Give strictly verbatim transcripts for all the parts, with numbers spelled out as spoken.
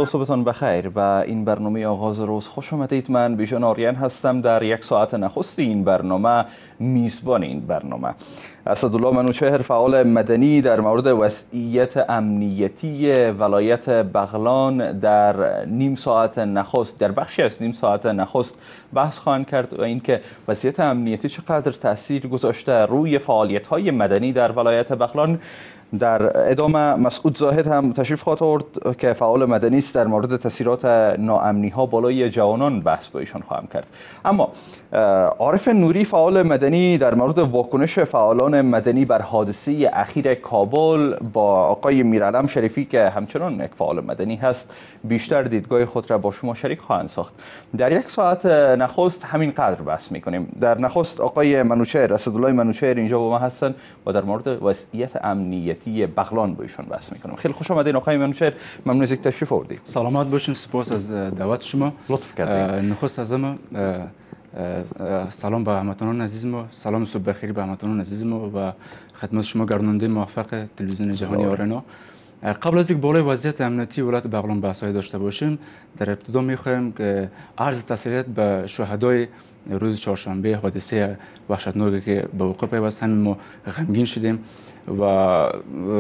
صبحتان بخیر و این برنامه آغاز روز خوش آمدید. من بیژن آریان هستم. در یک ساعت نخست این برنامه میزبان این برنامه اسدالله منوچهر، فعال مدنی، در مورد وضعیت امنیتی ولایت بغلان در نیم ساعت نخست، در بخشی از نیم ساعت نخست بحث خواهند کرد و اینکه وضعیت امنیتی چقدر تاثیر گذاشته روی فعالیت‌های مدنی در ولایت بغلان. در ادامه مسعود زاهد هم تشریف خواهد آورد که فعال مدنی است. در مورد تاثیرات ناامنی ها بالای جوانان بحث با ایشان خواهم کرد. اما عارف نوری، فعال مدنی، در مورد واکنش فعالان مدنی بر حادثه اخیر کابل با آقای میرعلم شریفی که همچنان یک فعال مدنی هست بیشتر دیدگاه خود را با شما شریک خواهند ساخت. در یک ساعت نخست همین قدر بحث میکنیم. در نخست آقای منوچهر، اسدالله منوچهر اینجا با ما هستن و در مورد وضعیت امنیتی بغلان با ایشان بحث میکنم. خیلی خوش آمدین آقای منوچهر، ممنون از اینکه تشریف آوردید. سلامت باشین، سپاس از دعوت شما. لطف کردید. نخست از همه سلام به هموطنان عزیز ما، سلام صبح بخیر به هموطنان عزیز ما و خدمت شما گرداننده موفق تلویزیون جهانی آرنا. قبل از اینکه بالای وضعیت امنیتی ولایت بغلان بحث‌های داشته باشیم، در ابتدا می‌خوایم که عرض تسلیت به شهدای روز چهارشنبه حادثه وحشتناکی که به وقوع پیوست، همین ما غمگین شدیم و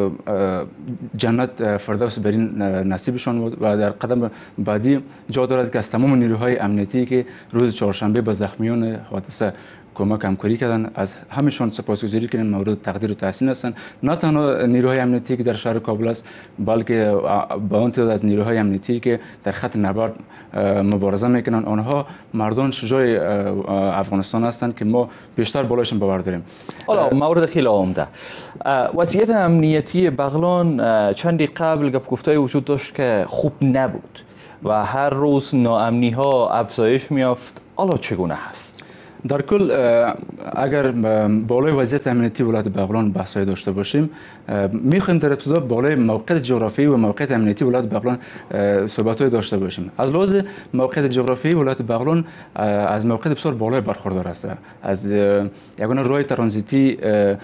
جنت فردوس بر این نصیبشان و در قدم بعدی جا دارد که از تمام نیروهای امنیتی که روز چهارشنبه به زخمیان حادثه کمک همکاری کردن، از همشون سپاسگزاری کنیم. مورد تقدیر و تحسین هستند. نه تنها نیروهای امنیتی که در شهر کابل است، بلکه با اون تعداد از نیروهای امنیتی که در خط نبرد مبارزه میکنن. آنها مردان شجاع افغانستان هستند که ما بیشتر بالایشون باور داریم. حالا مورد خیلی عمده، وضعیت امنیتی بغلان چندی قبل گپ گفتای وجود داشت که خوب نبود و هر روز ناامنی ها افزایش میافت. حالا چگونه هست؟ در کل اگر بالای وضعیت امنیتی ولایت بغلان بحث‌های داشته باشیم، میخوایم در ابتدا بالای موقعیت جغرافیایی و موقعیت امنیتی ولایت بغلان صحبت‌های داشته باشیم. از لحاظ موقعیت جغرافیایی ولایت بغلان از موقعیت بسیار بالای برخوردار است. از یگانه راه ترانزیتی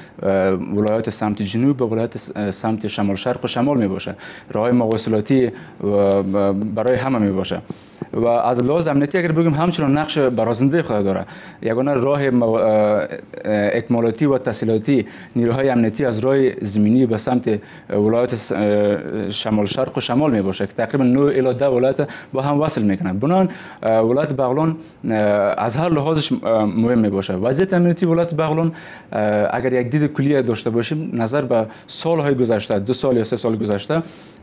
ولایت سمت جنوب و ولایت سمت شمال شرق و شمال می باشه. راه مواصلاتی برای همه می باشه و از لحاظ امنیتی اگر بگیم همچنان نقش برازنده خود داره. یگانه راه اکمالاتی و تسهیلاتی نیروهای امنیتی از راه زمینی به سمت ولایت شمال شرق و شمال می باشه که تقریبا نه الی ده ولایت با هم وصل میکنن. بنان ولایت بغلان از هر لحاظش مهم می باشه. وضعیت امنیتی ولایت بغلان اگر یک دید کلی داشته باشیم، نظر به سالهای گذشته، دو سال یا سه سال گذشته،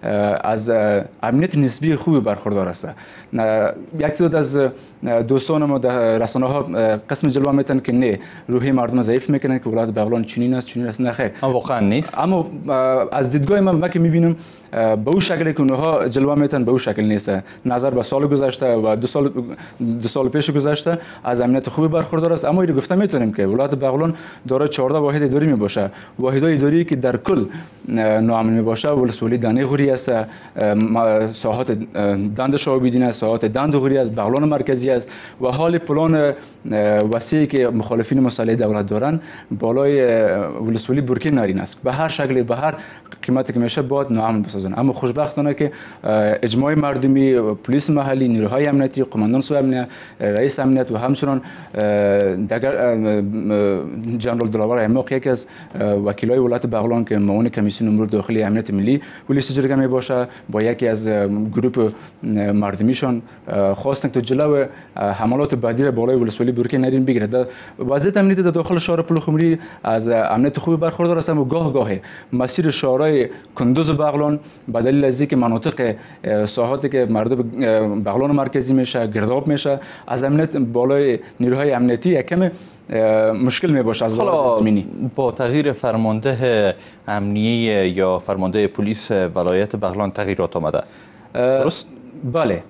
از امنیت نسبی خوبی برخوردار است. یک تعداد از دوستان ما در رسانه ها قسم جلوه میتن که نه، روحی مردم ضعیف میکنن که ولایت بغلان چنین است چنین است. نه خیر، واقعا نیست. اما از دیدگاه من که میبینم به اون شکلی که اونها جلوه میتن به اون شکل نیست. نظر به سال گذشته و دو سال دو سال پیش گذشته از امنیت خوبی برخوردار است. اما این گفته میتونیم که ولایت بغلان دارای چهارده واحد اداری می باشه. واحدهای اداری که در کل ناامن می باشه ولسوالی دانه غوری است، ساحات دند شاهبیدین است، ساحات دند غوری است، بغلان مرکزی است و حال پلان وسیعی که مخالفین مسلح دولت دارن بالای ولسوالی برکین نارین است. به هر شکلی به هر قیمتی که میشه باید ناامن بسازن. اما خوشبختانه که اجماع مردمی، پلیس محلی، نیروهای امنیتی، قماندان صوب امنیت، رئیس امنیت و همچنان دیگر جنرال دلاور احمق، یکی از وکیلای ولایت بغلان که معاون کمیسیون امور داخلی امنیت ملی پلیس جرگه می باشه، با یکی از گروپ مردمیشان خواستن که جلو حملات بعدی را بالای ولسوالی برکین نارین بگیرد. وضعیت امنیتی در داخل شهر پلخمری از امنیت خوبی برخوردار است، اما گاه گاه مسیر شهرهای کندوز بغلان به دلیل از اینکه مناطق ساحاتی که مردم بغلان مرکزی میشه گرداب میشه، از امنیت بالای نیروهای امنیتی یکم مشکل می باشه. از لحاظ زمینی با تغییر فرمانده امنیه یا فرمانده پلیس ولایت بغلان تغییرات آمده، درست؟ بله،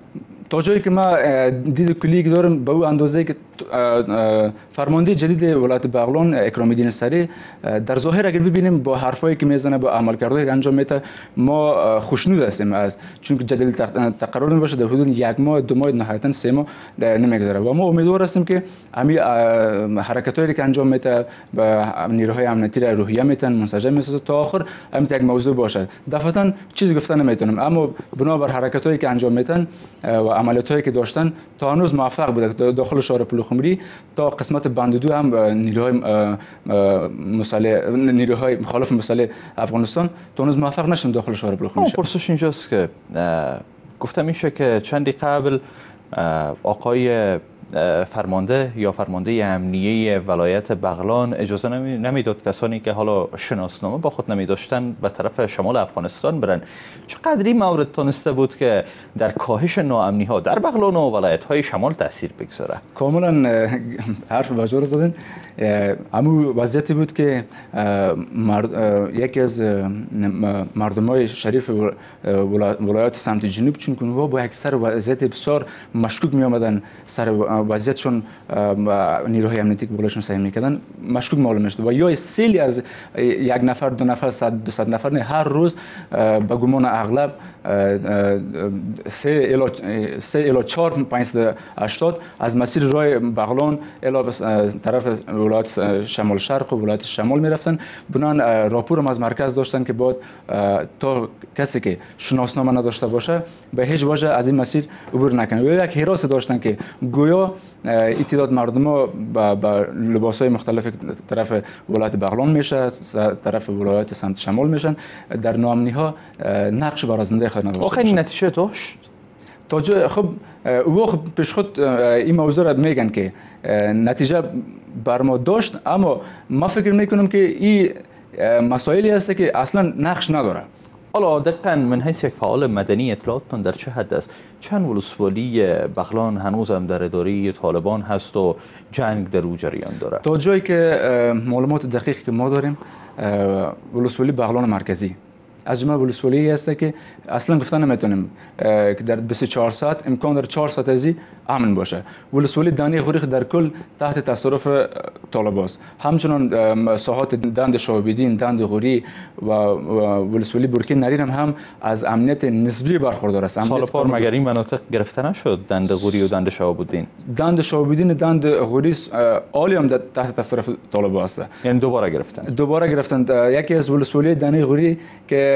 تا جایی که ما دید کلی دارم به اون اندازه که فرمانده جدید ولایت بغلان اکرام الدین سری در ظاهر اگر ببینیم با حرفایی که میزنه با عملکردهایی که انجام میده ما خوشنود هستیم از چون که جدید تقرر باشه در حدود یک ماه دو ماه نهایتا سه ماه نمیگذره و ما امیدوار هستیم که همین حرکتایی که انجام میده به نیروهای امنیتی را روحیه میتن منسجم میسازه تا آخر همین یک موضوع باشه دفعتا چیزی گفتن نمیتونم اما بنابر حرکتایی که انجام میتن و عملیاتایی که داشتن تا هنوز موفق بوده داخل شهر پلخمری تا قسمت بند دو هم نیروهای مسلح نیروهای مخالف مسلح افغانستان تا هنوز موفق نشدن داخل شهر پلخمری. پرسش اینجاست که گفتم میشه که چندی قبل آقای فرمانده یا فرمانده امنیه ولایت بغلان اجازه نمیداد کسانی که حالا شناسنامه با خود نمی داشتن به طرف شمال افغانستان برن. چقدر این مورد تونسته بود که در کاهش ناامنی ها در بغلان و ولایت های شمال تاثیر بگذاره؟ کاملا حرف واجور زدن. همون وضعیتی بود که یکی از مردمای شریف ولایت سمت جنوب چون که اونها با یک سر وضعیت بسیار مشکوک می آمدن سر وضعیتشون نیروهای امنیتی که بلاشون سعی میکردن مشکوک معلوم شد و یا سیلی از یک نفر دو نفر صد دو صد نفر نه هر روز به گمان اغلب سه الی سه الی چهار پنج هشتاد از مسیر راه بغلان الی طرف ولایت شمال شرق و ولایت شمال میرفتن. بنان راپور هم از مرکز داشتن که باید تا کسی که شناسنامه نداشته باشه به هیچ وجه از این مسیر عبور نکنه. و یک حراس داشتن که گویا اتحاد مردم ها با لباس های مختلف طرف ولایت بغلان میشه طرف ولایت سمت شمال میشن در ناامنی ها نقش برازنده خود نداشته. آخه این نتیجه داشت؟ تا جا خب او خب پیش خود این موضوع را میگن که نتیجه بر ما داشت اما ما فکر میکنم که این مسائلی هست که اصلا نقش نداره. حالا دقیقاً من حیث یک فعال مدنی اطلاعاتتان در چه حد است؟ چند ولسوالی بغلان هنوز هم در اداره طالبان هست و جنگ در او جریان داره؟ تا جایی که معلومات دقیق که ما داریم ولسوالی بغلان مرکزی از جمله ولسوالی هست که اصلا گفتن نمیتونیم که در بیست و چهار ساعت امکان داره چهار ساعت ازی امن باشه. ولسوالی دانی غوریخ در کل تحت تصرف طالبان است. همچنان ساحات دند شاهبیدین، دند غوری و ولسوالی برکین نرین هم از امنیت نسبی برخوردار است. سال پار مگر این مناطق گرفته نشد دند غوری و دند شاهبیدین؟ دند شاهبیدین دند غوری عالی هم تحت تصرف طالبان است. یعنی دوباره گرفتن. دوباره گرفتن. یکی از ولسوالی دانی غوری که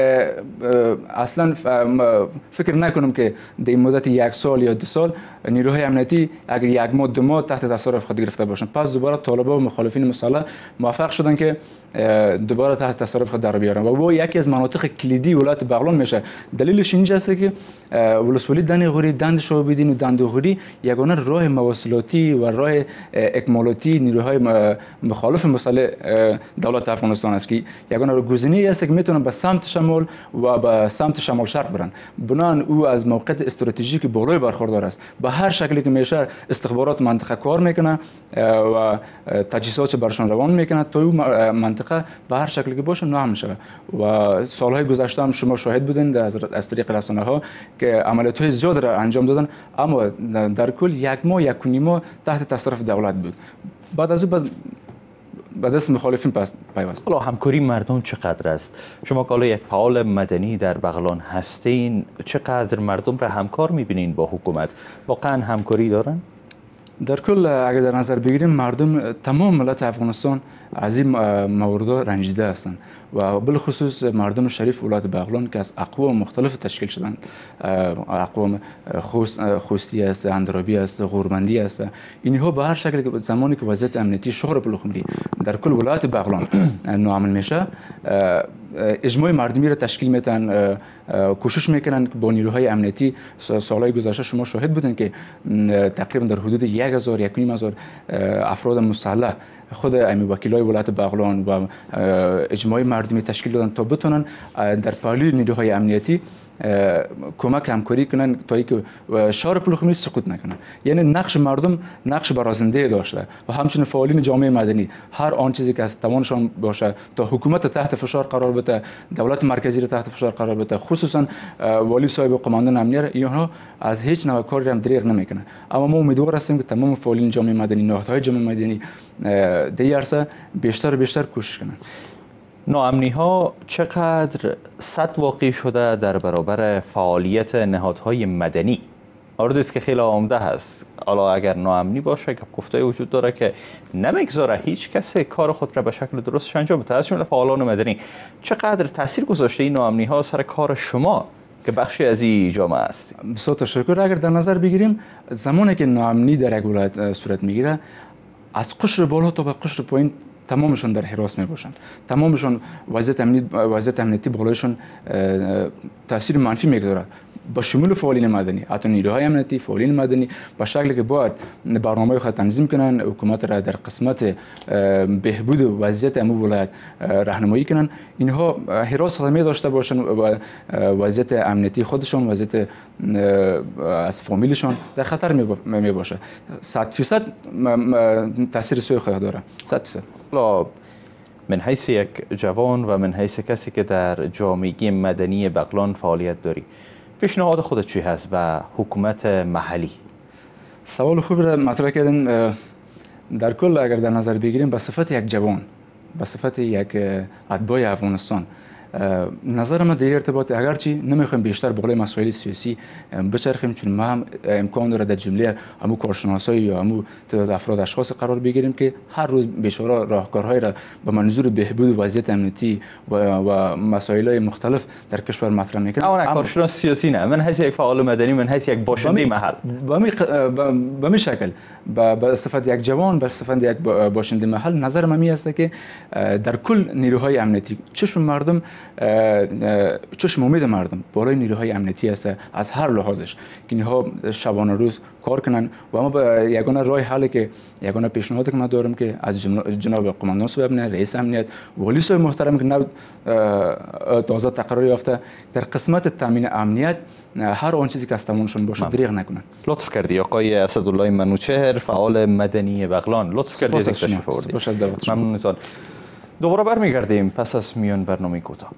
اصلا فکر نکنم که در مدت یک سال یا دو سال نیروهای امنیتی اگر یک ماه دو ماه تحت تصرف خود گرفته باشند پس دوباره طالبان و مخالفین مسلح موفق شدن که دوباره تحت تصرف خود در بیارن و با یکی از مناطق کلیدی ولایت بغلان میشه. دلیلش اینجاست که ولسوالی دند غوری، دند شاهبیدین و دند غوری یگانه راه مواصلاتی و راه اکمالاتی نیروهای مخالف مسلح دولت افغانستان است که یگانه گزینه‌ای است که میتونن به سمت شمال و به سمت شمال شرق برن. بنان او از موقعیت استراتژیک بالای برخوردار است. به هر شکلی که میشه استخبارات منطقه کار میکنه و تجهیزات برشان روان میکنه تا او منطقه به هر شکلی که باشه ناامن شود. و سالهای گذشته هم شما شاهد بودین از از طریق رسانه ها که عملیات های زیاد را انجام دادن اما در کل یک ماه یک و نیم ماه تحت تصرف دولت بود. بعد از او به دست مخالفین پیوست. حالا همکاری مردم چقدر است؟ شما که حالا یک فعال مدنی در بغلان هستین چقدر مردم را همکار میبینین با حکومت؟ واقعا همکاری دارن؟ در کل اگر در نظر بگیریم مردم تمام ملت افغانستان از این موارد رنجیده هستند و بالخصوص مردم شریف ولایت بغلان که از اقوام مختلف تشکیل شدند. اقوام خوستی است، اندرابی است، غوربندی است. اینها به هر شکلی که زمانی که وضعیت امنیتی شهر پلخمری در کل ولایت بغلان ناامن میشه اجماع مردمی را تشکیل میتن، کوشش میکنن که با نیروهای امنیتی سالهای گذشته شما شاهد بودن که تقریبا در حدود یک هزار یک و نیم هزار افراد مسلح خود امی وکیلای ولایت بغلان و اجماع مردمی تشکیل دادن تا بتونن در پالی نیروهای امنیتی کمک همکاری کنن تا اینکه شهر پلخمری سقوط نکنه. یعنی نقش مردم نقش برازنده داشته و همچنین فعالین جامعه مدنی هر آن چیزی که از توانشان باشه تا حکومت تحت فشار قرار بده، دولت مرکزی رو تحت فشار قرار بده، خصوصا والی صاحب قماندان امنیه اینها از هیچ نوع کاری هم دریغ نمیکنه. اما ما امیدوار هستیم که تمام فعالین جامعه مدنی، نهادهای جامعه مدنی در عرصه بیشتر و بیشتر کوشش کنند. ناامنی ها چقدر صد واقع شده در برابر فعالیت نهادهای مدنی؟ موردی است که خیلی عمده هست. حالا اگر ناامنی باشه که گفته وجود داره که نمیگذاره هیچ کسی کار خود را به شکل درست انجام بده، از جمله فعالان مدنی. چقدر تاثیر گذاشته این ناامنی ها سر کار شما که بخشی از این جامعه است؟ بسیار تشکر. اگر در نظر بگیریم زمانی که ناامنی در یک ولایت صورت میگیره، از قشر بالا تا به قشر پایین تمامشون در حراس می باشند. تمامشون وضعیت امنیتی وضعیت امنیتی بالایشون تاثیر منفی میگذاره، با شمول فعالین مدنی، حتی نیروهای امنیتی، فعالین مدنی به شکلی که باید برنامه خود تنظیم کنن، حکومت را در قسمت بهبود وضعیت امو ولایت راهنمایی کنن، اینها حراس خدمه داشته باشن و وضعیت امنیتی خودشون، وضعیت از فامیلشون در خطر می باشه. صد فیصد تاثیر سوی خود داره. صد فیصد. من حیث یک جوان و من حیث کسی که در جامعه مدنی بغلان فعالیت داری، پیشنهاد خودت چی هست به حکومت محلی؟ سوال خوبی را مطرح کردن. در کل اگر در نظر بگیریم به صفت یک جوان، به صفت یک اتباع افغانستان، نظر من در ارتباط اگرچه نمیخوایم بیشتر به مسائل سیاسی بچرخیم، چون ما هم امکان داره در جمله همو کارشناسای یا همو افراد اشخاص قرار بگیریم که هر روز بیشتر راهکارهای را به منظور بهبود وضعیت امنیتی و, و مسائل مختلف در کشور مطرح میکنیم. اما کارشناس سیاسی نه، من حیث یک فعال مدنی، من حیث یک باشنده محل، به می شکل به صفت یک جوان، به صفت یک باشنده محل، نظر من می است که در کل نیروهای امنیتی چشم مردم، چشم امید مردم بالای نیروهای امنیتی است از هر لحاظش که اینها شبانه روز کار کنن. و اما به یگانه راه حلی که یگانه پیشنهادی که من دارم که از جناب قماندان صاحب امنیت، رئیس امنیت، والی صاحب محترم که نو تازه تقرار یافته، در قسمت تامین امنیت هر آن چیزی که از توانشون باشه دریغ نکنن. لطف کردی آقای اسدالله منوچهر، فعال مدنی بغلان، لطف کردی از تشریف آوردید. ممنونتان. دوباره برمیگردیم پس از میان برنامه کوتاه.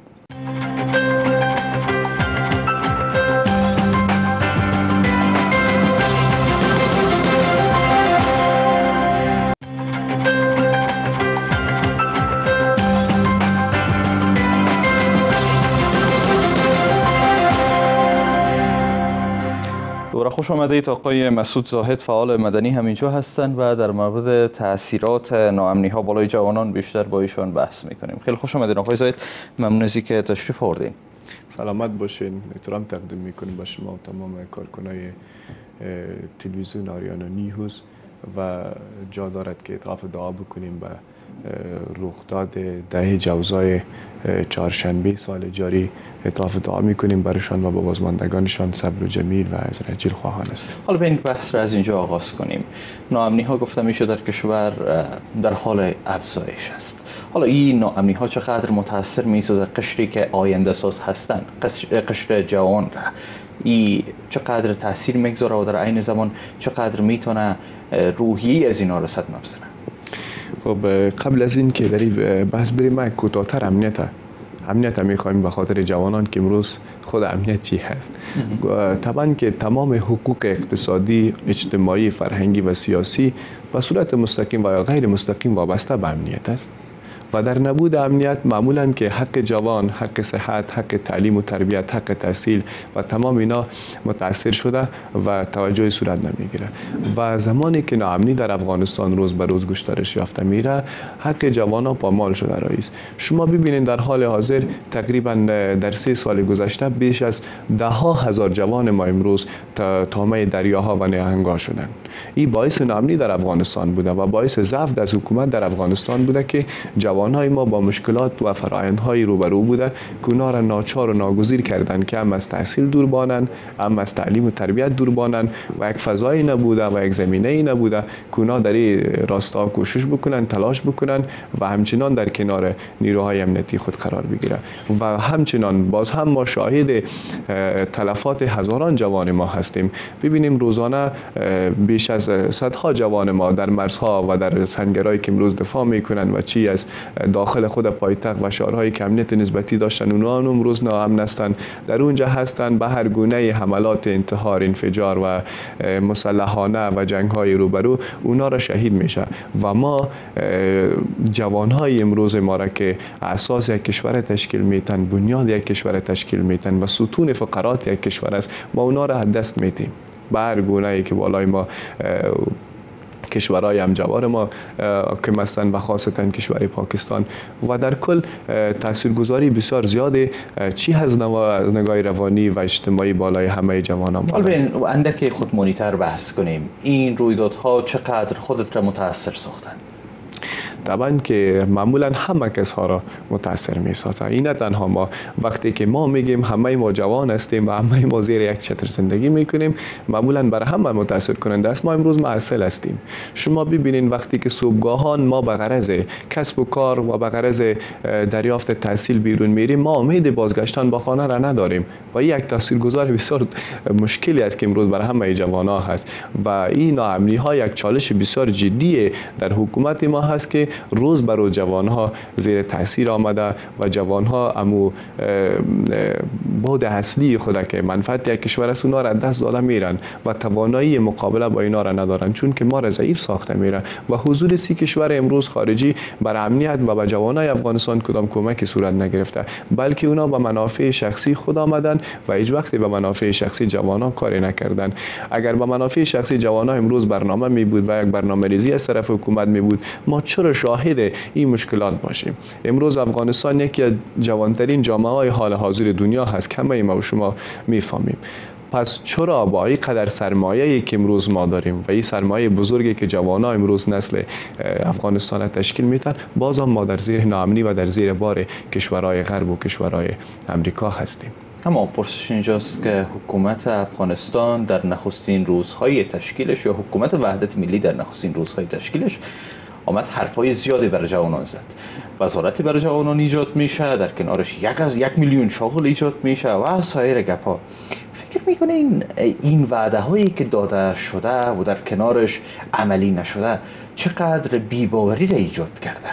دوباره خوش آمدید. آقای مسعود زاهد فعال مدنی همینجا هستند و در مورد تاثیرات ناامنی ها بالای جوانان بیشتر با ایشان بحث میکنیم. خیلی خوش آمدید آقای زاهد، ممنون از اینکه تشریف آوردین. سلامت باشین. احترام تقدیم میکنیم به شما و تمام کارکنای تلویزیون آریانا نیوز و جا دارد که اطراف دعا بکنیم به رخداد ده جوزای چهارشنبه سال جاری. اطراف دعا میکنیم برشان و با بازماندگانشان صبر و جمیل و از رجل خواهان است. حالا بین بحث را از اینجا آغاز کنیم. ناامنی ها گفته میشه در کشور در حال افزایش است. حالا این ناامنی ها چقدر متاثر میسازه قشری که آینده ساز هستند، قشر جوان را؟ این چقدر تاثیر میگذاره و در عین زمان چقدر میتونه روحیه از اینا رو صدمه بزنه؟ خب قبل از این که در این بحث بریم، ما کوتاه‌تر امنیت امنیت میخوایم به خاطر جوانان که امروز خود امنیت چی هست. طبعا که تمام حقوق اقتصادی، اجتماعی، فرهنگی و سیاسی به صورت مستقیم و یا غیر مستقیم وابسته به امنیت است و در نبود امنیت معمولا که حق جوان، حق صحت، حق تعلیم و تربیت، حق تحصیل و تمام اینا متاثر شده و توجه صورت نمیگیره و زمانی که ناامنی در افغانستان روز به روز گسترش یافته میره، حق جوانان پامال شده رئیس. شما ببینید در حال حاضر تقریبا در سه سال گذشته بیش از ده ها هزار جوان ما امروز تامه دریاها و نهنگا شدند. این باعث ناامنی در افغانستان بوده و باعث ضعف از حکومت در افغانستان بوده که جوان جوانهای ما با مشکلات و فرآیندهای روبرو بوده که اونا را ناچار و ناگزیر کردن که هم از تحصیل دور بانن، هم از تعلیم و تربیت دور بانن و یک فضایی نبوده و یک زمینه‌ای نبوده که اونا در این راستا کوشش بکنن، تلاش بکنن و همچنان در کنار نیروهای امنیتی خود قرار بگیره. و همچنان باز هم ما شاهد تلفات هزاران جوان ما هستیم. ببینیم روزانه بیش از صدها جوان ما در مرزها و در سنگرهایی که امروز دفاع میکنن و چی از داخل خود پایتخت و شهرهای که امنیت نسبتی داشتن اونها هم امروز ناامن هستند، در اونجا هستند به هر گونه حملات انتحار، انفجار و مسلحانه و جنگ های روبرو اونا را شهید میشه. و ما جوانهای امروز ما را که اساس یک کشور تشکیل میتن، بنیاد یک کشور تشکیل میتن و ستون فقرات یک کشور است، ما اونا را دست میدیم به هر گونه‌ای که بالای ما کشورهای همجوار ما که مثلا و خاصتا کشور پاکستان و در کل تاثیرگذاری بسیار زیاده چی از از نگاه روانی و اجتماعی بالای همه جوانان. حالا اندک خود مانیتر بحث کنیم، این رویدادها چقدر خودت را متاثر ساختن؟ طبعا که معمولا همه کس ها را متاثر می سازن. این نه تنها ما، وقتی که ما میگیم همه ما جوان هستیم و همه ما زیر یک چتر زندگی میکنیم، معمولا برای همه متاثر کننده است. ما امروز معسل هستیم. شما ببینید وقتی که صبحگاهان ما به غرض کسب و کار و به غرض دریافت تحصیل بیرون میریم، ما امید بازگشتن به خانه را نداریم و یک تاثیرگذار بسیار مشکلی است که امروز برای همه جوان ها هست و این ناامنی ها یک چالش بسیار جدی در حکومت ما هست که روز بر روز جوان ها زیر تاثیر آمده و جوان ها امو بود اصلی خود که منفعت یک کشور است اونا را دست داده میرن و توانایی مقابله با اینا را ندارن، چون که ما را ضعیف ساخته میره و حضور سی کشور امروز خارجی بر امنیت و به جوانای افغانستان کدام کمکی صورت نگرفته، بلکه اونا به منافع شخصی خود آمدن و هیچ وقت به منافع شخصی جوانان کاری نکردن. اگر به منافع شخصی جوانان امروز برنامه می بود و یک برنامه‌ریزی از طرف حکومت می بود، ما چرا شاهد این مشکلات باشیم؟ امروز افغانستان یکی از جوانترین جامعه های حال حاضر دنیا هست، همه ما و شما میفهمیم. پس چرا با این قدر سرمایه‌ای که امروز ما داریم و این سرمایه بزرگی که جوانان امروز نسل افغانستان تشکیل میتن، باز هم ما در زیر ناامنی و در زیر بار کشورهای غرب و کشورهای امریکا هستیم؟ اما پرسش اینجاست که حکومت افغانستان در نخستین روزهای تشکیلش یا حکومت وحدت ملی در نخستین روزهای تشکیلش آمد حرفای زیادی برای جوانان زد. وزارتی برای جوانان ایجاد میشه، در کنارش یک از یک میلیون شغل ایجاد میشه و سایر گپا. فکر میکنین این وعده هایی که داده شده و در کنارش عملی نشده چقدر بی‌باوری را ایجاد کرده؟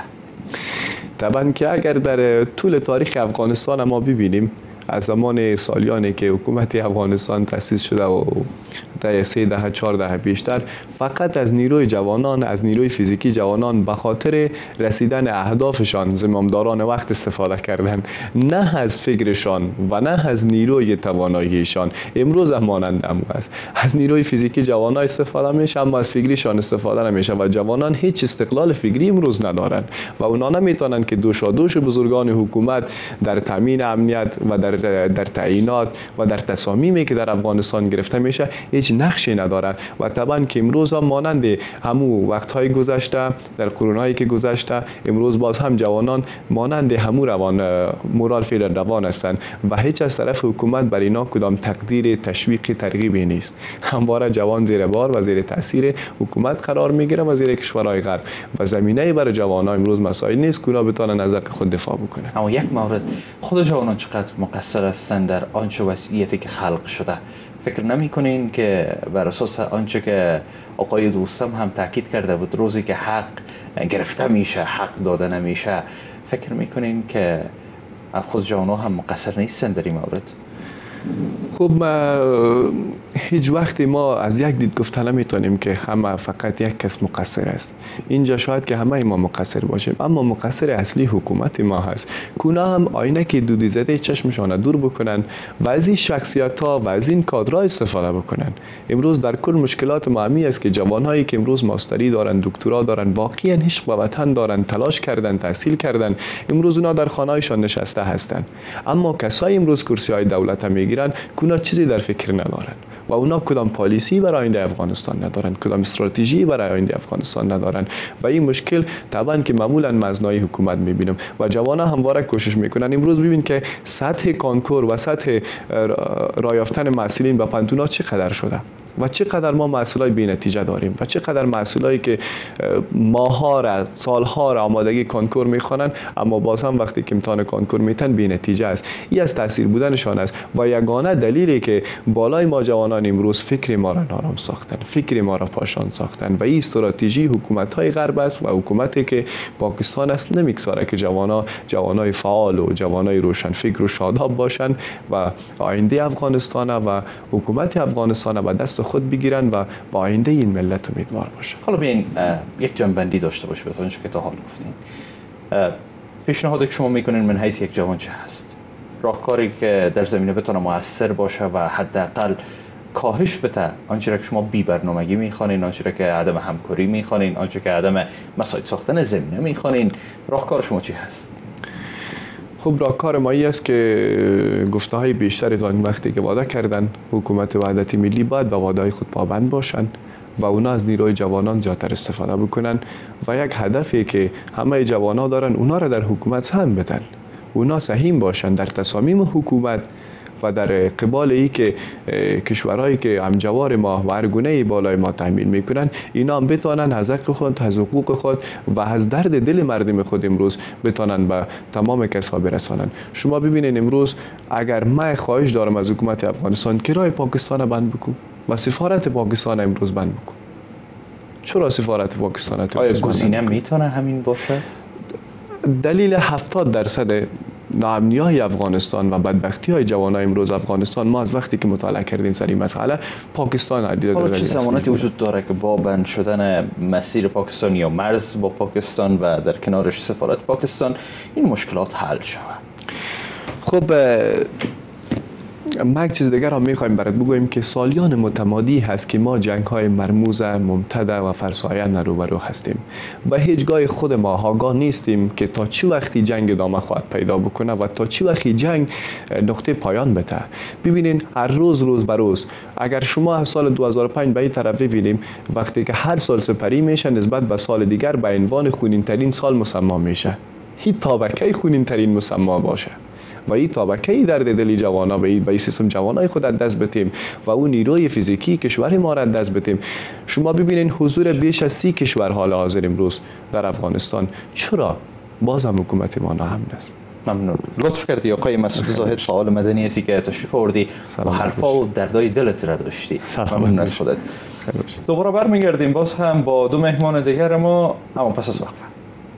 طبعا که اگر در طول تاریخ افغانستان ما ببینیم، از زمان سالیانی که حکومت افغانستان تأسیس شده و در سه دهه چهار دهه بیشتر فقط از نیروی جوانان، از نیروی فیزیکی جوانان به خاطر رسیدن اهدافشان زمامداران وقت استفاده کردن، نه از فکرشان و نه از نیروی تواناییشان. امروز هم مانند هم است، از نیروی فیزیکی جوانان استفاده میشه اما از فکریشان استفاده نمیشه و جوانان هیچ استقلال فکری امروز ندارن و اونا نمیتونن که دوشادوش بزرگان حکومت در تامین امنیت و در در تعیینات و در تصامیمی که در افغانستان گرفته میشه هیچ نقشی ندارد. و طبعا که امروز هم مانند همو وقتهای گذشته، در قرونهایی که گذشته، امروز باز هم جوانان مانند همو روان مورال فعل روان هستند و هیچ از طرف حکومت بر اینا کدام تقدیر، تشویق، ترغیبی نیست. همواره جوان زیر بار و زیر تاثیر حکومت قرار میگیره و زیر کشورهای غرب و زمینه برای جوانان امروز مسائل نیست که اونا بتونن از حق خود دفاع بکنن. اما یک مورد، خود جوانان چقدر مقصر هستند در آنچه وضعیتی که خلق شده؟ فکر نمی کنین که بر اساس آنچه که آقای دوستم هم تاکید کرده بود، روزی که حق گرفته میشه، حق داده نمیشه، فکر میکنین که خود جوانان هم مقصر نیستن در این مورد؟ خب هیچ وقتی ما از یک دید گفته نمیتونیم که همه فقط یک کس مقصر است. اینجا شاید که همه ما مقصر باشیم، اما مقصر اصلی حکومت ما هست. اونا هم آینه که دودی زده چشمشان دور بکنن و از این شخصیت ها و از این کادرها استفاده بکنن. امروز در کل مشکلات ما همی است که جوانهایی که امروز ماستری دارن، دکترا دارن، واقعا عشق به وطن دارن، تلاش کردن، تحصیل کردن، امروز اونا در خانه‌هایشان نشسته هستند. اما کسایی امروز کرسی های دولت میگیرن که اونا چیزی در فکر ندارن. و اونا کدام پالیسی برای آینده افغانستان ندارن، کدام استراتژی برای آینده افغانستان ندارن و این مشکل طبعا که معمولا مزنای حکومت میبینم و جوانا همواره کوشش میکنن. امروز ببین که سطح کانکور و سطح راه یافتن محصلین به پانتونا چقدر شده و چقدر ما محصولای بی نتیجه داریم و چقدر محصولایی که ماها را سالها را آمادگی کانکور میخوانند اما باز هم وقتی که امتحان کانکور میتن بی نتیجه است. این از تاثیر بودنشان است و یگانه دلیلی که بالای ما جوانان امروز فکر ما را نارام ساختن، فکر ما را پاشان ساختن و این استراتژی حکومت های غرب است و حکومتی که پاکستان است نمیگذاره که جوانا جوانای فعال و جوانای روشن فکر و شاداب باشند و آینده افغانستان و حکومت افغانستان به دست خود بگیرن و با آینده این ملت امیدوار باشه. حالا بیاین یک جنبندی داشته باشه مثلا که تا حال گفتین. پیشنهادی که شما میکنین من حیث یک جوان چه هست؟ راهکاری که در زمینه بتونه موثر باشه و حداقل کاهش بده آنچه که شما بی برنامگی میخوانین، آنچه که عدم همکاری میخوانین، آنچه که عدم مساعد ساختن زمینه میخوانین، راهکار شما چی هست؟ خب راهکار ما این است که گفته های بیشتر تا این وقتی که وعده کردن حکومت وحدت ملی باید به وعده های خود پابند باشن و اونا از نیروی جوانان زیادتر استفاده بکنن و یک هدفی که همه جوانان دارن اونا را در حکومت سهم بدن، اونا سهیم باشن در تصامیم حکومت و در قبال ای که کشورهایی که همجوار ما و هر گونه بالای ما تامین میکنن اینا هم بتوانن از حق خود، از حقوق خود و از درد دل مردم خود امروز بتوانن به تمام کسا برسانن. شما ببینید امروز اگر من خواهش دارم از حکومت افغانستان که راه پاکستان بند بکن و سفارت پاکستان امروز بند بکن. چرا سفارت پاکستان امروز آیا گزینه میتونه همین باشه؟ دلیل هفتاد درصد ناامنی‌های افغانستان و بدبختی های جوانان امروز افغانستان ما از وقتی که مطالعه کردیم سر این مسئله پاکستان عدید حالا چه ضمانتی وجود داره که با بند شدن مسیر پاکستان یا مرز با پاکستان و در کنارش سفارت پاکستان این مشکلات حل شود؟ خب ما یک چیز دیگر هم میخوایم برات بگوییم که سالیان متمادی هست که ما جنگ های مرموز، ممتد و فرساینده روبرو هستیم و هیچگاه خود ما آگاه نیستیم که تا چه وقتی جنگ ادامه خواهد پیدا بکنه و تا چه وقتی جنگ نقطه پایان بده. ببینین هر روز روز به روز اگر شما از سال دو هزار و پنج به این طرف ببینیم وقتی که هر سال سپری میشه نسبت به سال دیگر به عنوان خونین ترین سال مسما میشه، هیچ طبقه خونین ترین مسما باشه و این طبقه درد دلی جوانا به این سیستم جوانای خود دست بتیم و اون نیروی فیزیکی کشور ما را دست بتیم. شما ببینین حضور بیش از سی کشور حال حاضر امروز در افغانستان، چرا باز هم حکومت ما ناامن است؟ ممنون. لطف کردی آقای مسعود زاهد، فعال مدنی هستی که تشریف آوردی و حرفا و دردای دلت را داشتی. ممنون از خودت. دوباره برمیگردیم باز هم با دو مهمان دیگر ما اما پس از وقفه.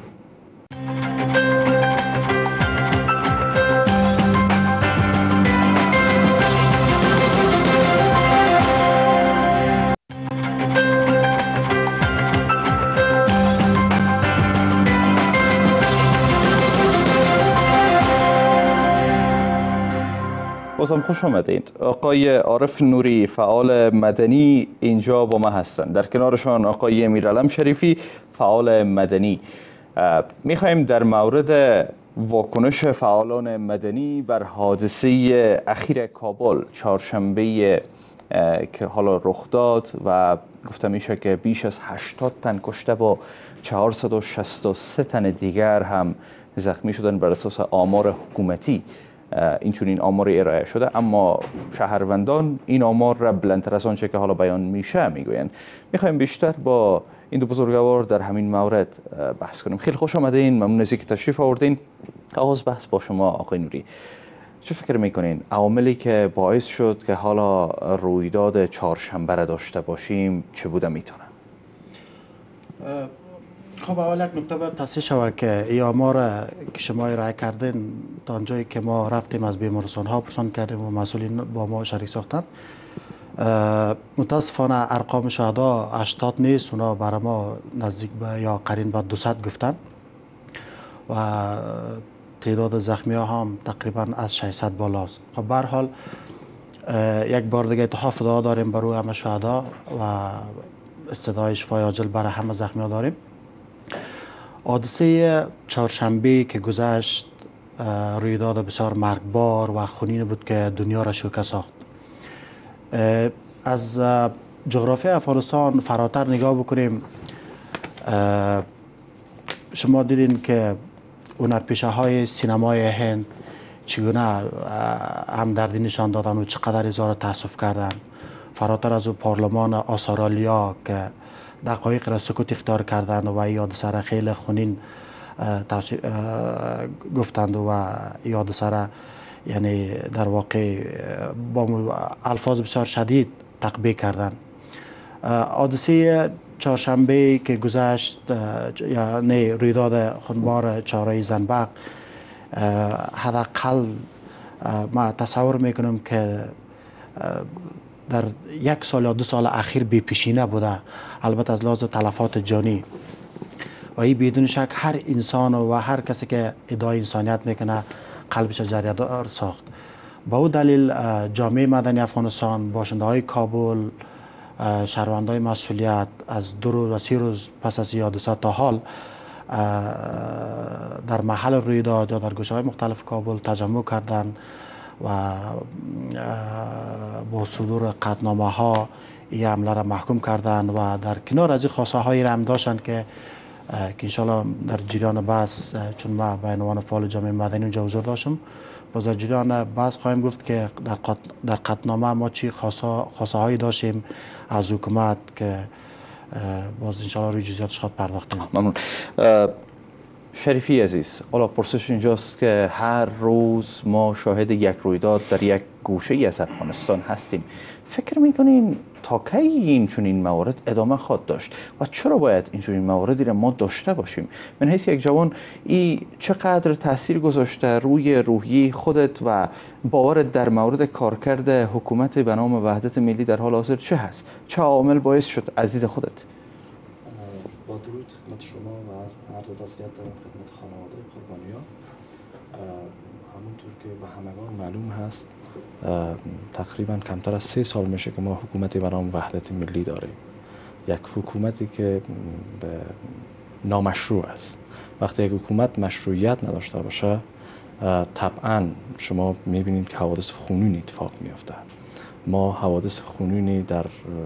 بازم خوش آمدید. آقای عارف نوری فعال مدنی اینجا با ما هستند، در کنارشان آقای امیرعلم شریفی فعال مدنی. میخوایم در مورد واکنش فعالان مدنی بر حادثه اخیر کابل چهارشنبه که حالا رخ داد و گفته میشه که بیش از هشتاد تن کشته با چهارصد و شصت و سه تن دیگر هم زخمی شدن بر اساس آمار حکومتی. این چون این آمار ارائه شده اما شهروندان این آمار را بلندتر از آنچه که حالا بیان میشه میگویند. میخوایم بیشتر با این دو بزرگوار در همین مورد بحث کنیم. خیلی خوش آمدین، ممنون از اینکه تشریف آوردین. آغاز بحث با شما آقای نوری. چه فکر میکنین عواملی که باعث شد که حالا رویداد چهارشنبه را داشته باشیم چه بوده میتونه؟ خب اول یک نکته باید تصحیح شود که این آمار که شما ارائه کردین تا آنجایی که ما رفتیم از بیمارستان ها پرسان کردیم و مسئولین با ما شریک ساختن، متاسفانه ارقام شهدا هشتاد نیست، اونا برای ما نزدیک به یا قرین به دویست گفتن و تعداد زخمی ها هم تقریبا از ششصد بالاست. خب به هر حال یک بار دیگه اتحاف دعا داریم برای همه شهدا و استدعای شفای عاجل برای همه زخمی ها داریم. حادثه چهارشنبه که گذشت رویداد بسیار مرگبار و خونین بود که دنیا را شوکه ساخت. از جغرافی افغانستان فراتر نگاه بکنیم، شما دیدین که هنرپیشه های سینمای هند چگونه همدردی نشان دادن و چقدر اظهار تاسف کردن. فراتر از او پارلمان استرالیا که دقایق را سکوت اختیار کردند و یاد سر خیلی خونین گفتند و یاد سر یعنی در واقع با الفاظ بسیار شدید تقبیح کردند. حادثه چهارشنبه که گذشت، یعنی رویداد خونبار چهارراه زنبق، حداقل ما تصور میکنم که در یک سال یا دو سال اخیر بی پیشینه بوده، البته از لحاظ تلفات جانی، و این بدون شک هر انسان و هر کسی که ادعای انسانیت میکنه قلبش جریدار ساخت. با او دلیل جامعه مدنی افغانستان، باشنده های کابل، شهروندای مسئولیت از دو روز و سی روز پس از حادثه تا حال در محل رویداد یا در گوشه های مختلف کابل تجمع کردند و با صدور قطعنامه ها این حمله را محکوم کردند و در کنار از این خواسته هایی را هم داشتند که که انشاءالله در جریان بحث، چون ما به عنوان فعال جامعه مدنی اونجا حضور داشتم، باز در جریان بحث خواهیم گفت که در قط... در قطعنامه ما چی خواسته هایی داشتیم از حکومت که باز انشاءالله روی جزئیاتش خواهد پرداختیم. ممنون. شریفی عزیز، حالا پرسش اینجاست که هر روز ما شاهد یک رویداد در یک گوشه ای از افغانستان هستیم. فکر میکنین تا کی این چنین موارد ادامه خواهد داشت و چرا باید این چنین مواردی را ما داشته باشیم؟ من حیث یک جوان این چقدر تاثیر گذاشته روی روحیه خودت و باورت در مورد کارکرد حکومت به نام وحدت ملی در حال حاضر چه هست؟ چه عامل باعث شد از دید خودت؟ با درود خدمت شما و عرض تسلیت دارم خدمت خانواده قربانیان. همونطور که به همگان معلوم هست، تقریبا کمتر از سه سال میشه که ما حکومتی به نام وحدت ملی داریم. یک حکومتی که نامشروع است. وقتی یک حکومت مشروعیت نداشته باشه، طبعا شما میبینید که حوادث خونینی اتفاق میفته. ما حوادث خونینی در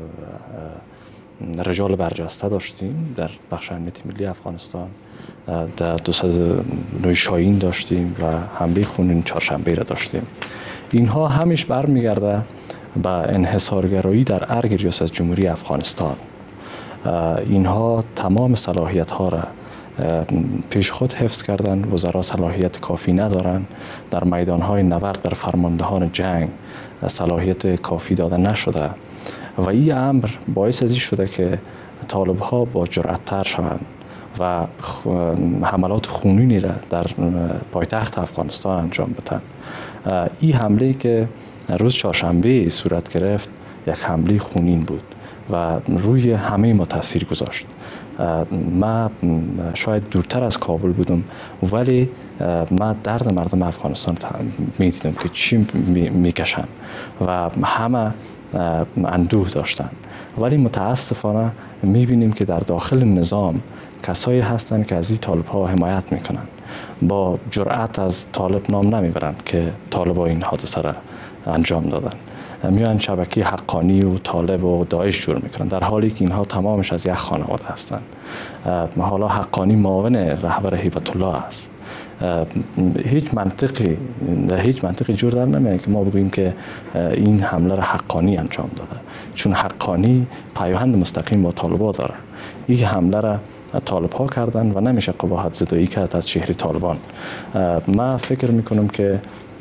رجال برجسته داشتیم، در بخش امنیت ملی افغانستان در دوصد نوی شاهین داشتیم و حمله خونین چهارشنبه را داشتیم. اینها همیش برمیگرده به انحصارگرایی در ارگ ریاست جمهوری افغانستان. اینها تمام صلاحیت ها را پیش خود حفظ کردند. وزرا صلاحیت کافی ندارند. در میدان های نبرد بر فرماندهان جنگ صلاحیت کافی داده نشده و این امر باعث از این شده که طالب ها با جرأت تر شوند و حملات خونینی را در پایتخت افغانستان انجام بدن. این حمله که روز چهارشنبه صورت گرفت یک حمله خونین بود و روی همه ما تاثیر گذاشت. ما شاید دورتر از کابل بودم، ولی ما درد مردم افغانستان می دیدم که چی میکشن و همه اندوه داشتن. ولی متاسفانه میبینیم که در داخل نظام کسایی هستند که از این طالب ها حمایت میکنن. با جرأت از طالب نام نمیبرن که طالب ها این حادثه را انجام دادن. میان شبکه حقانی و طالب و داعش جور میکنن، در حالی که اینها تمامش از یک خانواده هستند. حالا حقانی معاون رهبر هیبت الله است. هیچ منطقی هیچ منطقی جور در نمیاد که ما بگوییم که این حمله را حقانی انجام داده، چون حقانی پیوند مستقیم با طالبان داره. این حمله را طالب ها کردن و نمیشه قباحت زدایی کرد از چهره طالبان. من فکر میکنم که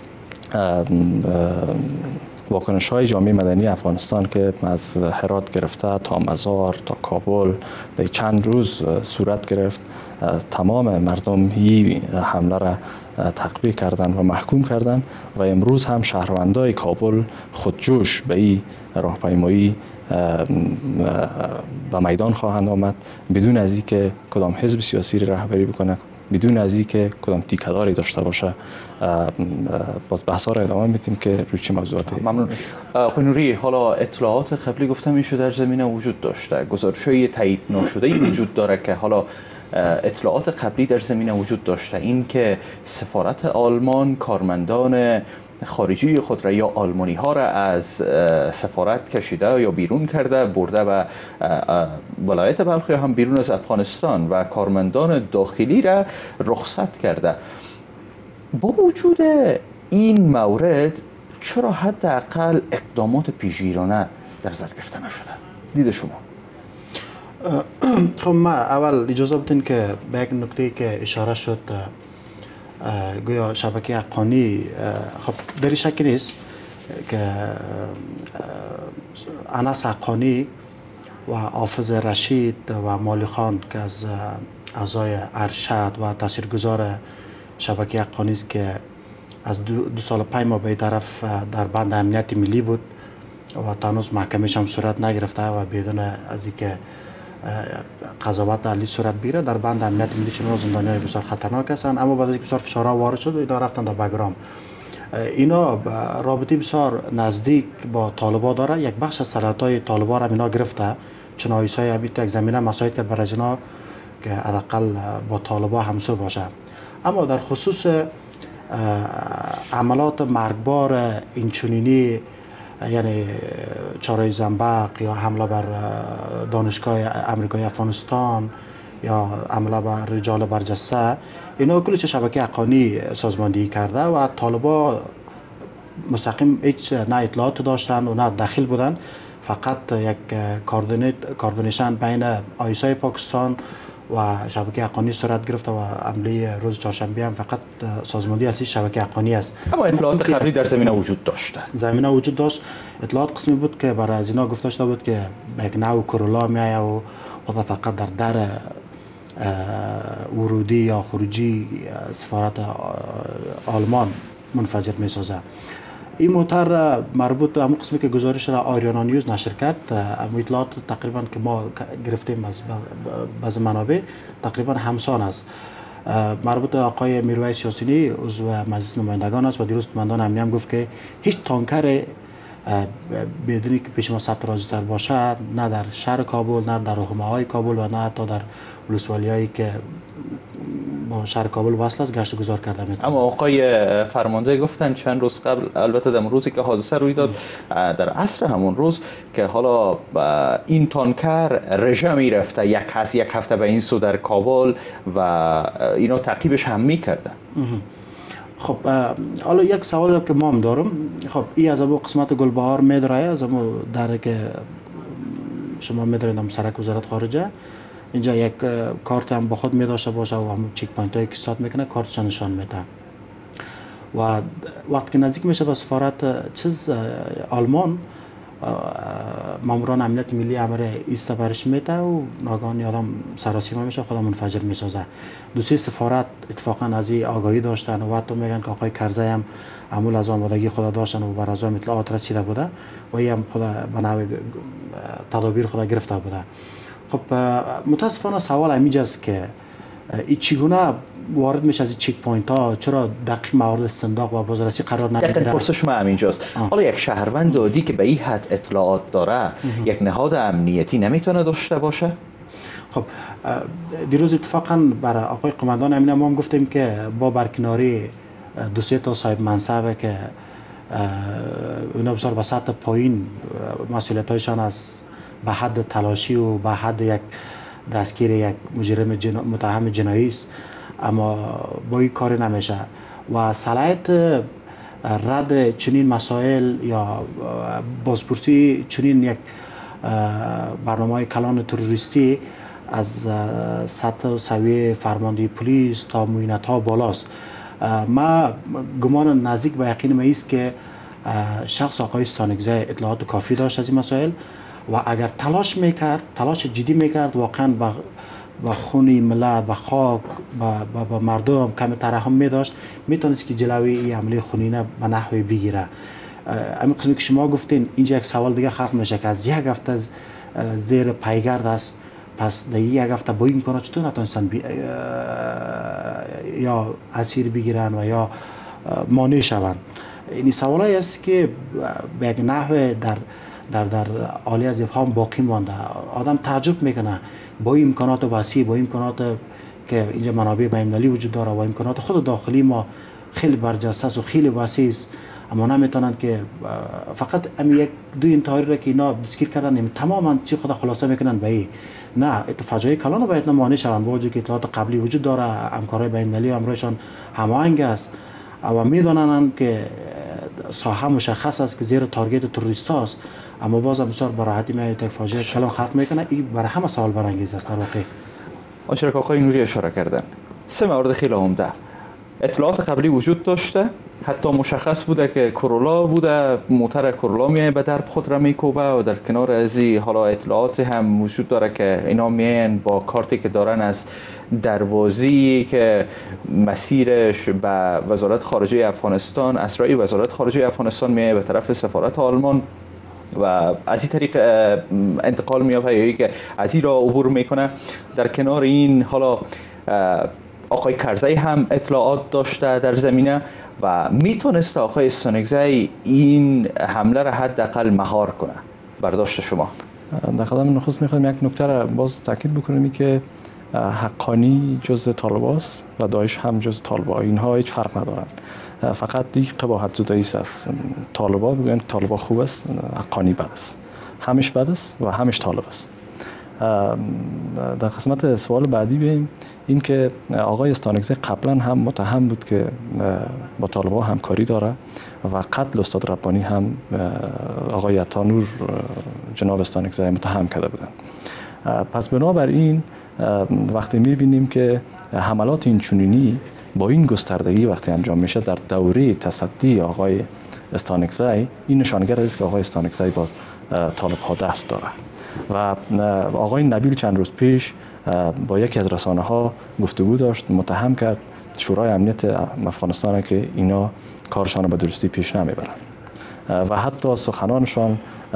واکنش های جامعه مدنی افغانستان که از هرات گرفته تا مزار تا کابل در چند روز صورت گرفت، تمام مردم این حمله را تقبیح کردند و محکوم کردند و امروز هم شهروندای کابل خودجوش به این راهپیمایی به میدان خواهند آمد، بدون از اینکه کدام حزب سیاسی رهبری بکنه، بدون از اینکه کدام تیکه‌داری داشته باشه. باز بحثا را ادامه میدیم که روی چه موضوعاتی. ممنون. آقای نوری، حالا اطلاعات قبلی گفتم میشه در زمینه وجود داشته، گزارش‌های تایید نشده وجود داره که حالا اطلاعات قبلی در زمینه وجود داشته، این که سفارت آلمان کارمندان خارجی خود را یا آلمانی ها را از سفارت کشیده یا بیرون کرده برده و ولایت بلخ یا هم بیرون از افغانستان و کارمندان داخلی را رخصت کرده. با وجود این مورد چرا حداقل اقدامات پیشگیرانه در نظر گرفته نشده؟ دید شما؟ خب ما اول اجازه بدین که به یک نکته که اشاره شد، گویا شبکه حقانی، خب در شک نیست که انس حقانی و حافظ رشید و مالی خان که از اعضای ارشد و تاثیرگذار شبکه حقانی است که از دو, دو سال پنج ماه به طرف در بند امنیت ملی بود و تا هنوز محکمه‌اش هم صورت نگرفته و بدون از اینکه قضاوت علی صورت بگیره در بند امنیت ملی چون زندانیان بسیار خطرناک هستند. اما بعد از اینکه بسیار فشارها وارد شد اینا رفتن در بگرام. اینا رابطه بسیار نزدیک با طالبان داره. یک بخش از سلطات طالبان هم اینا گرفته، چون آیسای همین تو یک زمینه مساعد کرد برای اینا که حداقل با طالبان همسو باشه. اما در خصوص عملات مرگبار اینچنینی، یعنی چاره زنبق یا حمله بر دانشگاه امریکایی افغانستان یا حمله بر رجال برجسته، اینا کلی چه شبکه حقانی سازماندهی کرده و طالبا مستقیم هیچ نه اطلاعات داشتن و نه دخیل بودن. فقط یک کاردینیشن بین آیسای پاکستان و شبکه حقانی صورت گرفت و عمله روز چهارشنبه هم فقط سازماندهی اصلی شبکه حقانی است. اما اطلاعات قبلی در زمینه وجود داشت. زمینه وجود داشت. اطلاعات قسمی بود که برای از اینا گفته شده بود که یک نوع کرولا میایه و خدا فقط در در ورودی یا خروجی سفارت آلمان منفجر میسازه. این موتر مربوط به همون قسمی که گزارش را آریانا نیوز نشر کرد، اطلاعات تقریبا که ما گرفتیم از بعض منابع تقریبا همسان است. مربوط به آقای میرویس یاسینی عضو مجلس نمایندگان است و دیروز قماندان امنیه هم گفت که هیچ تانکر بدونی که پیش ما ثبت راجستر باشد نه در شهر کابل، نه در حومه‌های کابل و نه حتی در ولسوالیایی که با شهر کابل وصل است گشت گذار کرده میتونه. اما آقای فرمانده گفتن چند روز قبل، البته در روزی که حادثه روی داد در عصر همون روز، که حالا این تانکر رژه میرفته یک هست یک هفته به این سو در کابل و اینا تعقیبش هم میکردن. خب حالا یک سوال که ما هم دارم، خب این از ابو قسمت گلبهار میدره، از ابو در که شما میدرید سرک وزارت خارجه، اینجا یک کارت هم با خود می داشته باشه و هم چک پوینت هایی که استاد میکنه کارتش نشان میده و وقتی که نزدیک میشه به سفارت چیز آلمان، ماموران امنیت ملی امر ایستا برش میده و ناگهان آدم سراسیمه میشه خدا منفجر میسازه. دو سه سفارت اتفاقا از این آگاهی داشتن و حتی میگن که آقای کرزی هم عمول از آمادگی خدا داشتن و بر از آن اطلاعات رسیده بوده و این هم خدا به نوع تدابیر خدا گرفته بوده. خب متاسفانه سوال همیجاست که این چگونه وارد میشه از این چک پوینت ها، چرا دقیق موارد استنداق و بازرسی قرار نمیگیره؟ دقیقاً پرسش ما همینجاست. حالا یک شهروند عادی که به این حد اطلاعات داره یک نهاد امنیتی نمیتونه داشته باشه؟ خب دیروز اتفاقا برای آقای قماندان امنیه ما هم گفتیم که با برکناری دو سه تا صاحب منصبه که اونا بسیار به سطح پایین مسئولیت هایشان از به حد تلاشی و به حد یک دستگیر یک مجرم جنا... متهم جنایی است، اما با این کاری نمیشه و صلاحیت رد چنین مسائل یا بازپرسی چنین یک برنامه کلان تروریستی از سطح و سویه فرماندهی پلیس تا معاینت ها بالاست. ما گمان نزدیک به یقین ما است که شخص آقای ستانکزی اطلاعات کافی داشت از این مسائل و اگر تلاش میکرد، تلاش جدی میکرد، واقعا با با خونی ملت، با خاک، با, با, با مردم کمی ترحم می داشت، میتونست که جلوی این عملی خونینه به نحوی بگیره. همین قسمی که شما گفتین اینجا یک سوال دیگه خلق میشه که از یک هفته زیر پیگرد است، پس در یک هفته با این کارا چطور نتونستن بی... یا اسیر بگیرن و یا مانع شوند؟ این سوالایی است که به یک نحو در در در عالی از ابهام باقی مانده. آدم تعجب میکنه با امکانات وسیع، با امکانات که اینجا منابع بین‌المللی وجود داره و امکانات خود داخلی ما خیلی برجسته است و خیلی وسیع است، اما نمیتونن که فقط ام یک دو انتحاری را که اینا دستگیر کردن تماما چی خود خلاصه میکنن به این. نه فجایع کلان باید مانع شوند با وجود که اطلاعات قبلی وجود داره، همکارای بین المللی و همراهشان هماهنگ است و میدونن که ساحه مشخص است که زیر تارگت تروریست است، اما باز هم بسیار به راحتی میاد یک فاجعه کلان خلق میکنه. این برای همه سوال برانگیز است در واقع. آنچه که آقای نوری اشاره کردن سه مورد خیلی عمده. اطلاعات قبلی وجود داشته، حتی مشخص بوده که کرولا بوده، موتر کرولا میایه به درب خود را میکوبه و در کنار از این حالا اطلاعات هم وجود داره که اینا میاین با کارتی که دارن از دروازی که مسیرش به وزارت خارجه افغانستان، اسرای وزارت خارجه افغانستان میایه به طرف سفارت آلمان و از این طریق انتقال میافته یا که از این را عبور میکنه. در کنار این حالا آقای کرزی هم اطلاعات داشته در زمینه و میتونست آقای استانکزی این حمله را حداقل مهار کنه. برداشت شما؟ در قدم نخست میخوایم یک نکته را باز تاکید بکنیم که حقانی جزء طالباست و داعش هم جزء طالبا، اینها هیچ فرق ندارن، فقط دیگه قباحت زدایی است. طالبا بگن طالبا خوب است، حقانی بد است، همش بد است و همش طالب است. در قسمت سوال بعدی بیاییم، این که آقای استانکزی قبلا هم متهم بود که با طالبان همکاری داره و قتل استاد ربانی هم آقای عطانور جناب استانکزی متهم کرده بودن. پس بنابراین وقتی میبینیم که حملات این چنینی با این گستردگی وقتی انجام میشه در دوره تصدی آقای استانکزی، این نشانگر است که آقای استانکزی با طالب ها دست داره. و آقای نبیل چند روز پیش با یکی از رسانه ها گفتگو داشت، متهم کرد شورای امنیت افغانستان که اینا کارشان به درستی پیش نمیبرن و حتی سخنانشان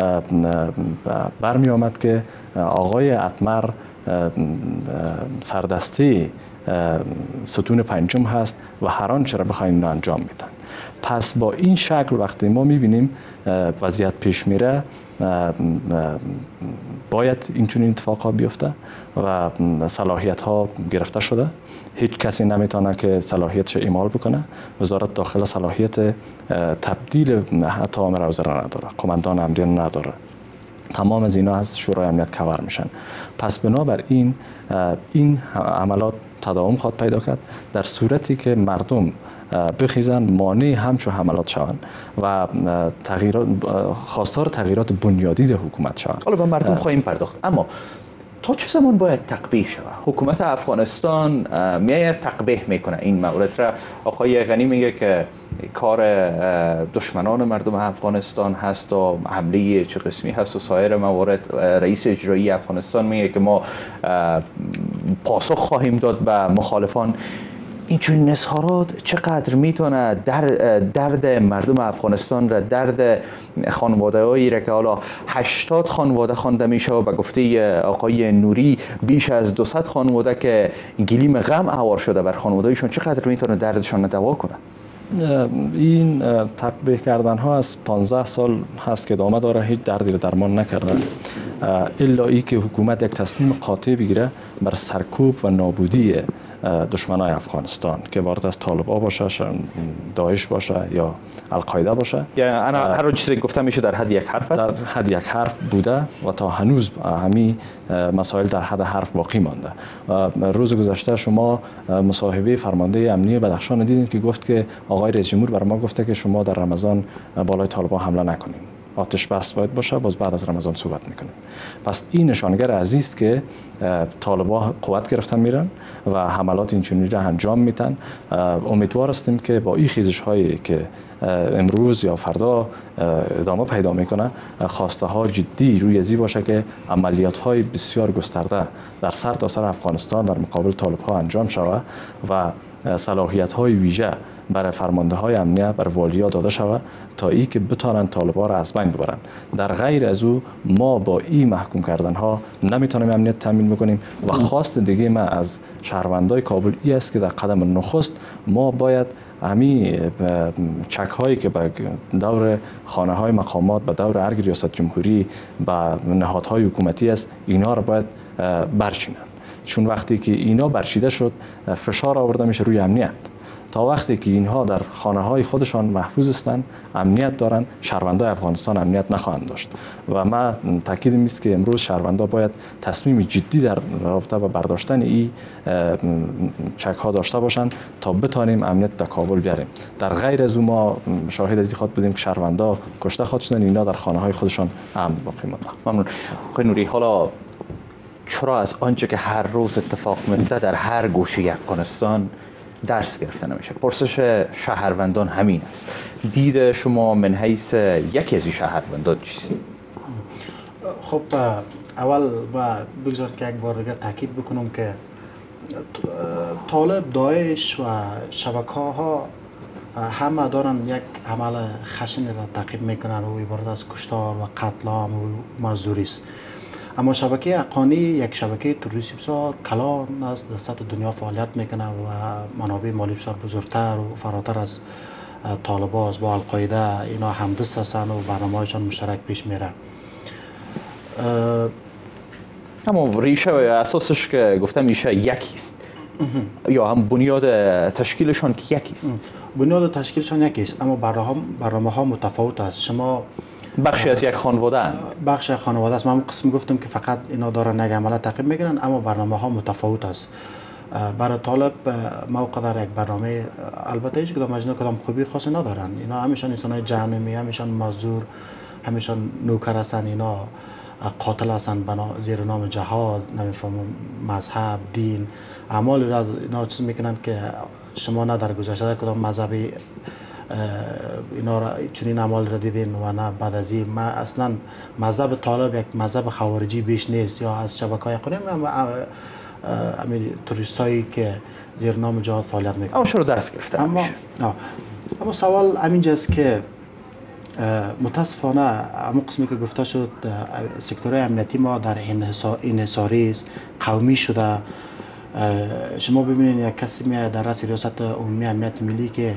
برمی آمد که آقای اتمر سردسته ستون پنجم هست و هر آنچه را بخواین اینا انجام میدن. پس با این شکل وقتی ما میبینیم وضعیت پیش میره، باید این چنین اتفاقا بیفته و صلاحیت ها گرفته شده. هیچ کسی نمیتونه که صلاحیتش اعمال بکنه. وزارت داخله صلاحیت تبدیل حتی امر وزرا نداره، قماندان امنیت نداره. تمام از اینا از شورای امنیت کاور میشن. پس بنابراین این عملات تداوم خواهد پیدا کرد در صورتی که مردم بخیزن مانع همچون حملات شوند و تغییرات خواستار تغییرات بنیادی در حکومت شوند. حالا به مردم خواهیم پرداخت، اما تا چه زمان باید تقبیح شود؟ حکومت افغانستان میآید تقبیح میکنه این مورد را. آقای غنی میگه که کار دشمنان مردم افغانستان هست و حمله چه قسمی هست و سایر موارد. رئیس اجرایی افغانستان میگه که ما پاسخ خواهیم داد به مخالفان. این چون اظهارات چقدر میتونه درد, درد مردم افغانستان را، درد خانواده هایی را که حالا هشتاد خانواده خوانده میشه و به گفته آقای نوری بیش از دوصد خانواده که گلیم غم اوار شده بر خانوادهایشون، چقدر میتونه دردشان دوا کنه؟ این تقبیح کردن ها از پانزده سال هست که ادامه داره، هیچ دردی رو درمان نکردن الا ای که حکومت یک تصمیم قاطع بگیره بر سرکوب و نابودی دشمنای افغانستان که وارد از طالبان باشه، داعش باشه یا القاعده باشه. یعنی انا هر چیزی گفته میشه در حد یک حرف در حد یک حرف بوده و تا هنوز همین مسائل در حد حرف باقی مانده. روز گذشته شما مصاحبه فرمانده امنیه بدخشان دیدین که گفت که آقای رئیس جمهور بر ما گفته که شما در رمضان بالای طالبان حمله نکنید، آتش بس باید باشه، باز بعد از رمضان صحبت میکنیم. پس این نشانگر عزیز است که طالبان قوت گرفتن میرن و حملات اینچنینی را انجام میدن. امیدوار هستیم که با این خیزش هایی که امروز یا فردا ادامه پیدا میکنه، خواسته ها جدی روی ازی باشه که عملیات های بسیار گسترده در سر تا سر افغانستان در مقابل طالب ها انجام شود و صلاحیت های ویژه برای فرمانده های امنیت بر والیا داده شود تا ای که بتانند طالبان را از بین ببرند. در غیر از او ما با این محکوم کردن ها نمیتونیم امنیت تامین بکنیم و خواست دیگه ما از شهروندای کابل ای است که در قدم نخست ما باید همین چک هایی که به دور خانه های مقامات، به دور ارگ ریاست جمهوری، به نهادهای حکومتی است، اینا را باید برچینند. چون وقتی که اینا برچیده شد فشار آورده میشه روی امنیت. تا وقتی که اینها در خانه های خودشان محفوظ هستند، امنیت دارند، شهروندان افغانستان امنیت نخواهند داشت. و ما تاکید میست که امروز شهروندان باید تصمیم جدی در رابطه با برداشتن این چک ها داشته باشند تا بتانیم امنیت در کابل بیاریم. در غیر از اون ما شاهد از این خاطر بودیم که شهروندان کشته خواهد شدند، اینا در خانه های خودشان امن باقی مانده. ممنون. آقای نوری، حالا چرا از آنچه که هر روز اتفاق میفته در هر گوشه افغانستان درس گرفته نمیشه؟ پرسش شهروندان همین است. دید شما من حیث یکی از این شهروندان چیست؟ خب اول با بگذار که یک بار دیگه تاکید بکنم که طالب، داعش و شبکه ها همه دارن یک عمل خشن را تعقیب میکنن و عبارت از کشتار و قتل عام و مزدوری است. اما شبکه حقانی یک شبکه تروریستی بسیار کلان است، در سطح دنیا فعالیت میکنه و منابع مالی بسیار بزرگتر و فراتر از طالبان است. با القاعده اینا همدست هستند و برنامه‌هایشان مشترک پیش میره. اما ریشه و اساسش که گفتم میشه یکی است یا هم بنیاد تشکیلشان که یکی است؟ بنیاد تشکیلشان یکی است، اما برنامه ها متفاوت است. شما بخشی از یک خانواده هم. بخش خانواده است. من قسم گفتم که فقط اینا دارن یک عمل تعقیب میکنن، اما برنامه ها متفاوت است. برای طالب موقع در یک برنامه، البته هیچ کدام مجنون کدام خوبی خاصی ندارن. اینا همیشان انسانای جهنمی، همیشان مزدور، همیشان نوکر هستن. اینا قاتل هستن بنا زیر نام جهاد، نمیفهمم مذهب، دین، اعمال را اینا چیز میکنن که شما نه در گذشته کدام مذهبی اینا را چنین اعمال را دیدین و نه بعد از این. ما اصلا مذهب طالب یک مذهب خوارجی بیش نیست، یا از شبکه‌های قانونی همین توریستایی که زیر نام جهاد فعالیت میکنن. اما چرا درس گرفته اما نمیشه؟ اما سوال همینجاست که متاسفانه اما قسمی که گفته شد سکتور امنیتی ما در انحصاری است، قومی شده. شما ببینید یک کسی میاد در رأس ریاست عمومی امنیت ملی که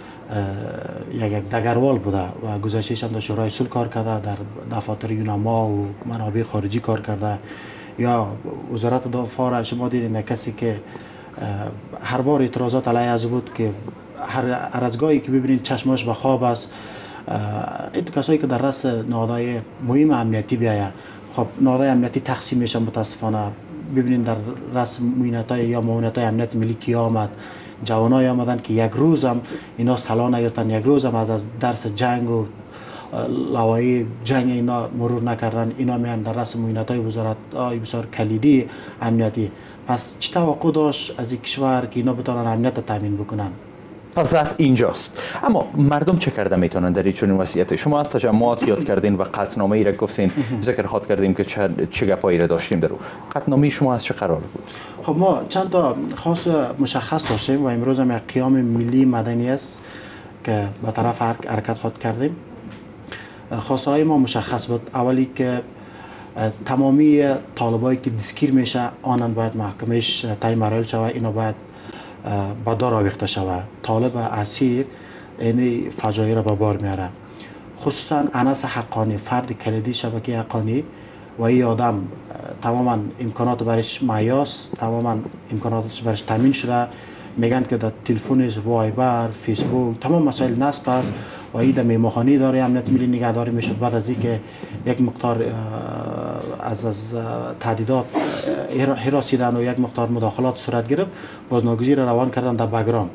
یک یک دگروال بوده و گذشته‌اش هم در شورای صلح کار کرده، در دفاتر یوناما و منابع خارجی کار کرده، یا وزارت دفاع را شما دیدید یک کسی که هر بار اعتراضات علیه از بود که هر از گاهی که ببینید چشماش به خواب است. این کسایی که در رأس نهادهای مهم امنیتی بیاید، خب نهادهای امنیتی تقسیم میشه متاسفانه. ببینید در رأس معاونت‌های یا معاونت‌های امنیت ملی کی آمد، جوانای آمدن که یک روز هم اینا سلا نگرفتن، یک روز هم از درس جنگ و لوایح جنگ اینا مرور نکردن. اینا میان در رأس معاونت‌های وزارت‌های بسیار کلیدی امنیتی. پس چه توقع داشت از این کشور که اینا بتونن امنیت تامین بکنن؟ پس ضعف اینجاست. اما مردم چه کرده میتونن در این چنین وضعیتی؟ شما از تجمعات یاد کردین و قطعنامه ای را گفتین، ذکر خاطر کردیم که چه چه گپایی را داشتیم درو. قطعنامه شما از چه قرار بود؟ خب ما چند تا خاص مشخص داشتیم و امروز هم یک قیام ملی مدنی است که به طرف حرکت خود کردیم. خواسته های ما مشخص بود. اولی که تمامی طالبایی که دستگیر میشه آنان باید محکمهش طی مراحل شود، اینا باید با دار آویخته شود. طالب اسیر این فجایع را به بار میاره. خصوصا انس حقانی، فرد کلیدی شبکه حقانی، و این آدم تماما امکانات برش مهیاست، تماما امکاناتش برش تامین شده. میگن که در تلفنش وایبر، فیسبوک، تمام مسائل نصب است و این در میمخانی داره امنیت ملی نگهداری میشد. بعد از اینکه یک مقدار از از تهدیدات هراسیدن و یک مقدار مداخلات صورت گرفت، بازناگزیر روان کردن در بگرام.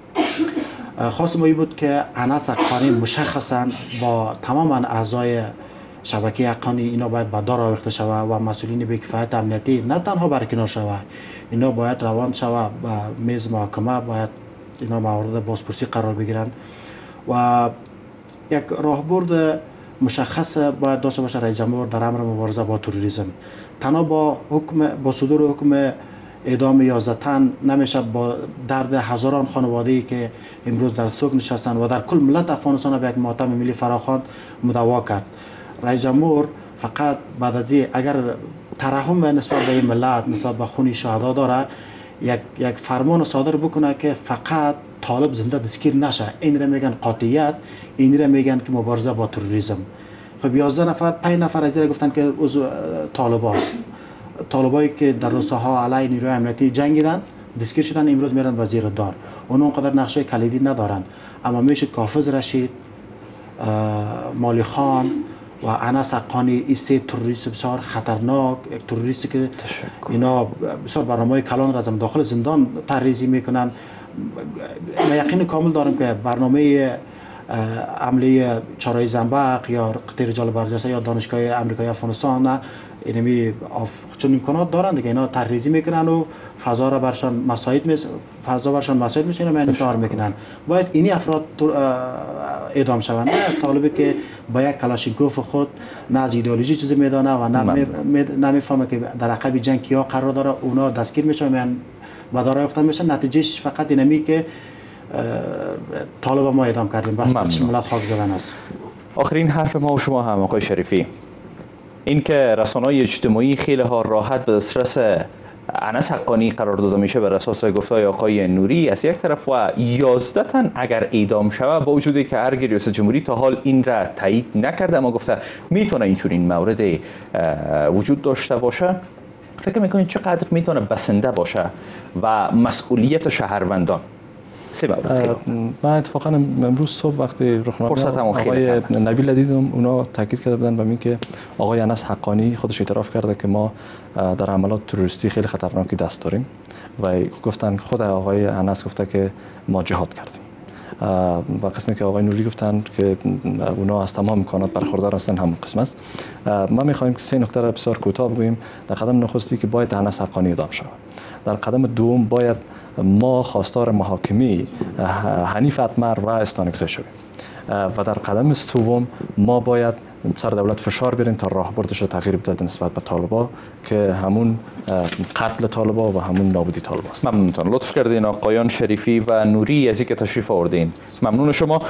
خاص ما این بود که انس حقانی مشخصا با تماما اعضای شبکه حقانی اینا باید به دار آویخته شود و مسئولین بی‌کفایت امنیتی نه تنها برکنار شود، اینا باید روان شود و میز محاکمه، باید اینا مورد بازپرسی قرار بگیرن و یک راهبرد مشخص باید داشته باشه رئیس جمهور در امر مبارزه با تروریسم. تنها با حکم با صدور حکم اعدام یازده تن نمیشه با درد هزاران خانواده‌ای که امروز در سوگ نشستن و در کل ملت افغانستان به یک ماتم ملی فراخواند مداوا کرد. رئیس جمهور فقط بعد از این اگر ترحم نسبت به این ملت، نسبت به خون شهدا داره، یک یک فرمان صادر بکنه که فقط طالب زنده دستگیر نشه. این را میگن قاطعیت، این را میگن که مبارزه با تروریسم. خب یازده نفر، پنج نفر از این گفتن که عضو طالب هست. طالبایی که در روساها علیه نیروی امنیتی جنگیدن دستگیر شدن، امروز میرن وزیر دار. اون اونقدر نقشه کلیدی ندارن، اما میشد که حافظ رشید، مالی خان و انس حقانی، این سه تروریست بسیار خطرناک، یک تروریستی که اینا بسیار برنامه کلان را از داخل زندان طرحریزی میکنن. ما یقین کامل دارم که برنامه عملی چارای زنبق یا قطیر جال برجسته یا دانشگاه امریکایی افغانستان نه اینمی چون امکانات دارن دیگه، اینا طرحریزی میکنن و فضا را برشان مساعد می فضا برشان مساعد میشه، اینا انتشار میکنن. باید اینی افراد اعدام شوند، نه طالبی که با یک کلاشینکوف خود نه از ایدئولوژی چیزی میدانه و نه نمیفهمه که در عقب جنگ کیا قرار داره، اونا دستگیر میشن و دارای افتاد میشن. نتیجهش فقط اینمی که طالب ما اعدام کردیم، بس بخش ملت خاک زدن است. آخرین حرف ما و شما هم آقای شریفی، این که رسانه‌های اجتماعی خیلی ها راحت به دسترس انس حقانی قرار داده میشه بر اساس گفتهای آقای نوری از یک طرف و یازده تن اگر اعدام شود، با وجودی که هرگز ریاست جمهوری تا حال این را تایید نکرده اما گفته میتونه اینچنین مورد وجود داشته باشه، فکر میکنید چقدر میتونه بسنده باشه و مسئولیت شهروندان؟ سه مورد. من اتفاقا امروز صبح وقتی رخنما فرصت هم آقای نبیل دیدم، اونا تاکید کرده بودن به این که آقای انس حقانی خودش اعتراف کرده که ما در حملات تروریستی خیلی خطرناکی دست داریم و گفتن خود آقای انس گفته که ما جهاد کردیم و قسمی که آقای نوری گفتن که اونا از تمام امکانات برخوردار هستن همون قسم است. ما می‌خوایم که سه نکته را بسیار کوتاه بگوییم. در قدم نخستی که باید انس حقانی اعدام شود. در قدم دوم باید ما خواستار محاکمه حنیف اتمر و استانکزی شویم و در قدم سوم ما باید سر دولت فشار بیاریم تا راهبردش تغییر بده نسبت به طالبا که همون قتل طالبا و همون نابودی طالبا است. ممنونتون، لطف کردین آقایان شریفی و نوری از اینکه تشریف آوردین. ممنون شما.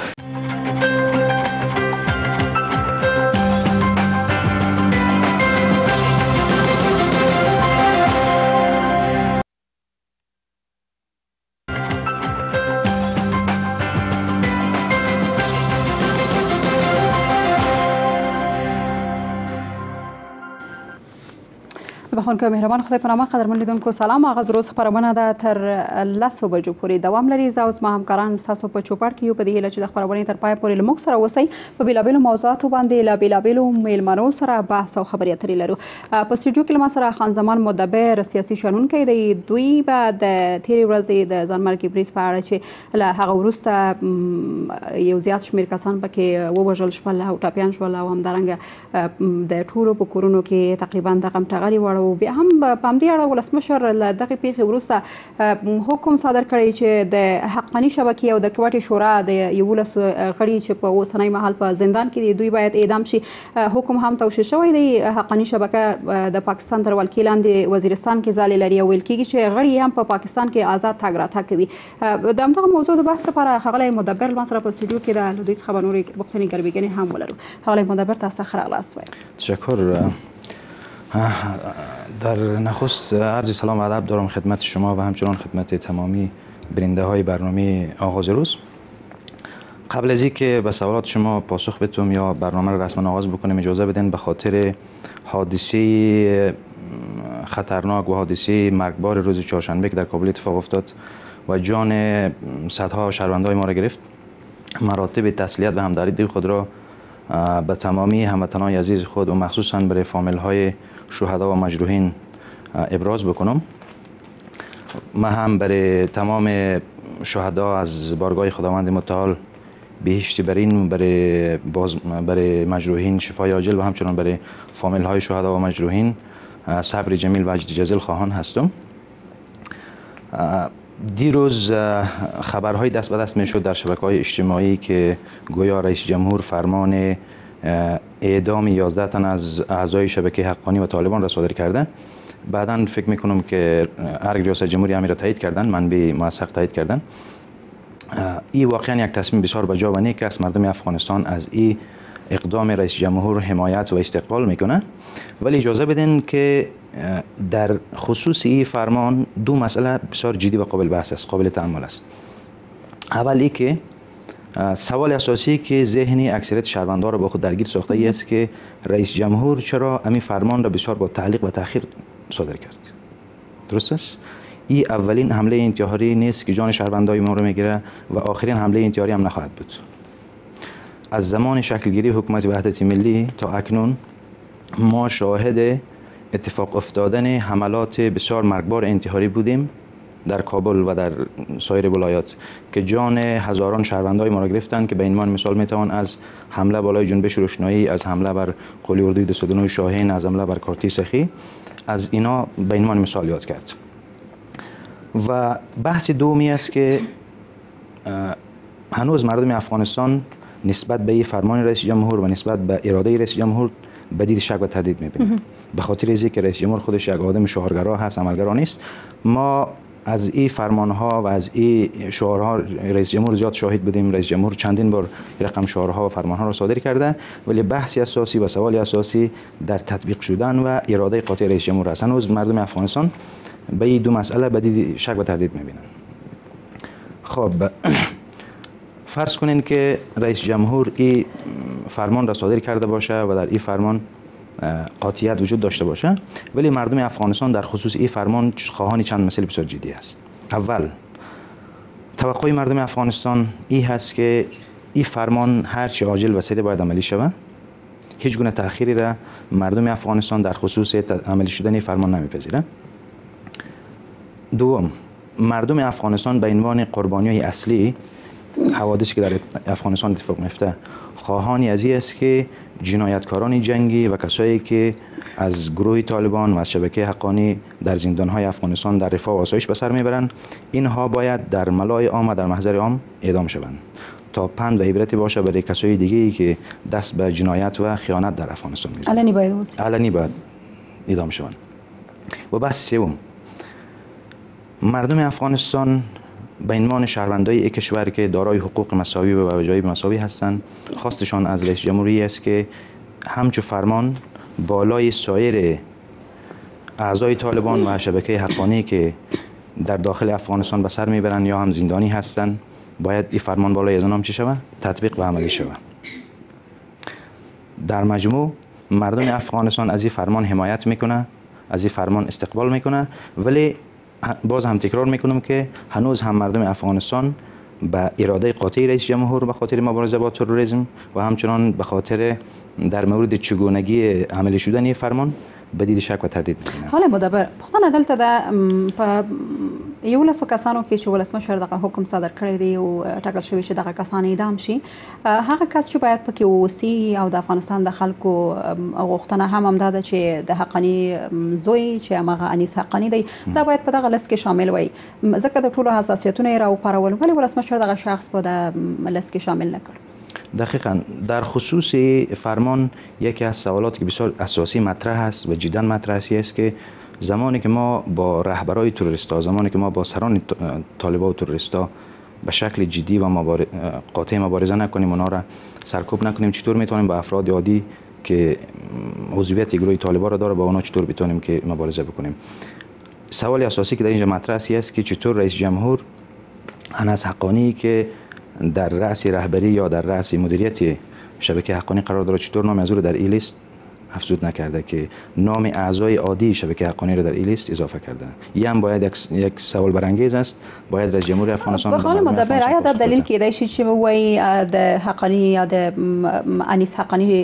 بخونکو مهربان خدای پنامه قدرمن لیدونکو سلام. آغاز روز خبرونه ده تر لسو بجو پورې دوام لري. زه اوس ما همکاران ستاسو په چوپړ کې یو په دې هیله چې د خبرونې تر پایه پورې له موږ سره اوسئ. په بېلابېلو موضوعاتو باندې له بېلابېلو میلمنو سره بحث او خبرې اترې لرو. په سټوډیو کې له ما سره خان زمان مدبر سیاسي شنونکی دی. دوی به د تېرې ورځې د ځانمرګي بریځ په اړه چې له هغه وروسته یو زیات شمېر کسان پکې ووژل شول او ټپیان شول او همدارنګه د ټولو په کورونو کې تقریبا دغه ټغرې وړه او بیا هم په همدې اړه ولسمشر له دغې پیښې وروسته حکم صادر کړی چې د حقاني شبکې او د کوټې شورا د یولسو غړي چې په اوسنی مهال په زندان کې دي دوی باید اعدام شي. حکم هم توشیح شوی دی. حقاني شبکه د پاکستان تر ولکې لاندې وزیرستان کې ځالې لري او ویل کېږي چې غړي هم په پاکستان کې آزاد تګ راتګ کوي. د همدغه موضوع د بحث لپاره ښاغلی مدبر له ما سره په سټوډیو کې د له دوی څخه به نورې پوښتنې ګربېګنې هم ولرو. ښاغلی مدبر تاسو ښه راغلاست. تشکر. در نخست عرض سلام و ادب دارم خدمت شما و همچنان خدمت تمامی بیننده های برنامه آغاز روز. قبل از اینکه به سوالات شما پاسخ بدم یا برنامه را رسما آغاز بکنیم اجازه بدین به خاطر حادثه خطرناک و حادثه مرگبار روز چهارشنبه که در کابل اتفاق افتاد و جان صدها شهروندان ما را گرفت، مراتب تسلیت و همدردی خود را به تمامی هموطنان عزیز خود و مخصوصا برای فامیل های شهدا و مجروحین ابراز بکنم. من هم برای تمام شهدا از بارگاه خداوند متعال بهشت برین، برای باز برای مجروحین شفای عاجل و همچنان برای فامیل های شهدا و مجروحین صبر جمیل و اجر جزیل خواهان هستم. دیروز خبرهای دست به دست می شد در شبکه‌های اجتماعی که گویا رئیس جمهور فرمان اعدام یازده تن از اعضای شبکه حقانی و طالبان را صادر کرده. بعداً فکر می کنم که ارگ ریاست جمهوری امیر را تایید کردن، منبع موثق تایید کردن. این واقعا یک تصمیم بسیار بجا و نیک است. مردم افغانستان از این اقدام رئیس جمهور حمایت و استقبال میکنه. ولی اجازه بدین که در خصوص این فرمان دو مسئله بسیار جدی و قابل بحث است، قابل تأمل است. اول ای که سوال اساسی که ذهنی اکثریت شهروندان را با خود درگیر ساخته ای است که رئیس جمهور چرا همین فرمان را بسیار با تعلیق و تأخیر صادر کرد. درست است؟ این اولین حمله انتحاری نیست که جان شهروندای ما رو میگیره و آخرین حمله انتحاری هم نخواهد بود. از زمان شکلگیری حکومت وحدت ملی تا اکنون ما شاهد اتفاق افتادن حملات بسیار مرگبار انتحاری بودیم در کابل و در سایر ولایات که جان هزاران شهروندای ما را گرفتند که به عنوان مثال میتوان از حمله بالای جنبش روشنایی، از حمله بر قلی اردوی دویست و نه شاهین، از حمله بر کارتی سخی، از اینا به عنوان مثال یاد کرد. و بحث دومی است که هنوز مردم افغانستان نسبت به فرمان رئیس جمهور و نسبت به اراده رئیس جمهور به دید شک و تردید میبینند. به خاطر اینکه که رئیس جمهور خودش یک آدم شعارگرا هست، عملگرا نیست. ما از این فرمانها و از این شعارها رئیس جمهور زیاد شاهد بودیم. رئیس جمهور چندین بار رقم شعارها و فرمانها را صادر کرده، ولی بحثی اساسی و سوالی اساسی در تطبیق شدن و اراده قاطع رئیس جمهور است. هنوز مردم افغانستان به این دو مسئله به دید شک و تردید میبینند. خب فرض کنین که رئیس جمهور این فرمان را صادر کرده باشه و در این فرمان قاطعیت وجود داشته باشه، ولی مردم افغانستان در خصوص این فرمان خواهان چند مسئله بسیار جدی است. اول، توقع مردم افغانستان این هست که این فرمان هرچی عاجل و سریع باید عملی شود. هیچ گونه تأخیری را مردم افغانستان در خصوص عملی شدن این فرمان نمیپذیرند. دوم، مردم افغانستان به عنوان قربانیای اصلی حوادثی که در افغانستان اتفاق میفته خواهانی از این است که جنایتکاران جنگی و کسایی که از گروه طالبان و از شبکه حقانی در زندانهای افغانستان در رفاه و آسایش به سر میبرند، اینها باید در ملای عام و در محضر عام اعدام شوند تا پند و عبرتی باشه برای کسای دیگه‌ای که دست به جنایت و خیانت در افغانستان میزنند. علنی باید اوسی. علنی باید اعدام شوند. و بس سوم، مردم افغانستان به عنوان شهروندای یک کشور که دارای حقوق مساوی و وجایب مساوی هستند، خواستشان از رئیس جمهوری است که همچو فرمان بالای سایر اعضای طالبان و شبکه حقانی که در داخل افغانستان به سر میبرند یا هم زندانی هستند، باید این فرمان بالای از آنها چه شود؟ تطبیق و عملی شود. در مجموع مردم افغانستان از این فرمان حمایت میکنه، از این فرمان استقبال میکنه، ولی باز هم تکرار میکنم که هنوز هم مردم افغانستان به اراده قاطع رئیس جمهور به خاطر مبارزه با تروریسم و همچنان به خاطر در مورد چگونگی عملی شدن فرمان به دید شک و تردید می‌بینند. حالا مدبر پښتنه دلته د په یولسو کسانو کې چې ولسمشر دغه حکم صادر کړی دی او ټاکل شوی چې دغه کسان اعدام شي، هغه کس چې باید پکې اوسي او د افغانستان د خلکو غوښتنه هم همدا ده چې د حقانی زوی چې هغه انیس حقانی دی دا باید په دغه لست کې شامل وي، ځکه د ټولو حساسیتونو یې راوپارول، ولې ولسمشر دغه شخص په د لست کې شامل نکړ؟ دقیقا در خصوص فرمان یکی از سوالات که بسیار اساسی مطرح است و جدا مطرح است که زمانی که ما با رهبرای تروریستا، زمانی که ما با سران طالبان و تروریستا به شکل جدی و مبار... قاطع مبارزه نکنیم، اونا را سرکوب نکنیم، چطور میتونیم با افراد عادی که عضویت گروه طالبان را داره با اونا چطور بتونیم که مبارزه بکنیم؟ سوال اساسی که در اینجا مطرح است که چطور رئیس جمهور انیس حقانی که در رأس رهبری یا در رأس مدیریت شبکه حقانی قرار داره، چطور نام از او در این لیست افزود نکرده که نام اعضای عادی شبکه حقانی را در این لیست اضافه کرده؟ این هم باید یک سوال برانگیز است. باید رئیس جمهور افغانستان بخوام مدبر آیا در دلیل کېدای شي چې وایي د حقانی یا د انیس حقانی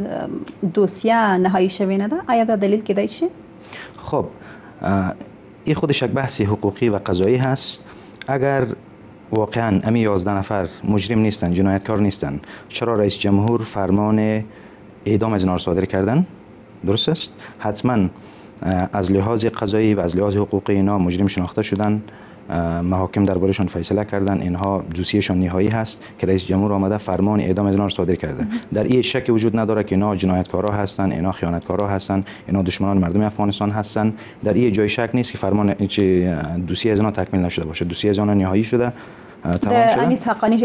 دوسیه نهایی شوی نه ده، آیا در دلیل کېدای شي؟ خب این خودش یک بحث حقوقی و قضایی هست. اگر واقعا امی یازده نفر مجرم نیستن، جنایتکار نیستن، چرا رئیس جمهور فرمان اعدام از اینا صادر کردن؟ درست است؟ حتما از لحاظ قضایی و از لحاظ حقوقی اینا مجرم شناخته شدن، محاکم دربارشان فیصله کردن، اینها دوسیهشان نهایی هست که رئیس جمهور آمده فرمان اعدام از اینا صادر کرده. در این شک وجود نداره که اینا جنایتکارا هستن، اینا خیانتکارا هستن، اینا دشمنان مردم افغانستان هستن. در این جای شک نیست که فرمان چه دوسیه از اینا تکمیل نشده باشه. دوسیه از اینا نهایی شده، تمام شده. انیس حقانی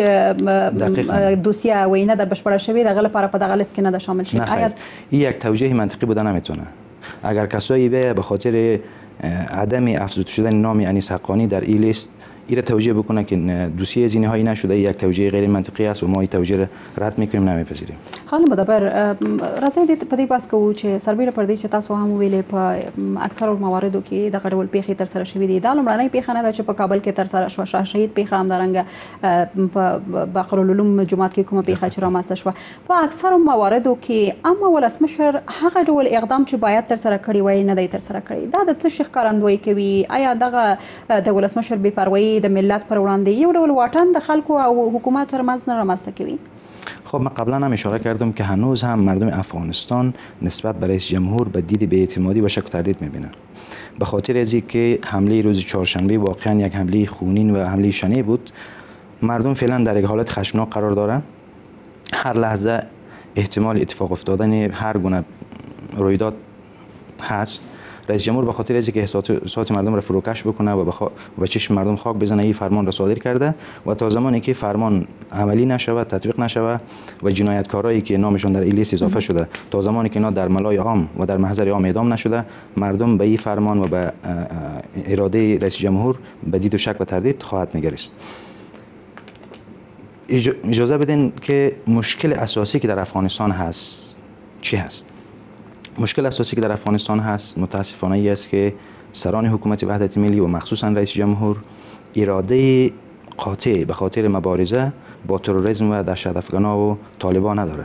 دوسیه وینه د بشپړه شوی دغه لپاره په دغه لیست کې نه ده شامل شوی. این یک توجیه منطقی بوده نمیتونه. اگر کسایی به به خاطر عدم افزود شدن نام انیس حقانی در این لیست این توجیه بکنه که دوسیه زینه هایی نشده، یک توجیه غیر منطقی است و ما این توجیه را رد میکنیم، نمیپذیریم. خانم مدبر، راځي د په دې بحث کوو چې سربیره پر دې چې تاسو هم ویلې په اکثرو مواردو کې دغه ډول پیښې تر سره شوې دي. دا لومړنۍ پیښه نه ده چې په کابل کې تر سره شوه. شاه شهید پیښه همدارنګه په بقرالعلوم جومات کې کومه پیښه چې رامنځته شوه. په اکثرو مواردو کې عامه ولسمشر هغه ډول اقدام چې باید تر سره کړی وای نه دی تر سره کړی. دا د څه شي ښکارندویي کوي؟ آیا دغه د ولسمشر بې پروایي د ملت پر وړاندې یو ډول واټن د خلکو او حکومت ترمنځ نه رامنځته کوي؟ خب من قبلا هم اشاره کردم که هنوز هم مردم افغانستان نسبت به رئیس جمهور به دید بی‌اعتمادی و شک و تردید میبینن. به خاطر از اینکه حمله روز چهارشنبه واقعا یک حمله خونین و حمله شنیع بود، مردم فعلا در یک حالت خشمناک قرار دارن. هر لحظه احتمال اتفاق افتادن هر گونه رویداد هست. رئیس جمهور به خاطر اینکه احساسات مردم را فروکش بکنه و بخوا... و چشم مردم خاک بزنه، این فرمان را صادر کرده و تا زمانی که فرمان عملی نشود، تطبیق نشود و جنایتکارایی که نامشون در این لیست اضافه شده، تا زمانی که اینا در ملای عام و در محضر عام اعدام نشده، مردم به این فرمان و به اراده رئیس جمهور به دید و شک و تردید خواهد نگریست. اجازه بدین که مشکل اساسی که در افغانستان هست چی هست؟ مشکل اساسی که در افغانستان هست متاسفانه ای است که سران حکومت وحدت ملی و مخصوصا رئیس جمهور اراده قاطع به خاطر مبارزه با تروریسم و دهشت افغانا و طالبان نداره.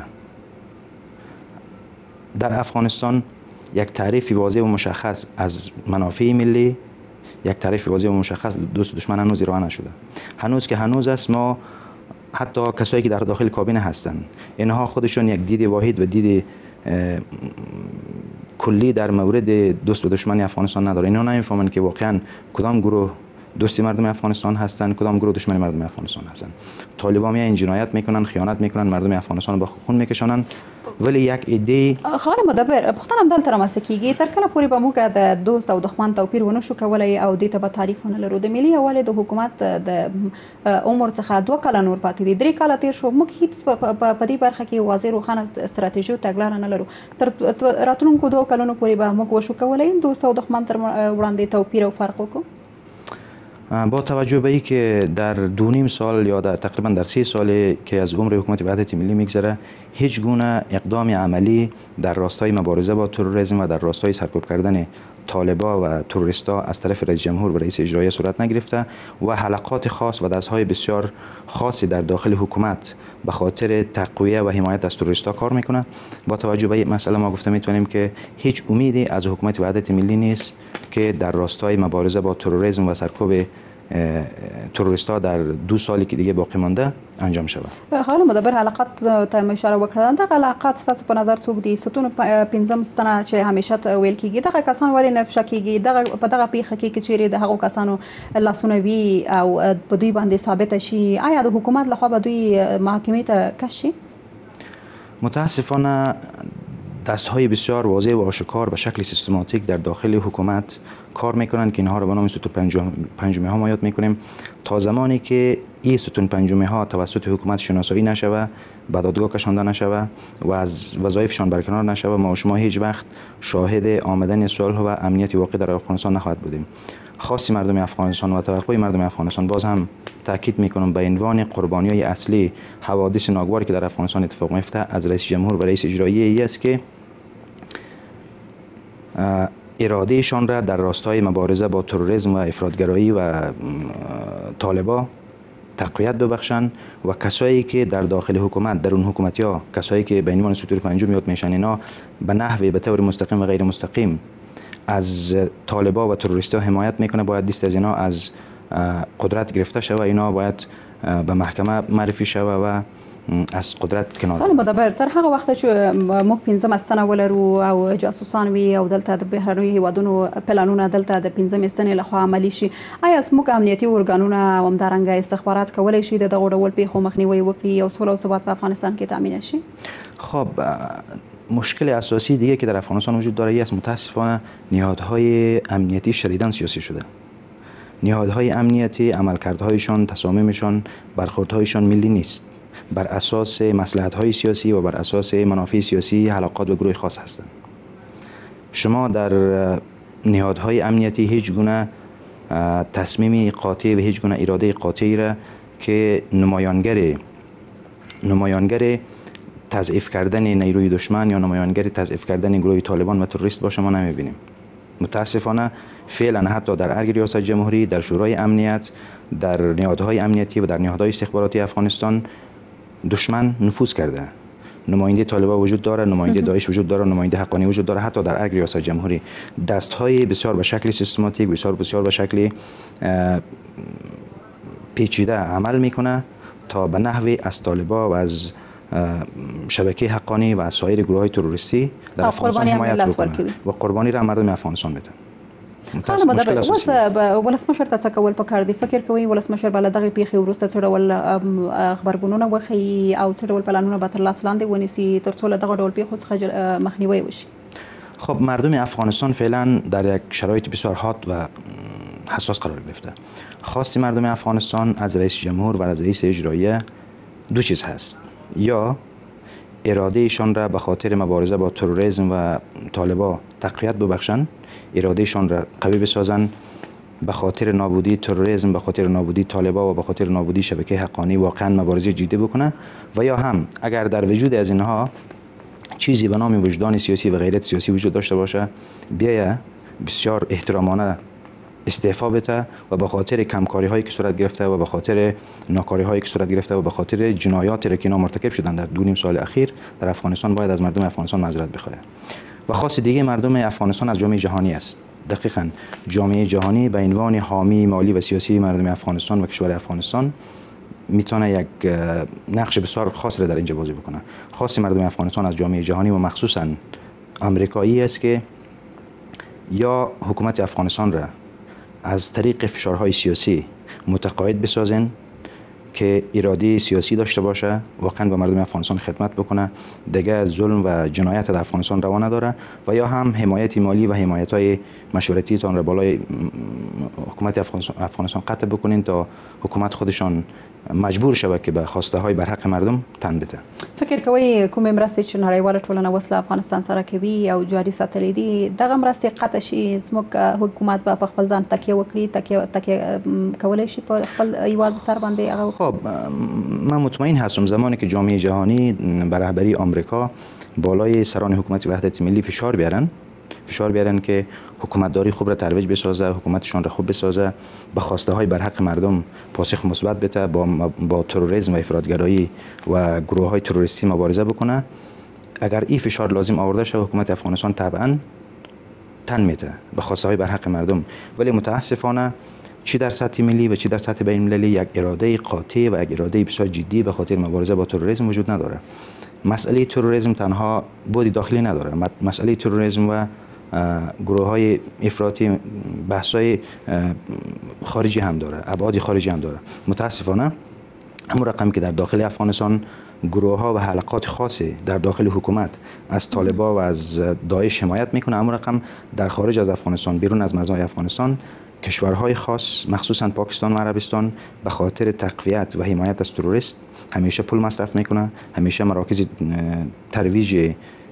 در افغانستان یک تعریف واضح و مشخص از منافع ملی، یک تعریف واضح و مشخص دوست دشمن هنوز ارائه نشده. هنوز که هنوز است، ما حتی کسایی که در داخل کابینه هستند اینها خودشون یک دید واحد و دید کلی در مورد دوست و دشمن افغانستان نداره. اینا نمیفهمن که واقعا کدام گروه دوستی مردم افغانستان هستن، کدام گروه دشمن مردم افغانستان هستن. طالبان این جنایت میکنن، خیانت میکنن، مردم افغانستان با خون میکشونن، ولی یک ایده. خانم مدبر، پښتنه دلته رامنځته کیږي تر کله پورې به موږ د دوست او دښمن توپیر ونه شو کولای او دې ته به تعریف ونه لرو. د ملي یووالي د حکومت د عمر څخه دوه کاله نور پاتې دي، درې کاله تیر شو، موږ هیڅ په دې برخه کې واضح روښانه ستراتیژي او تګلاره نه لرو. تر راتلونکو دوه کلونو پورې به موږ وشو کولای دوست او دښمن تر وړاندې توپیر او فرق وکړو. با توجه به اینکه در دو نیم سال یا در تقریبا در سه سالی که از عمر حکومت وحدت ملی میگذره، هیچ گونه اقدام عملی در راستای مبارزه با تروریسم و در راستای سرکوب کردن طالبا و تروریستا از طرف رئیس جمهور و رئیس اجرایی صورت نگرفته و حلقات خاص و دستهای بسیار خاصی در داخل حکومت به خاطر تقویه و حمایت از تروریستا کار میکنه. با توجه به این مسئله ما گفته میتونیم که هیچ امیدی از حکومت وحدت ملی نیست که در راستای مبارزه با تروریسم و سرکوب تروریستا در دو سالی که دیگه باقی مانده انجام شود. حالا مدبر حلقات ته اشاره وکړه، دغه حلقات ستاسو په نظر څوک دي؟ ستون پنځم ستنه چې همیشه ویل کیږي دغه کسان ولې نفشه کیږي؟ دغه په دغه پیښه کې چیرې د هغو کسانو لاسونه وي او په دوی باندې ثابت شي، آیا د حکومت لخوا به دوی محاکمې ته کش شي؟ متاسفانه دستهای بسیار واضح و آشکار به شکل سیستماتیک در داخل حکومت کار میکنن که اینها رو به نام ستون پنجمی ها ما یاد میکنیم. تا زمانی که این ستون پنجمی ها توسط حکومت شناسایی نشوه، به دادگاه کشانده نشوه و از وظایفشان برکنار نشوه، ما و شما هیچ وقت شاهد آمدن صلح و امنیت واقعی در افغانستان نخواهد بودیم. خاصی مردم افغانستان و توقع مردم افغانستان، باز هم تاکید میکنم، به عنوان قربانیای اصلی حوادث ناگواری که در افغانستان اتفاق میفته از رئیس جمهور و رئیس اجرایی ای است که ارادهشان را در راستای مبارزه با تروریسم و افراطگرایی و طالبا تقویت ببخشند و کسایی که در داخل حکومت، در اون حکومتیا، کسایی که به عنوان ستون پنجم یاد میشن، اینا به نحوی به طور مستقیم و غیر مستقیم از طالبا و تروریستا حمایت میکنه، باید دست از اینا از قدرت گرفته شود، اینا باید به محکمه معرفی شود و از قدرت کنار. حالا مدبر تر هغه وخت چې موږ پنځم ستنه ولرو او جاسوسان وي او دلته د بهرنیو هیوادونو پلانونه دلته د پنځم ستنې لخوا عملي شي، آیا زموږ امنیتي ارګانونه او همدارنګه استخبارات کولی شي د دغه ډول پیښو مخنیوی وکړي او سوله او ثبات په افغانستان کې تامین شي؟ خب مشکل اساسی دیگه که در افغانستان وجود داره است متاسفانه نهادهای امنیتی شدیداً سیاسی شده. نهادهای امنیتی عملکردهایشان، تصامیمشان، برخوردهایشان ملی نیست. بر اساس مصلحت‌های سیاسی و بر اساس منافع سیاسی حلقات و گروه خاص هستند. شما در نهادهای امنیتی هیچ گونه تصمیمی قاطع و هیچ گونه اراده قاطعی را که نمایانگر نمایانگر تضعیف کردن نیروی دشمن یا نمایانگر تضعیف کردن گروه طالبان و تروریست باشه ما نمیبینیم. متاسفانه فعلا حتی در ارگ ریاست جمهوری، در شورای امنیت، در نهادهای امنیتی و در نهادهای استخباراتی افغانستان دشمن نفوذ کرده. نماینده طالبان وجود داره، نماینده داعش وجود داره، نماینده حقانی وجود داره. حتی در ارگ ریاست جمهوری دستهای بسیار به شکل سیستماتیک، بسیار بسیار به شکل پیچیده عمل میکنه تا به نحوی از طالبان و از شبکه حقانی و از سایر گروه های تروریستی در افغانستان حمایت بکنه و قربانی را مردم افغانستان بدن. خانم مدبر اوس ولسمشر ته څه کول پکار دي؟ فکر کوي ولسمشر به له دغې پیښې وروسته څه ډول غبرګونونه وښیي او څه ډول پلانونه به ترلاس لاندې ونیسي تر څو له دغه ډول پیښو څخه مخنیوی وشي؟ خب مردم افغانستان فعلا در یک شرایط بسیار حاد و حساس قرار گرفته. خواست مردم افغانستان از رئیس جمهور و از رئیس اجراییه دو چیز هست: یا اراده ایشان را به خاطر مبارزه با تروریسم و طالبان تقویت ببخشند، اراده ایشان را قوی بسازند به خاطر نابودی تروریسم، به خاطر نابودی طالبان و به خاطر نابودی شبکه حقانی واقعا مبارزه جدی بکنه، و یا هم اگر در وجود از اینها چیزی به نام وجدان سیاسی و غیرت سیاسی وجود داشته باشه، بیایه بسیار احترامانه استعفا بده و به خاطر کمکاری هایی که صورت گرفته و به خاطر ناکاری هایی که صورت گرفته و به خاطر جنایاتی که اینا مرتکب شدن در دو نیم سال اخیر در افغانستان باید از مردم افغانستان معذرت بخواه. و خاص دیگه مردم افغانستان از جامعه جهانی است. دقیقاً جامعه جهانی به عنوان حامی مالی و سیاسی مردم افغانستان و کشور افغانستان میتونه یک نقش بسیار خاص را در اینجا بازی بکنه. خاص مردم افغانستان از جامعه جهانی و مخصوصاً آمریکایی است که یا حکومت افغانستان را از طریق فشارهای سیاسی متقاعد بسازن که اراده سیاسی داشته باشه، واقعا به مردم افغانستان خدمت بکنه، دیگه ظلم و جنایت در افغانستان روا نداره، و یا هم حمایت مالی و حمایت های مشورتی تان را بالای حکومت افغانستان قطع بکنین تا حکومت خودشان مجبور شود که به خواسته های برحق مردم تن بده. فکر کوي کومې مرستې چې نړیواله ټولنه اوس له افغانستان سره کوي او جاري ساتلې دي دغه مرستې قطع شي، زموږ حکومت به په خپل ځان تکیه وکړي، تکیه تکیه کولی شي په خپل یوازې سر باندې هغه؟ خب من مطمئن هستم زمانی که جامعه جهانی به رهبری آمریکا بالای سران حکومت وحدت ملی فشار بیارن فشار بیارن که حکومتداری خوب را ترویج بسازه، حکومتشان را خوب بسازه، به خواسته های برحق مردم پاسخ مثبت بده، با با تروریسم و افراطگرایی و گروه های تروریستی مبارزه بکنه. اگر این فشار لازم آورده شود حکومت افغانستان طبعا تن میده به خواسته های برحق مردم، ولی متاسفانه چی در سطح ملی و چی در سطح بین المللی یک اراده قاطع و یک اراده بسیار جدی به خاطر مبارزه با تروریسم وجود نداره. مسئله تروریسم تنها بودی داخلی نداره، مسئله تروریسم و گروه های افراطی بحث های خارجی هم داره، ابعاد خارجی هم داره. متاسفانه همون رقمی که در داخل افغانستان گروه ها و حلقات خاصی در داخل حکومت از طالبان و از داعش حمایت میکنه، همون رقم در خارج از افغانستان، بیرون از مرزهای افغانستان، کشورهای خاص مخصوصا پاکستان و عربستان به خاطر تقویت و حمایت از تروریست همیشه پول مصرف میکنه، همیشه مراکز ترویج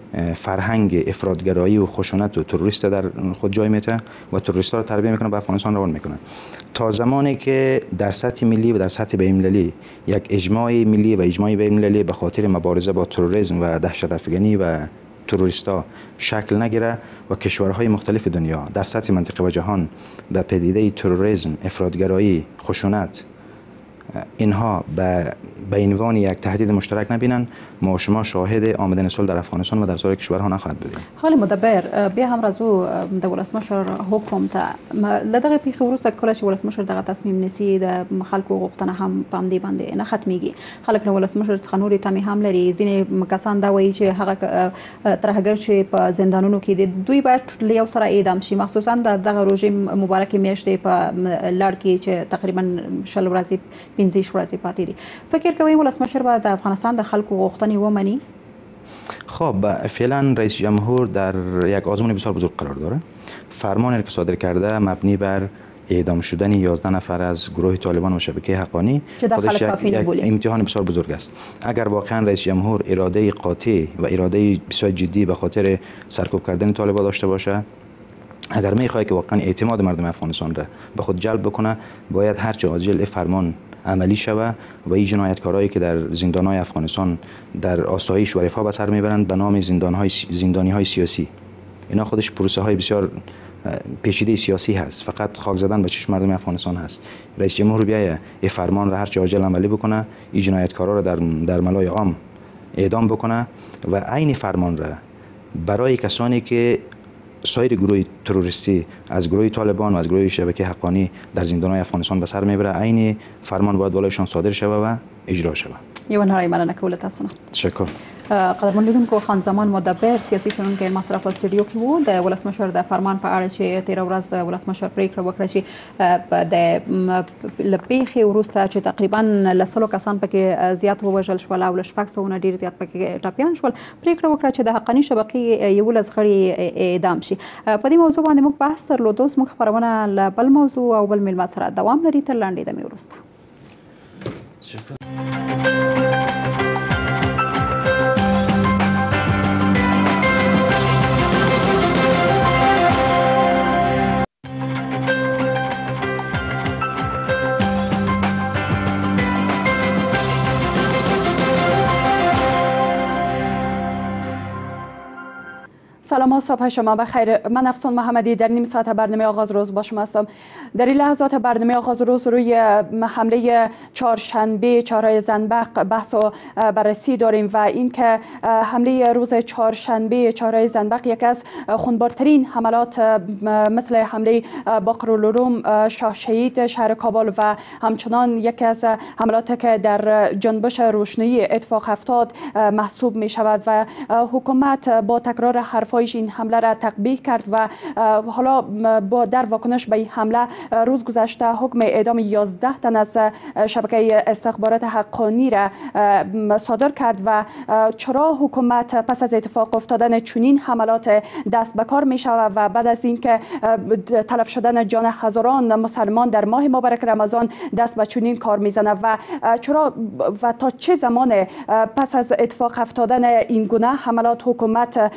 فرهنگ افراطگرایی و خشونت و تروریست در خود جای میته و تروریست‌ها رو تربیت میکنه، به افغانستان روان میکنه. تا زمانی که در سطح ملی و در سطح بین‌المللی یک اجماع ملی و اجماع بین‌المللی به خاطر مبارزه با تروریسم و دهشت افکنی و تروریستا شکل نگیره و کشورهای مختلف دنیا در سطح منطقه و جهان به پدیده تروریسم، افراطگرایی، خشونت اینها به به عنوان یک تهدید مشترک نبینن، ما شما شاهد آمدن صلح در افغانستان و در سایر کشورها نخواهد بودیم. خاله مدبر بیا هم راځو د ولسمشر حکم ته له دغه پیښې وروسته کله چې ولسمشر دغه تصمیم نیسي د خلکو غوښتنه هم په همدې باندې نه ختمیږي. خلک له ولسمشر څخه نورې تمې هم لري. ځینې کسان دا وایي چې هغه ترهګر چې په زندانونو کې دي دوی باید له یو سره اعدام شي، مخصوصا د دغه روژې مبارکې میاشتې په لړ کې چې تقریبا شل ورځې پنځه ورځې پاتې دي. فکر کوي ولسمشر باید د افغانستان د خلکو غوښتنې ومني؟ خب فعلا رئیس جمهور در یک آزمون بسیار بزرگ قرار داره. فرمانی که صادر کرده مبنی بر اعدام شدن یازده نفر از گروه طالبان و شبکه حقانی خودش یک, یک امتحان بسیار بزرگ است. اگر واقعا رئیس جمهور اراده قاطع و اراده بسیار جدی به خاطر سرکوب کردن طالبان داشته باشه اگر میخواد که واقعا اعتماد مردم افغانستان را به خود جلب بکنه، باید هر چه عاجل فرمان عملی شود و این جنایتکارایی که در زندانهای افغانستان در آسایش و رفاه به سر میبرند به نام زندانهای زندانی های سیاسی، اینا خودش پروسه های بسیار پیچیده سیاسی هست، فقط خاک زدن به چشم مردم افغانستان هست. رئیس جمهور بیاید این فرمان را هر چه عاجل عملی بکنه، این جنایتکارا را در در ملای عام اعدام بکنه و عین فرمان را برای کسانی که سایر گروه تروریستی از گروه طالبان و از گروه شبکه حقانی در زندانهای افغانستان به سر میبره، عین فرمان باید بالایشان صادر شود و اجرا شود. یو نړۍ مننه کوله تاسو نه. تشکر. قدرمن لیدونکو، خان زمان مدبر سیاسي شنونکی مصرف په سټډیو کې وو. د ولسمشر د فرمان په اړه چې تیره ورځ ولسمشر پریکړه وکړه چې د له پیښې وروسته چې تقریبا له سلو کسان پکې زیات ووژل شول او له شپږ سوه نه ډېر زیات پکې ټپیان شول، پریکړه وکړه چې د حقاني شبکې یولس غړي اعدام شي. په دې موضوع باندې موږ بحث درلودو. زموږ خپرونه له بل موضوع او بل میلمه سره دوام لري. تر لنډې دمې وروسته. سلام و صبح شما بخیر. من افسون محمدی در نیم ساعت برنامه آغاز روز با شما هستم. در این لحظات برنامه آغاز روز روی حمله چهارشنبه چهارراه زنبق بحث و بررسی داریم و اینکه حمله روز چهارشنبه چهارراه زنبق یک از خونبارترین حملات مثل حمله باقرالعلوم شاه شهید شهر کابل و همچنان یک از حملاتی که در جنبش روشنایی اتفاق افتاد محسوب می شود و حکومت با تکرار حرفای این حمله را تقبیح کرد و حالا با در واکنش به این حمله روز گذشته حکم اعدام یازده تن از شبکه استخبارات حقانی را صادر کرد و چرا حکومت پس از اتفاق افتادن چنین حملات دست به کار می شود و بعد از اینکه تلف شدن جان هزاران مسلمان در ماه مبارک رمضان دست به چنین کار میزنه و چرا و تا چه زمان پس از اتفاق افتادن این گونه حملات حکومت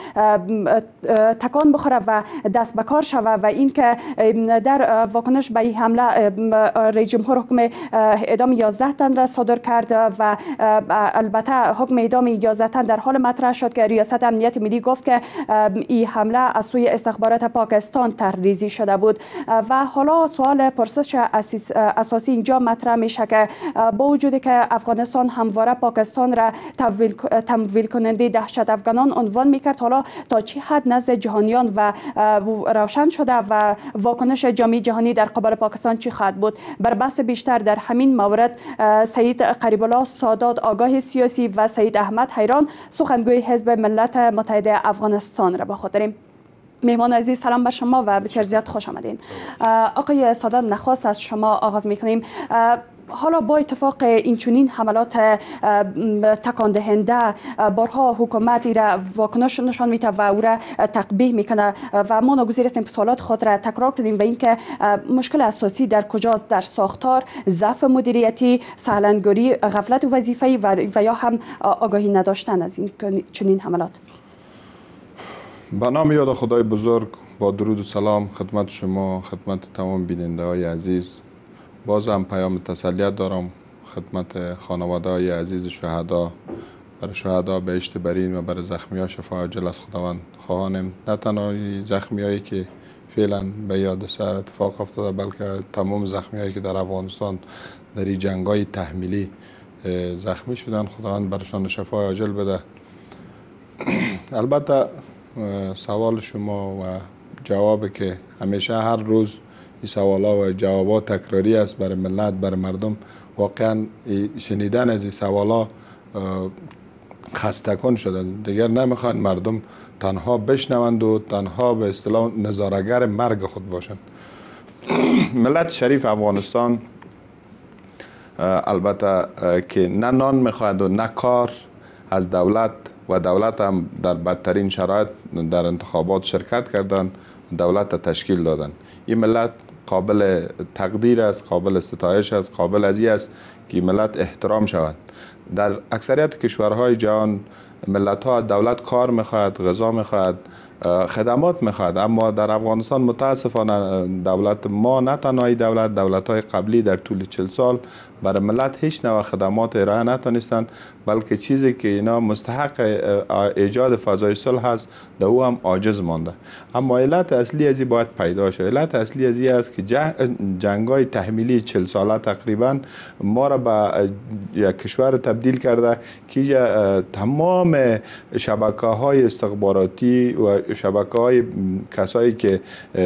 تکان بخوره و دست به کار شود و اینکه در واکنش به این حمله رئیس جمهور حکم اعدام یازده تن را صادر کرد و البته حکم اعدام یازده تن در حال مطرح شد که ریاست امنیت ملی گفت که این حمله از سوی استخبارات پاکستان طرحریزی شده بود و حالا سوال پرسش اساسی اینجا مطرح میشه که با وجودی که افغانستان همواره پاکستان را تمویل کننده دهشت افغانان عنوان میکرد، حالا تا چه حد نزد جهانیان و روشن شده و واکنش جامعه جهانی در قبال پاکستان چی خواهد بود؟ بر بحث بیشتر در همین مورد سید قریب الله سادات آگاه سیاسی و سید احمد حیران سخنگوی حزب ملت متحد افغانستان را با خود داریم. مهمان عزیز سلام بر شما و بسیار زیاد خوش آمدین. آقای سادات، نخست از شما آغاز میکنیم. حالا با اتفاق این چنین حملات تکان دهنده بارها حکومت را واکنش نشان میده و او را تقبیح میکنه و ما ناگزیر هستیم که سوالات خود را تکرار کنیم و اینکه مشکل اساسی در کجاست؟ در ساختار، ضعف مدیریتی، سهلنگاری، غفلت وظیفه‌ای و یا هم آگاهی نداشتن از این چنین حملات؟ به نام یاد خدای بزرگ، با درود و سلام خدمت شما، خدمت تمام بیننده های عزیز. باز هم پیام تسلیت دارم خدمت خانواده های عزیز شهدا. برای شهدا بهشت برین و برای زخمی ها شفا عاجل از خداوند خواهانم. نه تنها زخمی هایی که فعلا به یاد سر اتفاق افتاده، بلکه تمام زخمی هایی که در افغانستان در این جنگ های تحمیلی زخمی شدن، خداوند برشان شفا عاجل بده. البته سوال شما و جوابی که همیشه هر روز این سوالا و جوابات تکراری است برای ملت، برای مردم. واقعا شنیدن از این سوالا خسته کن شدن. دیگر نمیخوان مردم تنها بشنوند و تنها به اصطلاح نظاره‌گر مرگ خود باشند. ملت شریف افغانستان البته که نه نان میخواهد و نه کار از دولت، و دولت هم در بدترین شرایط در انتخابات شرکت کردن، دولت تشکیل دادن. این ملت قابل تقدیر است، قابل ستایش است، قابل ازی است که ملت احترام شود. در اکثریت کشورهای جهان ملت ها دولت کار میخواهد، غذا میخواهد، خدمات میخواد. اما در افغانستان متاسفانه دولت ما، نه تنهایی دولت، دولت های قبلی در طول چهل سال برای ملت هیچ نوع خدمات ارائه نتونستند، بلکه چیزی که اینا مستحق ایجاد فضای صلح هست در او هم عاجز مانده. اما علت اصلی ازی باید پیدا شه. علت اصلی ازی است که جنگ جنگای تحمیلی چهل ساله تقریبا ما را به یک کشور تبدیل کرده که تمام شبکه های استخباراتی و شبکه های کسایی که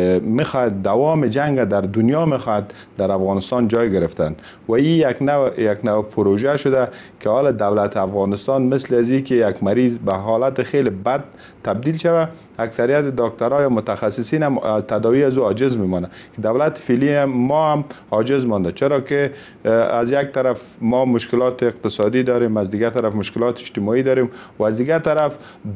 میخواد دوام جنگ در دنیا میخواد در افغانستان جای گرفتن و این یک نوع یک نوع پروژه شده که حال دولت افغانستان مثل ازی که یک مریض به حالت خیلی بد تبدیل شود، اکثریت دکترای متخصصین هم تداوی از او عاجز میمانه که دولت فعلی هم ما هم عاجز مانده. چرا که از یک طرف ما مشکلات اقتصادی داریم، از دیگر طرف مشکلات اجتماعی داریم و از دیگر طرف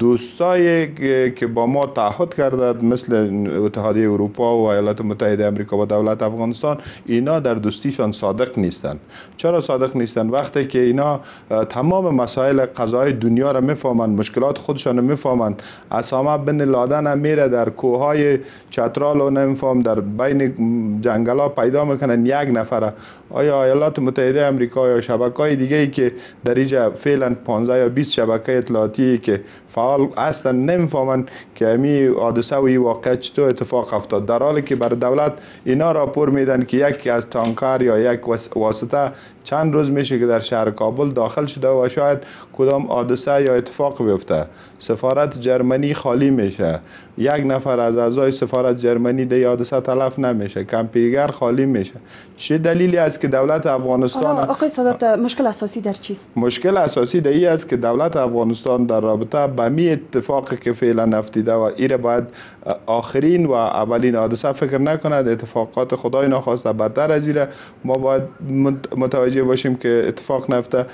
دوستایی که با ما تعهد کرده مثل اتحادیه اروپا و ایالات متحده آمریکا و دولت افغانستان، اینا در دوستیشان صادق نیستند. چرا صادق نیستند؟ وقتی که اینا تمام مسائل قضایی دنیا را میفهمند، مشکلات خودشان را میفهمند، اسامه بن لادن هم میره در کوههای چترال و نمیفهم در بین جنگل ها پیدا میکنن یک نفره. آیا ایالات متحده آمریکا یا شبکه‌های دیگه ای که در اینجا فعلا پانزده یا بیست شبکه اطلاعاتی که فعال هستن نمیفهمن که امی حادثه و این واقعه چطور اتفاق افتاد، در حالی که بر دولت اینا راپور میدن که یکی از تانکر یا یک واسطه چند روز میشه که در شهر کابل داخل شده و شاید کدام حادثه یا اتفاق بیفته. سفارت جرمنی خالی میشه، یک نفر از اعضای سفارت جرمنی در حادثه تلف نمیشه، کمپیگر خالی میشه. چه دلیلی است که دولت افغانستان آقای سادات مشکل اساسی در چیست؟ مشکل اساسی در این است که دولت افغانستان در رابطه با می اتفاقی که فعلا افتیده و ایره باید آخرین و اولین حادثه فکر نکند. اتفاقات خدای نخواسته بدتر از ایره ما باید متوجه باشیم که اتفاق نفته.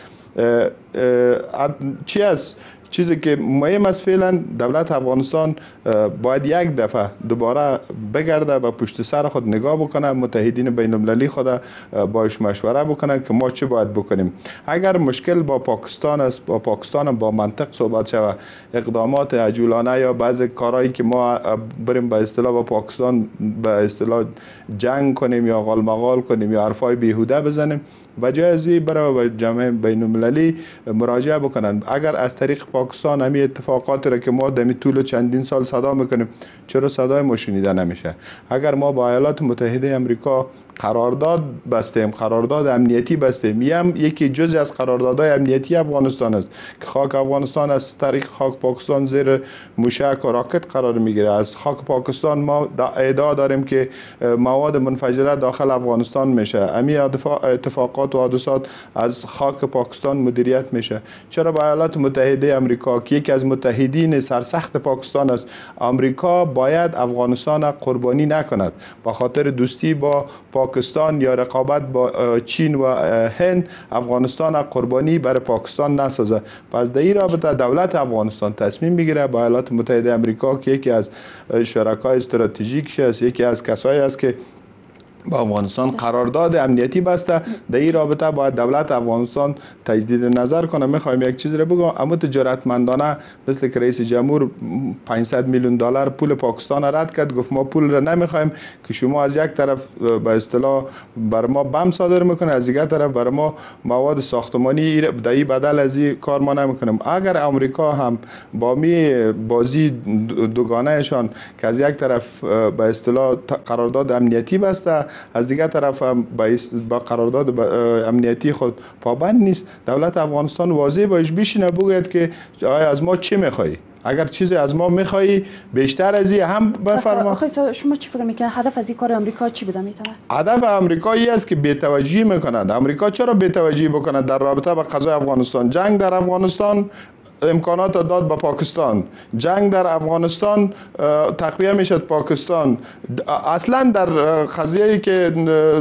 چی است چیزی که مهم است فعلا دولت افغانستان باید یک دفعه دوباره بگرده و پشت سر خود نگاه بکنه، متحدین بین المللی خود باش مشوره بکنه که ما چه باید بکنیم. اگر مشکل با پاکستان است، با پاکستان با منطق صحبت شود، اقدامات عجولانه یا بعضی کارهایی که ما بریم به اصطلاح با پاکستان به اصطلاح جنگ کنیم یا غالمغال کنیم یا حرفای بیهوده بزنیم، و جای از این برای جامعه بین المللی مراجعه بکنن. اگر از طریق پاکستان همین اتفاقاتی را که ما دمی طول چندین سال صدا میکنیم چرا صدای ما شنیده نمیشه؟ اگر ما با ایالات متحده آمریکا قرارداد بستیم، قرارداد امنیتی بستیم، هم یکی جزء از قراردادهای امنیتی افغانستان است که خاک افغانستان از طریق خاک پاکستان زیر موشک و راکت قرار میگیره. از خاک پاکستان ما ادعا داریم که مواد منفجره داخل افغانستان میشه. همین اتفاقات و حادثات از خاک پاکستان مدیریت میشه. چرا با ایالات متحده آمریکا که یکی از متحدین سرسخت پاکستان است، آمریکا باید افغانستان قربانی نکند به خاطر دوستی با پاکستان یا رقابت با چین و هند افغانستان قربانی برای پاکستان نسازه؟ پس در این رابطه دولت افغانستان تصمیم بگیره با ایالات متحده آمریکا که یکی از شرکای استراتژیک است، یکی از کسایی است که با افغانستان قرارداد امنیتی بسته، در این رابطه باید دولت افغانستان تجدید نظر کنه. میخوایم یک چیز رو بگم، اما تجارتمندانه مثل که رئیس جمهور پانصد میلیون دلار پول پاکستان رد کرد، گفت ما پول رو نمیخوایم که شما از یک طرف به اصطلاح بر ما بم صادر میکنه، از دیگر طرف بر ما مواد ساختمانی در این بدل از این کار ما نمیکنیم. اگر امریکا هم با می بازی دوگانهشان که از یک طرف به اصطلاح قرارداد امنیتی بسته، از دیگر طرف هم با قرارداد امنیتی خود پابند نیست، دولت افغانستان واضح باش بشینه بگوید که آیا از ما چی میخوایی؟ اگر چیزی از ما میخوایی بیشتر از این هم بفرما. شما چی فکر میکنید هدف از این کار امریکا چی بوده میتونه؟ هدف امریکا این است که بی‌توجهی میکنند. امریکا چرا بی‌توجهی بکند در رابطه با قضای افغانستان؟ جنگ در افغانستان امکانات داد به پاکستان، جنگ در افغانستان تقویه میشد پاکستان. اصلا در قضیه‌ای که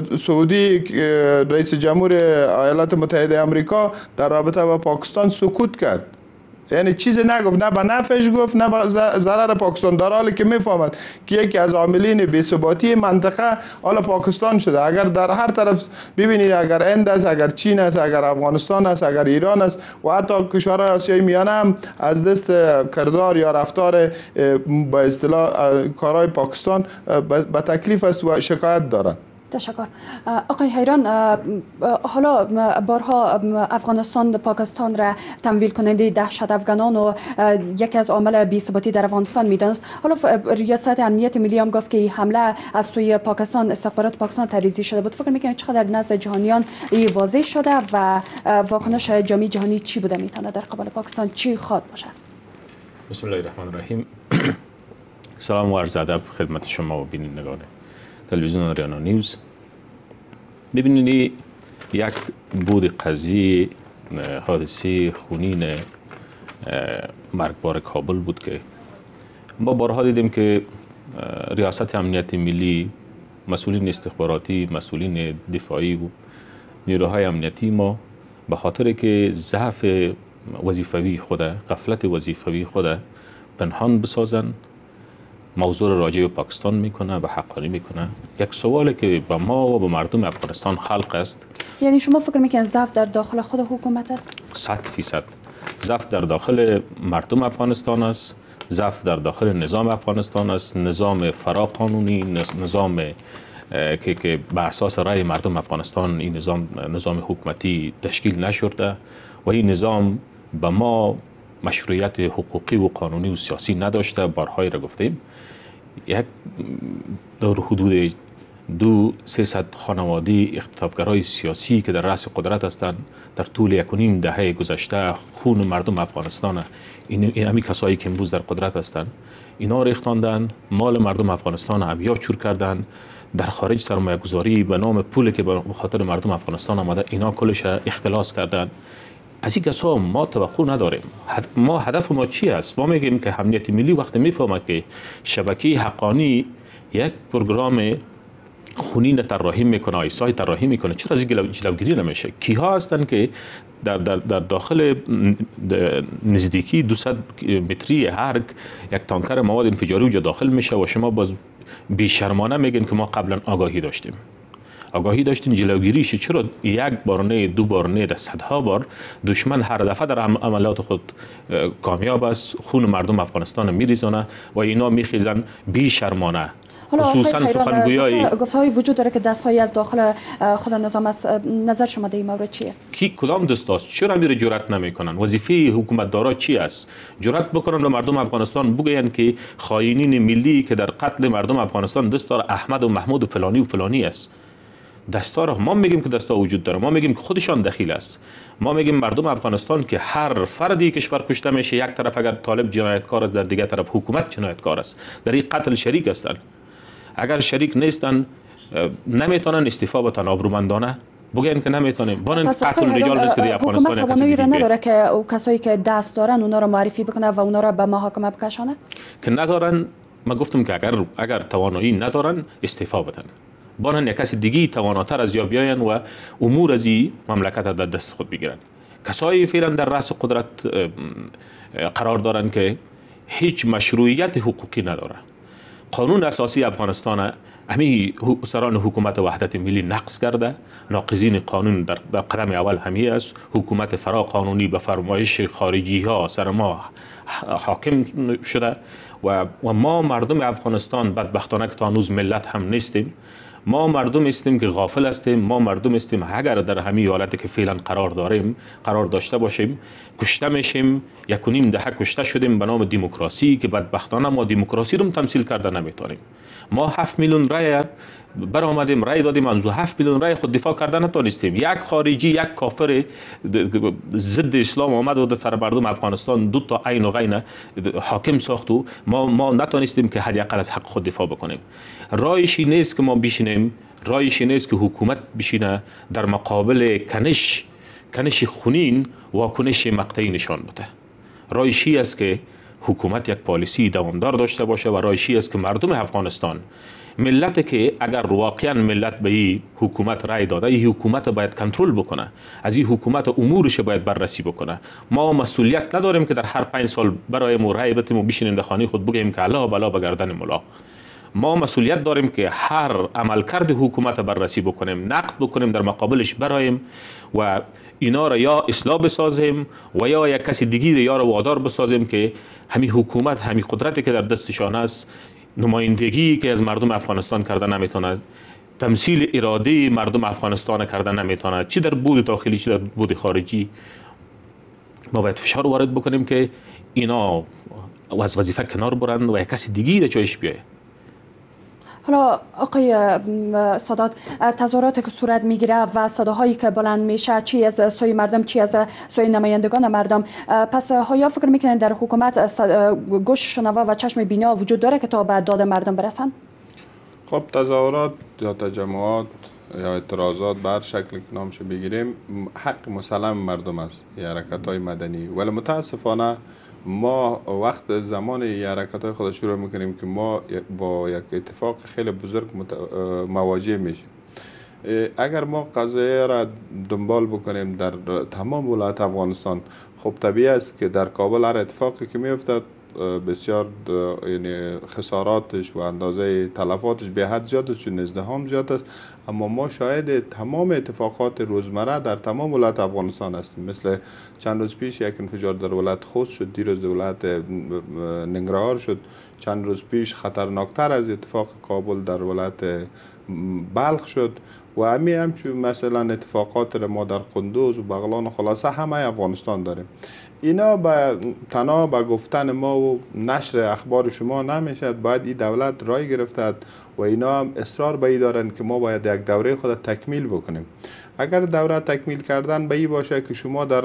سعودی رئیس جمهور ایالات متحده آمریکا در رابطه با پاکستان سکوت کرد، یعنی چیزی نگفت، نه به نفعش گفت نه به ضرر پاکستان، در حالی که میفهمد که یکی از عاملین بی‌ثباتی منطقه حالا پاکستان شده. اگر در هر طرف ببینید، اگر هند است، اگر چین است، اگر افغانستان است، اگر ایران است و حتی کشورهای آسیای میانه هم از دست کردار یا رفتار به اصطلاح کارهای پاکستان به تکلیف است و شکایت دارند. تشکر. آقای حیران، حالا بارها افغانستان پاکستان را تمویل کننده دهشت افغانان و یکی از عامل بی‌ثباتی در افغانستان میدانست. حالا ریاست امنیت ملی هم گفت که حمله از سوی پاکستان، استخبارات پاکستان تریزی شده بود. فکر میکنید چقدر نزد جهانیان این واضح شده و واکنش جامعه جهانی چی بوده میتونه در قبال پاکستان چی خواد باشه؟ بسم الله الرحمن الرحیم. سلام و عرض ادب خدمت شما و بینندگان تلویزیون ریانا نیوز. ببینید یک بود قضیه حادثه خونین مرگبار کابل بود که ما بارها دیدیم که ریاست امنیت ملی، مسئولین استخباراتی، مسئولین دفاعی و نیروهای امنیتی ما به خاطر که ضعف وظیفوی خود، غفلت وظیفوی خود پنهان بسازن، موضوع راجع به پاکستان میکنه و حقانی میکنه. یک سوالی که به ما و به مردم افغانستان خلق است، یعنی شما فکر میکنید ضعف در داخل خود حکومت است؟ صد فیصد ضعف در داخل مردم افغانستان است، ضعف در داخل نظام افغانستان است، نظام فراقانونی، نظام که که به اساس رأی مردم افغانستان این نظام نظام حکومتی تشکیل نشده و این نظام به ما مشروعیت حقوقی و قانونی و سیاسی نداشته. بارهایی را گفتیم، یک در حدود دو سیصد خانواده اختطافگرای سیاسی که در رأس قدرت هستند در طول یک و نیم دهه گذشته خون مردم افغانستان، این همی کسایی که امروز در قدرت هستند اینا ریختاندن، مال مردم افغانستان عبیا چور کردن، در خارج سرمایه گذاری به نام پولی که به خاطر مردم افغانستان آمده اینا کلش اختلاس کردن. از این کسا ما توقع نداریم. ما هدف ما چی است؟ ما میگیم که امنیت ملی وقتی میفهمه که شبکه حقانی یک پروگرام خونین طراحی میکنه، ایسای طراحی میکنه، چرا از این جلوگیری نمیشه؟ کیها هستن که در, در, در داخل نزدیکی دویست متری هر یک تانکر مواد انفجاری اونجا داخل میشه و شما باز بیشرمانه میگین که ما قبلا آگاهی داشتیم. آگاهی داشتین جلوگیریش، چرا یک بار نه دو بار نه، در صدها بار دشمن هر دفعه در عملیات خود کامیاب است، خون مردم افغانستان میریزانه و اینا میخیزن بیشرمانه. خصوصا سخنگویای گفته‌های وجود داره که دست‌هایی از داخل خود نظام است. نظر شما در این مورد چی است؟ کی کدام دست است؟ چرا میره جرأت نمیکنن؟ وظیفه حکومت دارا چی است؟ جرأت بکنن به مردم افغانستان بگوین که خائنین ملی که در قتل مردم افغانستان دست داره احمد و محمود و فلانی و فلانی است. دستار ما میگیم که دستا وجود داره، ما میگیم که خودشان دخیل است. ما میگیم مردم افغانستان که هر فردی کشور کشته میشه، یک طرف اگر طالب جنایتکار است، در دیگر طرف حکومت جنایتکار است، در این قتل شریک هستند. اگر شریک نیستن نمیتونن استعفا بتن آبرومندانه بگن که نمیتونیم. بانن قتل رجال است که در افغانستان حکومت توانایی را نداره که او کسایی که دست دارن اونا را معرفی بکنه و اونا را به محاکمه بکشانه؟ که ندارن. ما گفتم که اگر اگر توانایی ندارن استعفا بدن، بانن یک کسی دیگه تواناتر از یا بیاین و امور از این مملکت در دست خود بگیرن. کسایی فعلا در رأس قدرت قرار دارن که هیچ مشروعیت حقوقی نداره. قانون اساسی افغانستان همی سران حکومت وحدت ملی نقض کرده. ناقضین قانون در, در قدم اول همی است. حکومت فرا قانونی به فرمایش خارجی ها سر ما حاکم شده و, و ما مردم افغانستان بدبختانه که تا هنوز ملت هم نیستیم. ما مردم استیم که غافل هستیم. ما مردم استیم اگر در همین حالتی که فعلا قرار داریم قرار داشته باشیم کشته میشیم. یک و نیم دهه کشته شدیم به نام دموکراسی که بدبختانه ما دموکراسی رو تمثیل کرده نمیتونیم. ما هفت میلیون رای برآمدیم، رای دادیم، از هفت میلیون رای خود دفاع کردن نتونستیم. یک خارجی، یک کافر ضد اسلام آمد و در سر مردم افغانستان دو تا عین و غین حاکم ساخت و ما ما نتونستیم که حداقل از حق خود دفاع بکنیم. رایشی نیست که ما بشینیم، رایشی نیست که حکومت بشینه در مقابل کنش کنش خونین واکنش مقطعی نشان بده. رایشی است که حکومت یک پالیسی دوامدار داشته باشه و رایشی است که مردم افغانستان ملت که اگر واقعا ملت به این حکومت رای داده، این حکومت باید کنترل بکنه، از این حکومت امورش باید بررسی بکنه. ما مسئولیت نداریم که در هر پنج سال برای ما رای بتیم و بشینیم در خانه خود بگیم که الله بلا به گردن ملا. ما مسئولیت داریم که هر عملکرد حکومت بررسی بکنیم، نقد بکنیم، در مقابلش برایم و اینا را یا اصلاح بسازیم و یا یک کسی دیگه یا را وادار بسازیم که همین حکومت، همین قدرتی که در دستشان است، نمایندگی که از مردم افغانستان کرده نمیتونه، تمثیل اراده مردم افغانستان کرده نمیتونه، چی در بود داخلی چی در بود خارجی. ما باید فشار وارد بکنیم که اینا از وظیفه کنار برند و یک کسی دیگه در جایش بیایه. حالا آقای سادات، تظاهراتی که صورت میگیره و صداهایی که بلند میشه، چی از سوی مردم چی از سوی نمایندگان مردم، پس آیا فکر میکنین در حکومت گوش شنوا و چشم بینا وجود داره که تا به داد مردم برسن؟ خب تظاهرات یا تجمعات یا اعتراضات بر شکل که نامش بگیریم حق مسلم مردم است، حرکت های مدنی، ولی متاسفانه ما وقت زمان حرکت های خود شروع میکنیم که ما با یک اتفاق خیلی بزرگ مواجه میشیم. اگر ما قضیه را دنبال بکنیم در تمام ولایت افغانستان، خب طبیعی است که در کابل هر اتفاقی که میافتد بسیار یعنی خساراتش و اندازه تلفاتش به حد زیاد است، چون ازدحام زیاد است، اما ما شاهد تمام اتفاقات روزمره در تمام ولایت افغانستان هستیم. مثل چند روز پیش یک انفجار در ولایت خوست شد، دیروز در ولایت ننگرهار شد، چند روز پیش خطرناکتر از اتفاق کابل در ولایت بلخ شد و همین همچون مثلا اتفاقات را ما در قندوز و بغلان و خلاصه همه افغانستان داریم. اینا به تنها به گفتن ما و نشر اخبار شما نمیشد، باید این دولت رای گرفتد و اینا هم اصرار به این دارن که ما باید یک دوره خود تکمیل بکنیم. اگر دوره تکمیل کردن به این باشه که شما در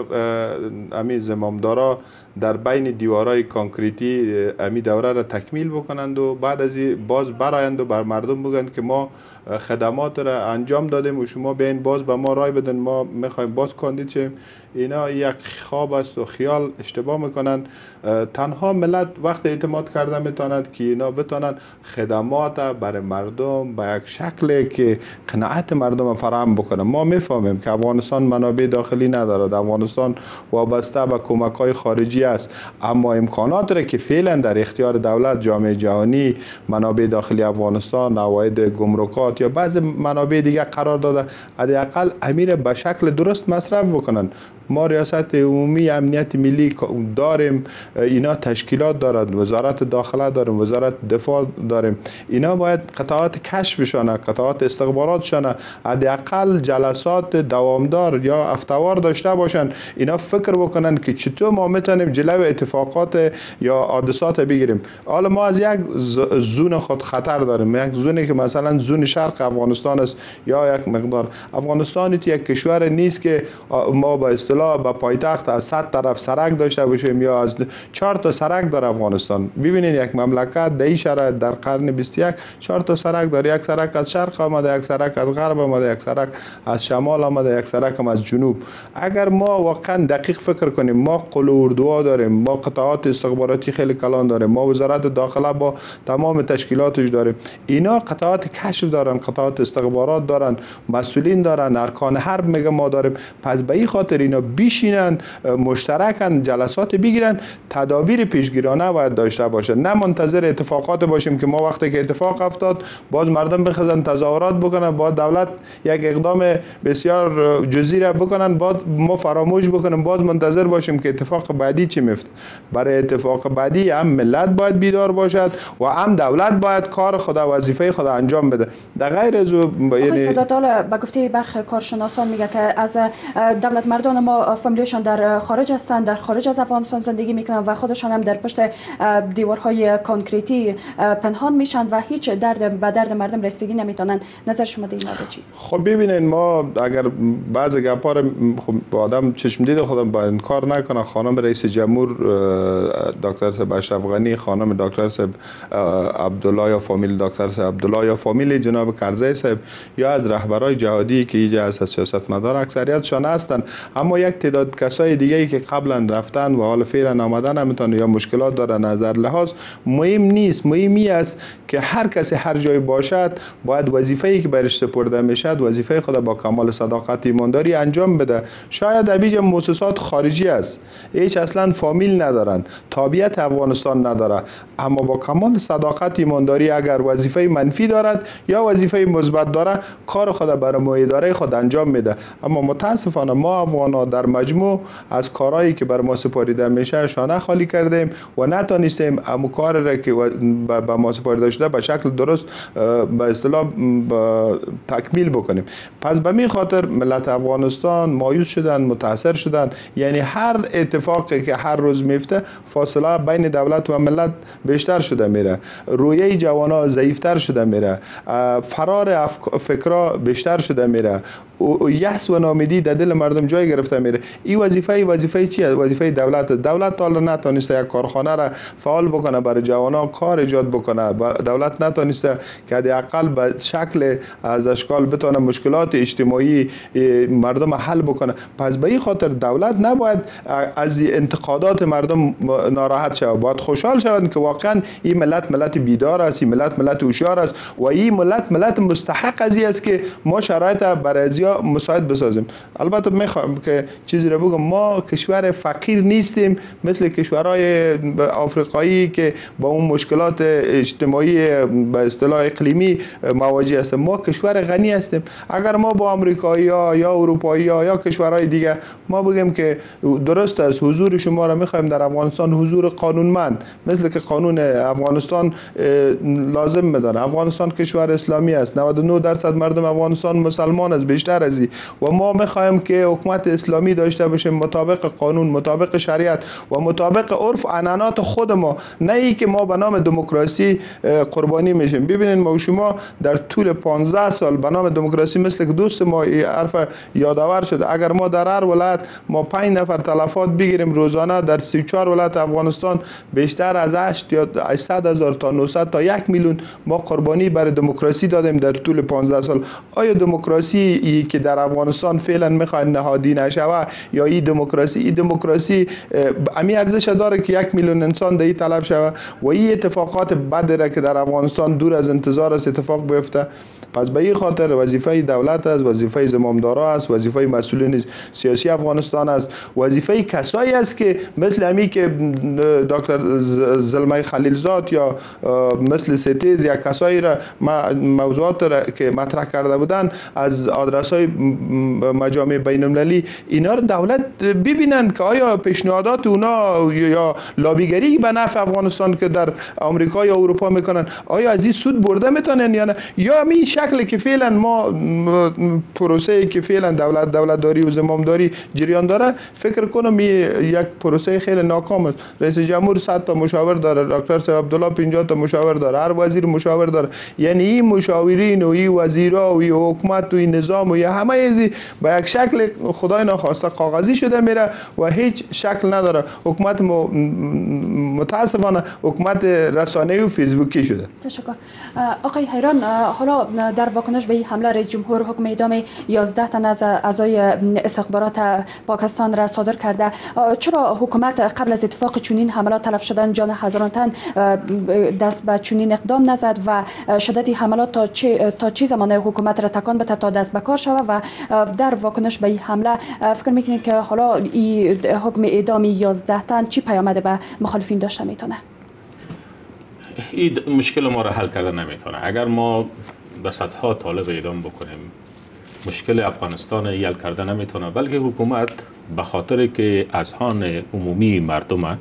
امی زمامدارا در بین دیوارای کانکریتی امی دوره را تکمیل بکنند و بعد از این باز برایند و بر مردم بگند که ما خدمات را انجام دادیم و شما بیاین باز به ما رای بدن، ما میخوایم باز کاندید شیم، اینا یک خواب است و خیال اشتباه میکنن. تنها ملت وقت اعتماد کرده میتواند که اینا بتونن خدمات برای مردم به یک شکلی که قناعت مردم فراهم بکنه. ما میفهمیم که افغانستان منابع داخلی ندارد، افغانستان وابسته به کمک های خارجی است، اما امکانات را که فعلا در اختیار دولت، جامعه جهانی، منابع داخلی افغانستان، عواید گمرکات یا بعض منابع دیگه قرار داده، حداقل امیر به شکل درست مصرف بکنن. ما ریاست عمومی امنیت ملی داریم، اینا تشکیلات دارد، وزارت داخله داریم، وزارت دفاع داریم، اینا باید قطعات کشفشانه، قطعات استخباراتشانه حداقل جلسات دوامدار یا هفته‌وار داشته باشن. اینا فکر بکنن که چطور ما میتونیم جلو اتفاقات یا حادثات بگیریم. حالا ما از یک زون خود خطر داریم، یک زونی که مثلا زون شرق افغانستان است یا یک مقدار افغانستان یک کشور نیست که ما با اصطلاح با پایتخت از صد طرف سرک داشته باشیم یا از چهار تا سرک در افغانستان. ببینید یک مملکت در این شرایط در قرن بیست و یک چهار تا سرک داره، یک سرک از شرق آمده، یک سرک از غرب آمده، یک سرک از شمال آمده، یک سرک هم از جنوب. اگر ما واقعا دقیق فکر کنیم، ما قل و اردوها داریم، ما قطعات استخباراتی خیلی کلان داریم، ما وزارت داخله با تمام تشکیلاتش داریم، اینا قطعات کشف دارن، قطعات استخبارات دارن، مسئولین دارن، ارکان حرب میگه ما داریم. پس به این خاطر اینا بیشینن، مشترکن، جلسات بگیرن، تدابیر پیشگیرانه باید داشته باشه، نه منتظر اتفاقات باشیم که ما وقتی که اتفاق افتاد باز مردم بخزن تظاهرات بکنن، باز دولت یک اقدام بسیار جزئی را بکنن، باز ما فراموش بکنیم، باز منتظر باشیم که اتفاق بعدی چی میفته. برای اتفاق بعدی هم ملت باید بیدار باشد و هم دولت باید کار خود، وظیفه خود انجام بده. در غیر از یعنی سادات به گفته برخی کارشناسان میگه که از دولت مردان ما فامیلیشان در خارج هستند، در خارج از افغانستان زندگی میکنن و خودشان هم در پشت دیوارهای کانکریتی پنهان میشن و هیچ درد به درد مردم رسیدگی نمیتونن. نظر شما در این مورد چیست؟ خب ببینید، ما اگر بعض گپا رو خب آدم چشم دید خودم با انکار نکنه، خانم رئیس جمهور دکتر صاحب اشرف غنی، خانم دکتر صاحب عبدالله یا فامیل دکتر صاحب عبدالله یا فامیل جناب جناب کرزی صاحب یا از رهبرای جهادی که اینجا از سیاستمدار اکثریتشان هستند، اما یک تعداد کسای دیگه ای که قبلا رفتن و حالا فعلا آمدن نمیتونه یا مشکلات داره نظر لحاظ مهم نیست. مهمی است که هر کسی هر جای باشد باید وظیفه‌ای که برش سپرده میشد وظیفه خود با کمال صداقت ایمانداری انجام بده. شاید ابیج مؤسسات خارجی است، هیچ اصلا فامیل ندارند، تابعیت افغانستان نداره، اما با کمال صداقت ایمانداری اگر وظیفه منفی دارد یا وظیفه مثبت داره کار خود برای اداره خود انجام میده. اما متاسفانه ما افغانا در مجموع از کارهایی که بر ما سپاریده میشه شانه خالی کردیم و نتونستیم اما کار را که به ما سپاریده شده به شکل درست به اصطلاح تکمیل بکنیم. پس به می خاطر ملت افغانستان مایوس شدن، متاثر شدن. یعنی هر اتفاقی که هر روز میفته فاصله بین دولت و ملت بیشتر شده میره، رویه جوانا ضعیفتر شده میره، فرار فکرها بیشتر شده میره، یأس و ناامیدی در دل مردم جای گرفته میره. این وظیفه وظیفه چی است؟ وظیفه دولت است. دولت حالا نتونسته یک کارخانه را فعال بکنه، برای جوانا کار ایجاد بکنه. دولت نتونسته که حداقل به شکل از اشکال بتونه مشکلات اجتماعی مردم حل بکنه. پس به این خاطر دولت نباید از انتقادات مردم ناراحت شود، باید خوشحال شود که واقعا این ملت ملت بیدار است، این ملت ملت هوشیار است و این ملت ملت مستحق از است که ما شرایط برای ازیا مساعد بسازیم. البته میخوام که چیزی رو بگم، ما کشور فقیر نیستیم مثل کشورهای آفریقایی که با اون مشکلات اجتماعی به اصطلاح اقلیمی مواجه هستیم. ما کشور غنی هستیم. اگر ما با آمریکایی ها یا اروپایی ها یا کشورهای دیگه ما بگیم که درست است حضور شما را میخوایم در افغانستان حضور قانونمند مثل که قانون افغانستان لازم میدانه. افغانستان کشور اسلامی است، نود و نه درصد مردم افغانستان مسلمان است، بیشتر از این، و ما میخوایم که حکومت اسلامی داشته باشیم مطابق قانون، مطابق شریعت و مطابق عرف عنعنات خود ما، نه ای که ما به نام دموکراسی قربانی میشیم. ببینید ما و شما در طول پانزده سال به نام دموکراسی مثل که دوست ما این حرف یادآور شده، اگر ما در هر ولایت ما پنج نفر تلفات بگیریم روزانه در سی و چهار ولایت افغانستان بیشتر از هشت یا هشتصد هزار تا نهصد تا یک میلیون ما قربانی برای دموکراسی دادیم در طول پانزده سال. آیا دموکراسی ای که در افغانستان فعلا میخواد نهادی نشوه یا این دموکراسی این دموکراسی امی ارزش داره که یک میلیون انسان در این طلب شوه و این اتفاقات بد را که در افغانستان دور از انتظار است اتفاق بیفته؟ پس به این خاطر وظیفه دولت است، وظیفه زمامدارا است، وظیفه مسئولین سیاسی افغانستان است، وظیفه کسایی است که مثل امی که دکتر زلمه خلیلزاد یا مثل ستیز یا کسایی را موضوعات را که مطرح کرده بودن از آدرس های مجامع بین المللی، اینا را دولت ببینن که آیا پیشنهادات اونا یا لابیگری به نفع افغانستان که در آمریکا یا اروپا میکنن آیا از این سود برده میتونن یا نه، یا می شکلی که فعلا ما پروسه که فعلا دولت دولتداری و زمامداری جریان داره فکر کنم یک پروسه خیلی ناکام است. رئیس جمهور صد تا مشاور داره، دکتر صاحب عبدالله پنجاه تا مشاور داره، هر وزیر مشاور داره. یعنی این مشاورین و این وزیرا و این حکومت و این نظام و همه ایزی با یک شکل خدای ناخواسته کاغذی شده میره و هیچ شکل نداره. حکومت متاسفانه حکومت رسانه‌ای و فیسبوکی شده. تشکر. آقای حیران، حالا در واکنش به این حمله رئیس جمهور حکم اعدام یازده تن از اعضای استخبارات پاکستان را صادر کرده. چرا حکومت قبل از اتفاق چنین حملات تلف شدن جان هزاران تن دست به چنین اقدام نزد و شدت حملات تا چه تا چه زمان حکومت را تکان بده تا دست به کار شود و در واکنش به این حمله فکر میکنید که حالا این حکم اعدام یازده تن چی پیامد به مخالفین داشته میتونه؟ این مشکل ما را حل کرده نمیتونه. اگر ما به صدها طالب اعدام بکنیم مشکل افغانستان حل کرده نمیتونه، بلکه حکومت به خاطر که اذهان عمومی مردم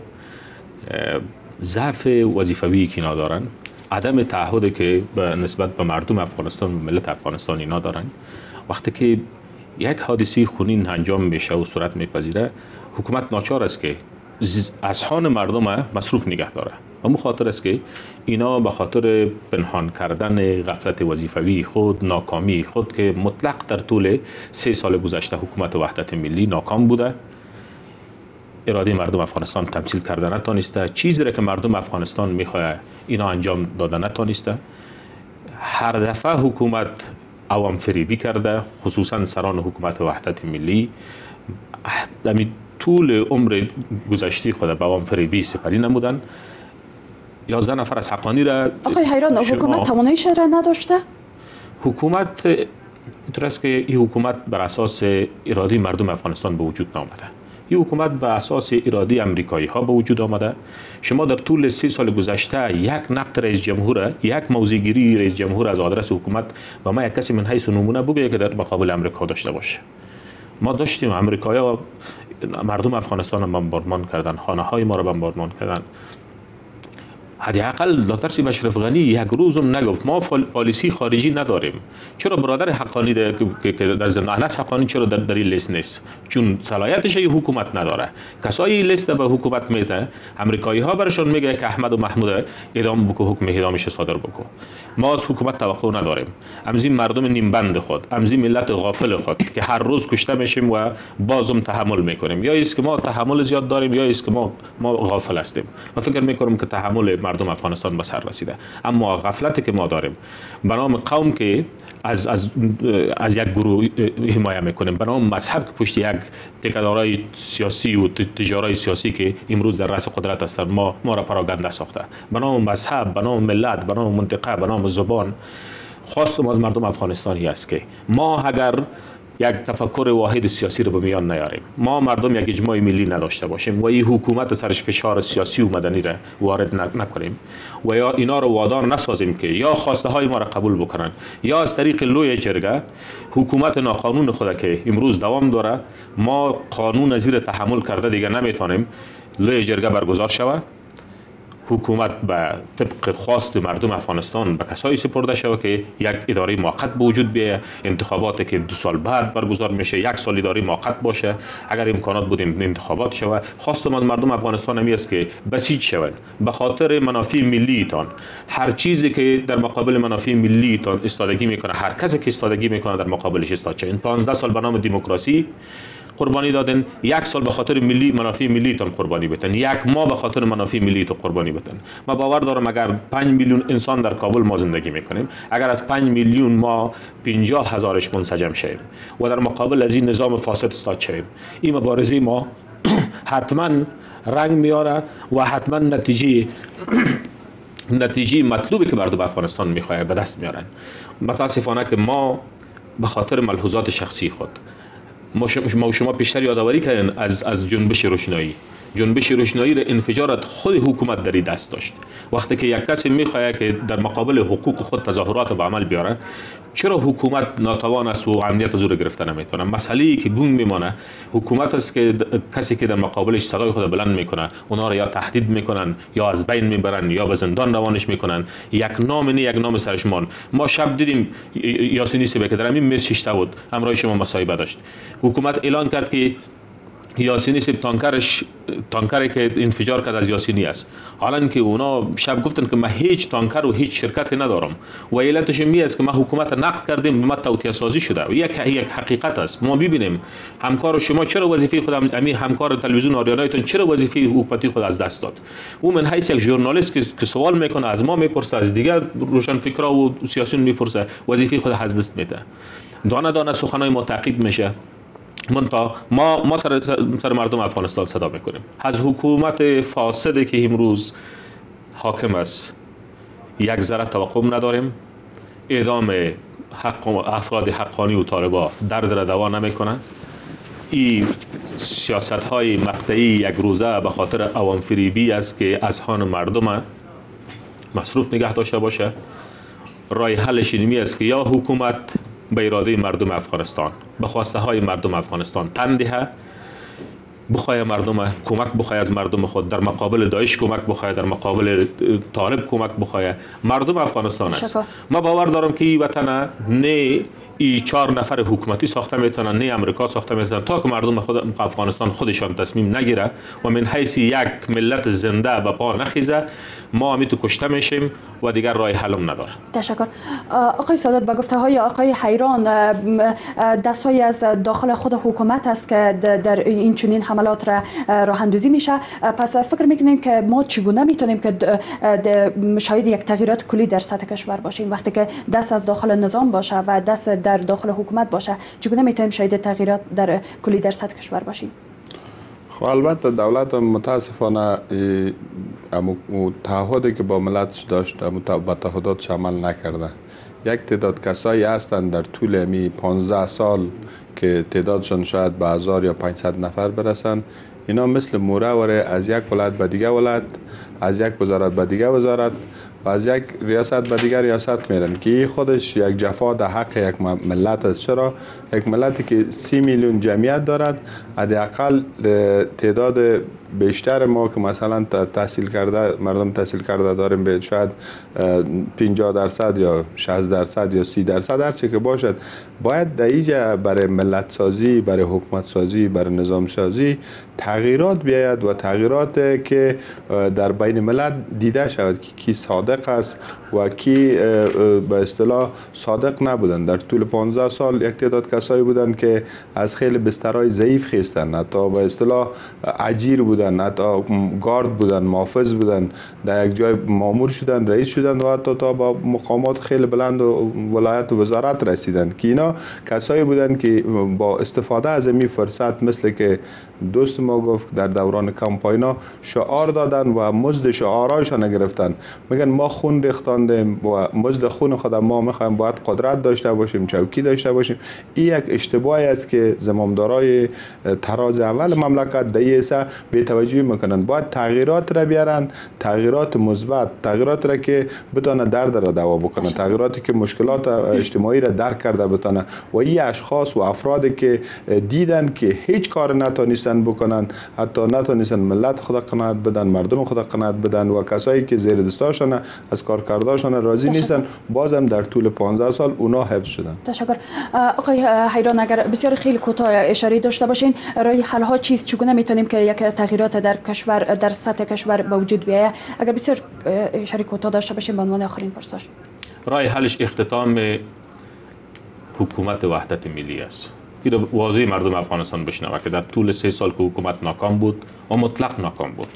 ضعف وظیفوی که اینا دارن، عدم تعهد که به نسبت به مردم افغانستان و ملت افغانستان اینا دارن، وقتی که یک حادثه خونین انجام میشه و صورت میپذیره حکومت ناچار است که اذهان مردم مصروف نگه داره. و خاطر است که اینا به خاطر پنهان کردن غفلت وظیفوی خود، ناکامی خود که مطلق در طول سه سال گذشته حکومت وحدت ملی ناکام بوده، اراده مردم افغانستان تمثیل کرده نتانسته، چیزی را که مردم افغانستان میخواه اینا انجام داده نتانسته، هر دفعه حکومت عوام فریبی کرده، خصوصا سران حکومت وحدت ملی در طول عمر گذشته خود به عوام فریبی سپری نمودن. یازده نفر از حقانی را آقای حیران، حکومت تواناییش را نداشته؟ حکومت اینطور است که این حکومت بر اساس اراده مردم افغانستان به وجود نآمده. این حکومت بر اساس اراده امریکایی ها به وجود آمده. شما در طول سی سال گذشته یک نقد رئیس جمهور، یک موضع‌گیری رئیس جمهور از آدرس حکومت و ما یک کسی من حیث نمونه بگه که در مقابل امریکا داشته باشه. ما داشتیم، امریکایی‌ها مردم افغانستان را بمبارمان کردن، خانه های ما را بمبارمان کردن. حداقل دکتر سیب اشرف غنی یک روزم نگفت ما پالیسی خارجی نداریم. چرا برادر حقانی که در زندان است، حقانی چرا در در این لیست نیست؟ چون صلاحیتش این حکومت نداره. کسایی این لیست به حکومت میده، امریکایی ها برشون میگه که احمد و محمود اعدام بکو، حکم اعدامش صادر بکو. ما از حکومت توقع نداریم. امزی مردم نیم بند خود، امزی ملت غافل خود که هر روز کشته میشیم و بازم تحمل میکنیم. یا است که ما تحمل زیاد داریم یا است که ما ما غافل هستیم. من فکر میکنم که تحمل مردم افغانستان به سر رسیده، اما غفلتی که ما داریم به نام قوم که از از از یک گروه حمایت میکنیم، به نام مذهب که پشت یک تکدارای سیاسی و تجارای سیاسی که امروز در رأس قدرت هستند ما ما را پراگنده ساخته، به نام مذهب، به نام ملت، به نام منطقه، به نام زبان. خواستم از مردم افغانستانی است که ما اگر یک تفکر واحد سیاسی رو به میان نیاریم، ما مردم یک اجماع ملی نداشته باشیم و این حکومت سرش فشار سیاسی و مدنی را وارد نکنیم و یا اینا رو وادار نسازیم که یا خواسته های ما را قبول بکنن یا از طریق لوی جرگه حکومت ناقانون خود که امروز دوام داره، ما قانون زیر تحمل کرده دیگه نمیتونیم، لوی جرگه برگزار شود، حکومت به طبق خواست مردم افغانستان به کسایی سپرده شود که یک اداره موقت به وجود بیاید، انتخاباتی که دو سال بعد برگزار میشه یک سال اداره موقت باشه، اگر امکانات بود انتخابات شود. خواستم از مردم افغانستان همی است که بسیج شوند به خاطر منافع ملی تان. هر چیزی که در مقابل منافع ملی تان استادگی میکنه، هر کسی که استادگی میکنه در مقابلش استاد چه. این پانزده سال به نام دموکراسی قربانی دادن، یک سال به خاطر ملی منافع ملی تان قربانی بدن، یک ماه به خاطر منافع ملی تو قربانی بدن. ما باور دارم اگر پنج میلیون انسان در کابل ما زندگی میکنیم، اگر از پنج میلیون ما پنجاه هزارش منسجم شیم و در مقابل از این نظام فاسد استاد شیم، این مبارزه ما حتما رنگ میاره و حتما نتیجه نتیجه مطلوبی که مردم افغانستان میخواد به دست میارن. متاسفانه که ما به خاطر ملحوظات شخصی خود، ما و شما پیشتر یادآوری کردن از از جنبش روشنایی، جنبش روشنایی را انفجارات خود حکومت در دست داشت. وقتی که یک کسی میخواد که در مقابل حقوق خود تظاهرات به عمل بیاره، چرا حکومت ناتوان است و امنیت از او گرفته نمیتونه؟ مسئله‌ای که گنگ میمانه حکومت است که کسی که در مقابلش صدای خود بلند میکنه اونا را یا تهدید میکنن یا از بین میبرن یا به زندان روانش میکنن. یک نام نه یک نام سرش مان. ما شب دیدیم یاسینی سیبه که در همین میز شیشته بود، همراه شما مصاحبه داشت. حکومت اعلان کرد که یاسینی سیب تانکرش تانکری که انفجار کرد از یاسینی است، حالا که اونا شب گفتن که من هیچ تانکر و هیچ شرکتی ندارم و علتش می است که ما حکومت نقد کردیم، ما توطئه سازی شده و یک یک حقیقت است. ما ببینیم همکار شما چرا وظیفه خود همین همکار تلویزیون آریانایتون چرا وظیفه حکومتی خود از دست داد. او من حیث یک ژورنالیست که سوال میکنه از ما میپرسه، از دیگر روشنفکرا و سیاسیون میپرسه، وظیفه خود از دست میده. دانه دانه سخنای ما تعقیب میشه. منتها ما ما سر, سر مردم افغانستان صدا میکنیم. از حکومت فاسدی که امروز حاکم است یک ذره توقع نداریم. اعدام حق افراد حقانی و طالبا درد را دوا نمیکنن. این سیاست های مقطعی یک روزه به خاطر عوام فریبی است که از آن مردم مصروف نگه داشته باشه. راه حلش اینمی است که یا حکومت به اراده مردم افغانستان، به خواسته های مردم افغانستان تن دهه، بخواه مردم کمک بخواه از مردم خود، در مقابل داعش کمک بخواه، در مقابل طالب کمک بخواه. مردم افغانستان است. ما باور دارم که این وطن نه ای چهار نفر حکومتی ساخته میتونن، نه امریکا ساخته میتونن، تا که مردم خود افغانستان خودشان تصمیم نگیره و من حیث یک ملت زنده به پا نخیزه، ما همی تو کشته میشیم و دیگر راه حلم نداره. تشکر. آقای سادات، با گفته های آقای حیران، دستایی از داخل خود حکومت است که در این چنین حملات را راه اندازی میشه. پس فکر میکنین که ما چگونه میتونیم که شاید یک تغییرات کلی در سطح کشور باشیم وقتی که دست از داخل نظام باشه و دست در داخل حکومت باشه؟ چگونه میتونیم شاید تغییرات در کلی در سطح کشور باشیم؟ خب البته دولت متاسفانه تعهدی که با ملتش داشت با تعهداتش عمل نکرده. یک تعداد کسایی هستند در طول امی پانزده سال که تعدادشان شاید به هزار یا پانصد نفر برسن، اینا مثل موره از یک ولایت به دیگه ولایت، از یک وزارت به دیگه وزارت و از یک ریاست به دیگر ریاست میرن که خودش یک جفا در حق یک ملت است. چرا؟ یک ملتی که سی میلیون جمعیت دارد، حداقل تعداد بیشتر ما که مثلا تحصیل کرده، مردم تحصیل کرده داریم، به شاید پنجاه درصد یا شصت درصد یا سی درصد هر چی که باشد، باید در اینجا برای ملت سازی، برای حکومت سازی، برای نظام سازی تغییرات بیاید و تغییرات که در بین ملت دیده شود که کی صادق است و کی به اصطلاح صادق نبودن. در طول پانزده سال یک تعداد کسایی بودن که از خیلی بسترهای ضعیف خیستن، حتی به اصطلاح اجیر بودن، حتی گارد بودن، محافظ بودن، در یک جای مامور شدن، رئیس شدن و حتی تا با مقامات خیلی بلند و ولایت و وزارت رسیدن که اینا کسایی بودن که با استفاده از این فرصت، مثل که دوست ما گفت، در دوران کمپاینا شعار دادن و مزد شعارایشان گرفتن. میگن ما خون ریختاندیم و مزد خون خود ما میخوایم، باید قدرت داشته باشیم، چوکی داشته باشیم. این یک اشتباهی است که زمامدارای تراز اول مملکت دیسه بی توجهی میکنن. باید تغییرات را بیارن، تغییرات مثبت، تغییرات را که بتونه درد را دوا بکنه، تغییراتی که مشکلات اجتماعی را درک کرده بتونه. و این اشخاص و افرادی که دیدن که هیچ کار نتونستن بکنن، حتی نتونستن ملت خود قناعت بدن، مردم خود قناعت بدن و کسایی که زیر دستاشون از کارکرداشون راضی نیستن، بازم در طول پانزده سال اونا حفظ شدن. تشکر. آقای حیران، اگر بسیار خیلی کوتاه اشاره داشته باشین، راه حل ها چیست؟ چگونه میتونیم که یک تغییرات در کشور، در سطح کشور به وجود بیاید؟ اگر بسیار اشاره کوتاه داشته باشین به عنوان آخرین پرسش. راه حلش اختتام حکومت وحدت ملی است. این واضح مردم افغانستان بشنوه که در طول سه سال که حکومت ناکام بود و مطلق ناکام بود،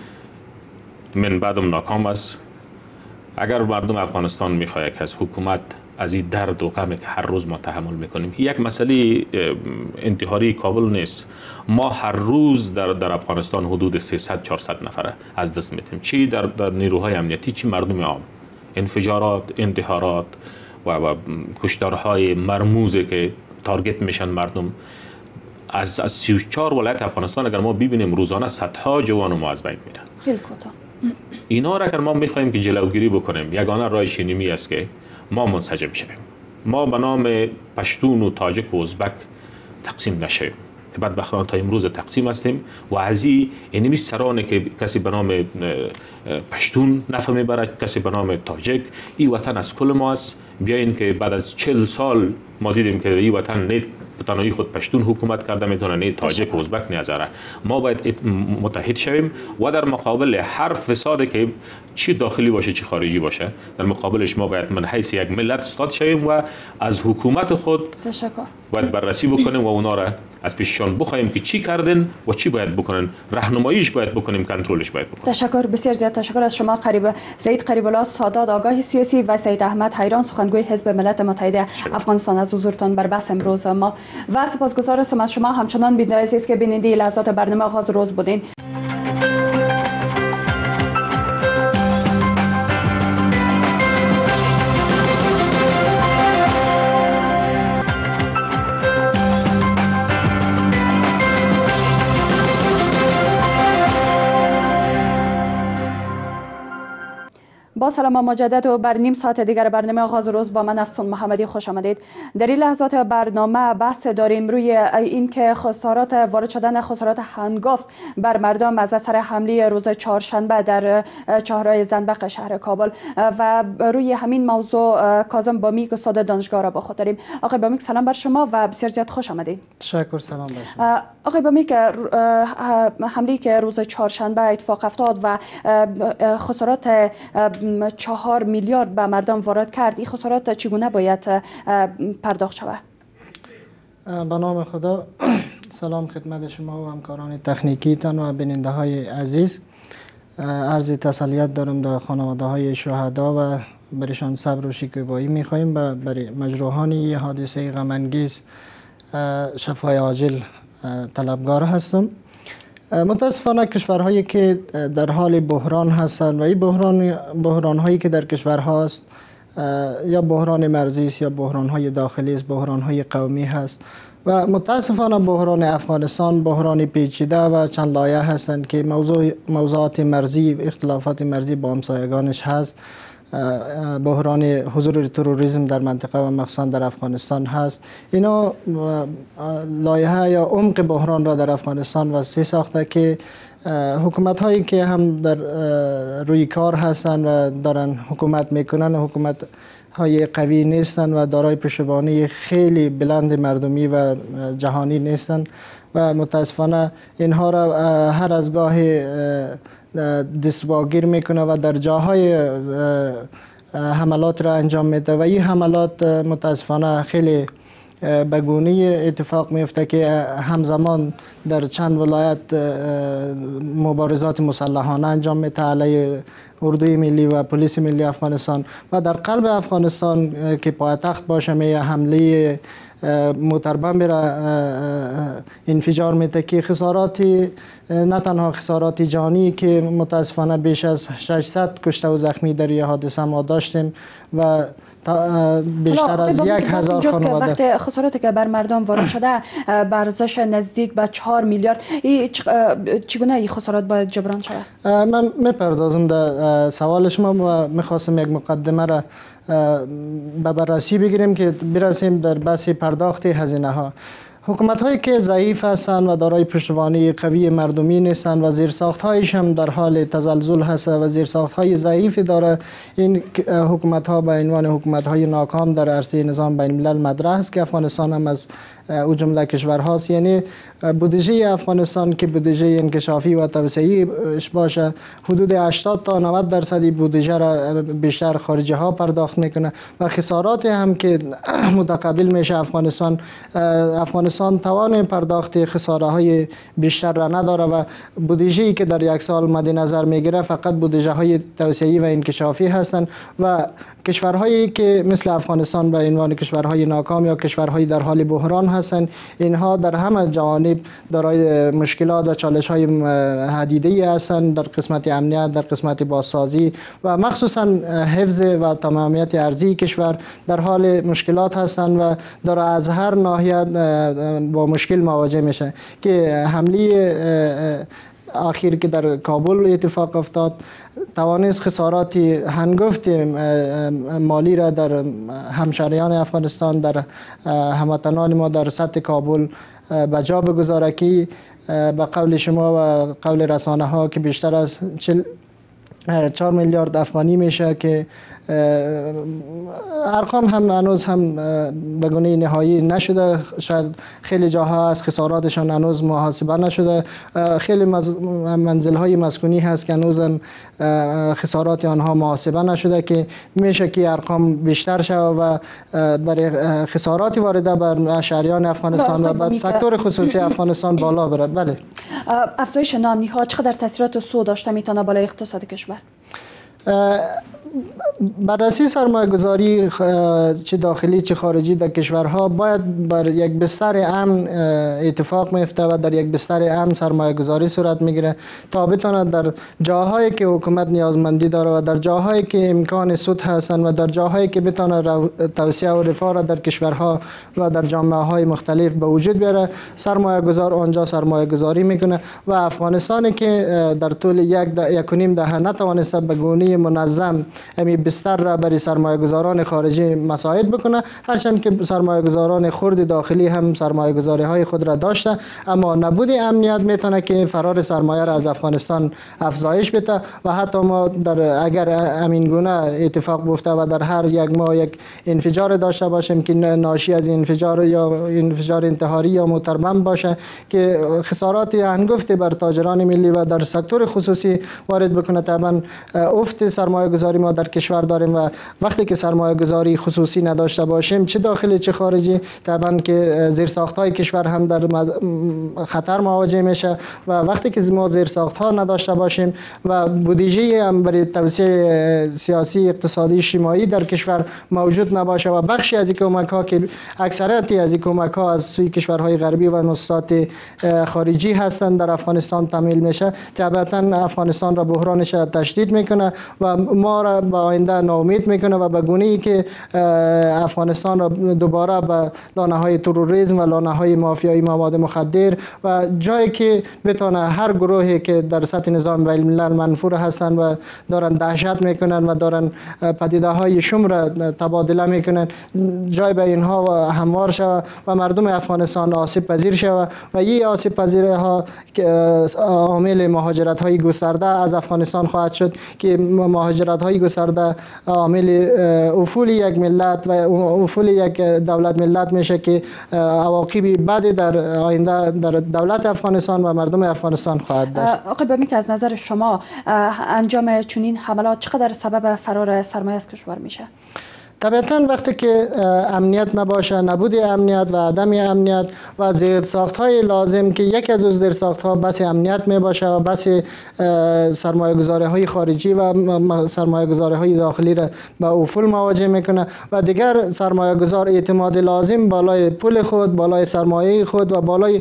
من بعدم ناکام است. اگر مردم افغانستان میخواد که از حکومت از این درد و غمی که هر روز ما تحمل میکنیم، یک مسئله انتحاری کابل نیست. ما هر روز در در افغانستان حدود سیصد چهارصد نفره از دست میدیم، چی در در نیروهای امنیتی، چی مردم عام. انفجارات، انتحارات و, و کشتارهای مرموزه که تارگت میشن مردم. از از سی و چهار ولایت افغانستان اگر ما ببینیم روزانه صدها جوان ما از بین میرن. خیلی کوتاه. اینا را اگر ما میخوایم که جلوگیری بکنیم، یگانه راه شنیمی است که ما منسجم شویم. ما به نام پشتون و تاجک و ازبک تقسیم نشویم که بدبختانه تا امروز تقسیم هستیم و از این اینمی سرانه که کسی به نام پشتون نفع میبره، کسی به نام تاجک. این وطن از کل ماست. بیاین که بعد از چهل سال ما دیدیم که این وطن نه تنهایی خود پشتون حکومت کرده میتونه، نه تاجک و ازبک نظره. ما باید متحد شویم و در مقابل هر فسادی که چی داخلی باشه چی خارجی باشه، در مقابلش ما باید من حیث یک ملت استاد شویم و از حکومت خود تشکر باید بررسی بکنیم و اونا را از پیششان بخوایم که چی کردن و چی باید بکنن، راهنماییش باید بکنیم، کنترلش باید بکنیم. تشکر، بسیار زیاد تشکر از شما قریب سید قریب الله سادات، آگاه سیاسی، و سید احمد حیران، سخنگوی حزب ملت متحد افغانستان، از حضورتان بر بحث امروز ما. و سپاسگزار هستم از شما همچنان بیننده عزیز که بیننده لحظات برنامه آغاز روز بودین. با سلام مجدد و بر نیم ساعت دیگر برنامه آغاز روز با من افسون محمدی خوش آمدید. در این لحظات برنامه بحث داریم روی این که خسارات وارد شدن خسارات هنگفت بر مردم از اثر حمله روز چهارشنبه در چهارراه زنبق شهر کابل و روی همین موضوع کاظم بامیک استاد دانشگاه را با خود داریم. آقای بامیک سلام بر شما و بسیار زیاد خوش آمدید. تشکر، سلام بر شما. آقای بامیک، حمله که روز چهارشنبه اتفاق افتاد و خسارات چهار میلیارد به مردم وارد کرد، این خسارات چگونه باید پرداخت شود؟ به نام خدا، سلام خدمت شما و همکاران تکنیکی تان و بیننده های عزیز. عرض تسلیت دارم در خانواده های شهدا و برشان صبر و شکیبایی میخواهیم و برای مجروحان این حادثه غم انگیز شفای عاجل طلبگار هستم. متاسفانه کشورهایی که در حال بحران هستند و این بحران بحران هایی که در کشورها است، یا بحران مرزی است یا بحران های داخلی است، بحران های قومی هست و متاسفانه بحران افغانستان بحران پیچیده و چند لایه هستند که موضوع موضوعات مرزی، اختلافات مرزی با همسایگانش هست. بحران حضور تروریسم در منطقه و مخصوصا در افغانستان هست. اینا لایحه یا عمق بحران را در افغانستان وسیع ساخته که حکومت هایی که هم در روی کار هستند و دارن حکومت میکنن، حکومت های قوی نیستند و دارای پشتیبانی خیلی بلند مردمی و جهانی نیستند و متاسفانه اینها را هر از گاه دستواگیر میکنه و در جاهای حملات را انجام میده و این حملات متاسفانه خیلی بگونه اتفاق میفته که همزمان در چند ولایت مبارزات مسلحانه انجام میده علیه اردوی ملی و پلیس ملی افغانستان و در قلب افغانستان که پایتخت باشه می حمله موتربمب را انفجار میده که خساراتی نه تنها خسارات جانی که متاسفانه بیش از ششصد کشته و زخمی در این حادثه ما داشتیم و بیشتر از یک هزار خانواده. وقتی خساراتی که بر مردم وارد شده به ارزش نزدیک به چهار میلیارد، چگونه این خسارات باید جبران شود؟ من میپردازم در سوال شما و میخواستم یک مقدمه را به بررسی بگیریم که برسیم در بحث پرداخت هزینه ها. حکومت هایی که ضعیف هستند و دارای پشتوانه قوی مردمی نیستند و زیرساخت هایش هم در حال تزلزل هست و زیرساخت های ضعیفی داره، این حکومت ها به عنوان حکومت های ناکام در عرصه نظام بین الملل مطرح است که افغانستان هم از او جمله کشورهاست. یعنی بودجه افغانستان که بودجه انکشافی و توسعه‌ای باشه، حدود هشتاد تا نود درصد بودجه را بیشتر خارجی ها پرداخت میکنه و خسارات هم که متقبل میشه افغانستان افغانستان توان پرداخت خساره های بیشتر را نداره و بودجه‌ای که در یک سال مد نظر میگیره فقط بودجه های توسعه‌ای و انکشافی هستند و کشورهایی که مثل افغانستان به عنوان کشورهای ناکام یا کشورهای در حال بحران هستند، اینها در همه جوانب دارای مشکلات و چالش های حدیده‌ای هستند در قسمت امنیت، در قسمت بازسازی و مخصوصا حفظ و تمامیت ارضی کشور در حال مشکلات هستند و در از هر ناحیه با مشکل مواجه میشه که حمله آخر که در کابل اتفاق افتاد توانست خسارات هنگفت مالی را در همشهریان افغانستان، در هموطنان ما در سطح کابل به جا بگذاره که به قول شما و قول رسانه ها که بیشتر از چهار میلیارد افغانی میشه که ارقام هم هنوز هم به گونه نهایی نشده، شاید خیلی جاها از خساراتشان هنوز محاسبه نشده، خیلی منزل های مسکونی هست که هنوز هم خسارات آنها محاسبه نشده که میشه که ارقام بیشتر شده و برای خسارات وارده بر شهریان افغانستان و بعد سکتور خصوصی افغانستان بالا بره. بله، افزایش نانی ها چقدر تاثیرات و سود داشته میتونه بالای اقتصاد کشور؟ بررسی سرمایه گذاری چه داخلی چه خارجی در کشورها باید بر یک بستر امن اتفاق میفته و در یک بستر امن سرمایه گذاری صورت میگیره تا بتونه در جاهایی که حکومت نیازمندی داره و در جاهایی که امکان سود هستن و در جاهایی که بتونه توسعه و رفاه را در کشورها و در جامعه های مختلف به وجود بیاره، سرمایه گذار آنجا سرمایه گذاری میکنه و افغانستانی که در طول یک یک و نیم دهه نتوانسته به گونه منظم امی بستر را برای سرمایه گذاران خارجی مساعد بکنه، هرچند که سرمایه گذاران خرد داخلی هم سرمایه گذاری های خود را داشته، اما نبود امنیت میتونه که فرار سرمایه را از افغانستان افزایش بده و حتی ما در اگر امین گونه اتفاق بیفته و در هر یک ماه یک انفجار داشته باشیم که ناشی از انفجار یا انفجار انتحاری یا موتربم باشه که خسارات هنگفتی بر تاجران ملی و در سکتور خصوصی وارد بکنه، طبعا افت سرمایه گذاری ما در کشور داریم و وقتی که سرمایه گذاری خصوصی نداشته باشیم چه داخلی چه خارجی، طبعا که زیرساخت های کشور هم در خطر مواجه میشه و وقتی که ما زیرساخت ها نداشته باشیم و بودجه هم برای توسعه سیاسی اقتصادی اجتماعی در کشور موجود نباشه و بخشی از این کمک ها که اکثریتی از این کمک ها از سوی کشورهای غربی و مؤسسات خارجی هستند در افغانستان تامین میشه، طبعا افغانستان را بحرانش تشدید میکنه و ما را به آینده ناامید میکنه و به گونه ای که افغانستان را دوباره به لانه های تروریسم و لانه های مافیایی مواد مخدر و جایی که بتونه هر گروهی که در سطح نظام بین الملل منفور هستند و دارن دهشت میکنن و دارن پدیده های شوم را تبادله میکنن، جای به اینها هموار شود و مردم افغانستان آسیب پذیر شود و این آسیب پذیری ها عامل مهاجرت های گسترده از افغانستان خواهد شد که مهاجرت های گسترده عامل افول یک ملت و افول یک دولت ملت میشه که عواقبی بعد در آینده در دولت افغانستان و مردم افغانستان خواهد داشت. آقای بمی که از نظر شما انجام چنین حملات چقدر سبب فرار سرمایه از کشور میشه؟ طبعا وقتی که امنیت نباشه، نبود امنیت و عدم امنیت و زیرساخت های لازم که یک از زیرساخت ها بس امنیت می باشه و بس سرمایه گذاری های خارجی و سرمایه گذاری های داخلی را به افول مواجه میکنه و دیگر سرمایه گذار اعتماد لازم بالای پول خود، بالای سرمایه خود و بالای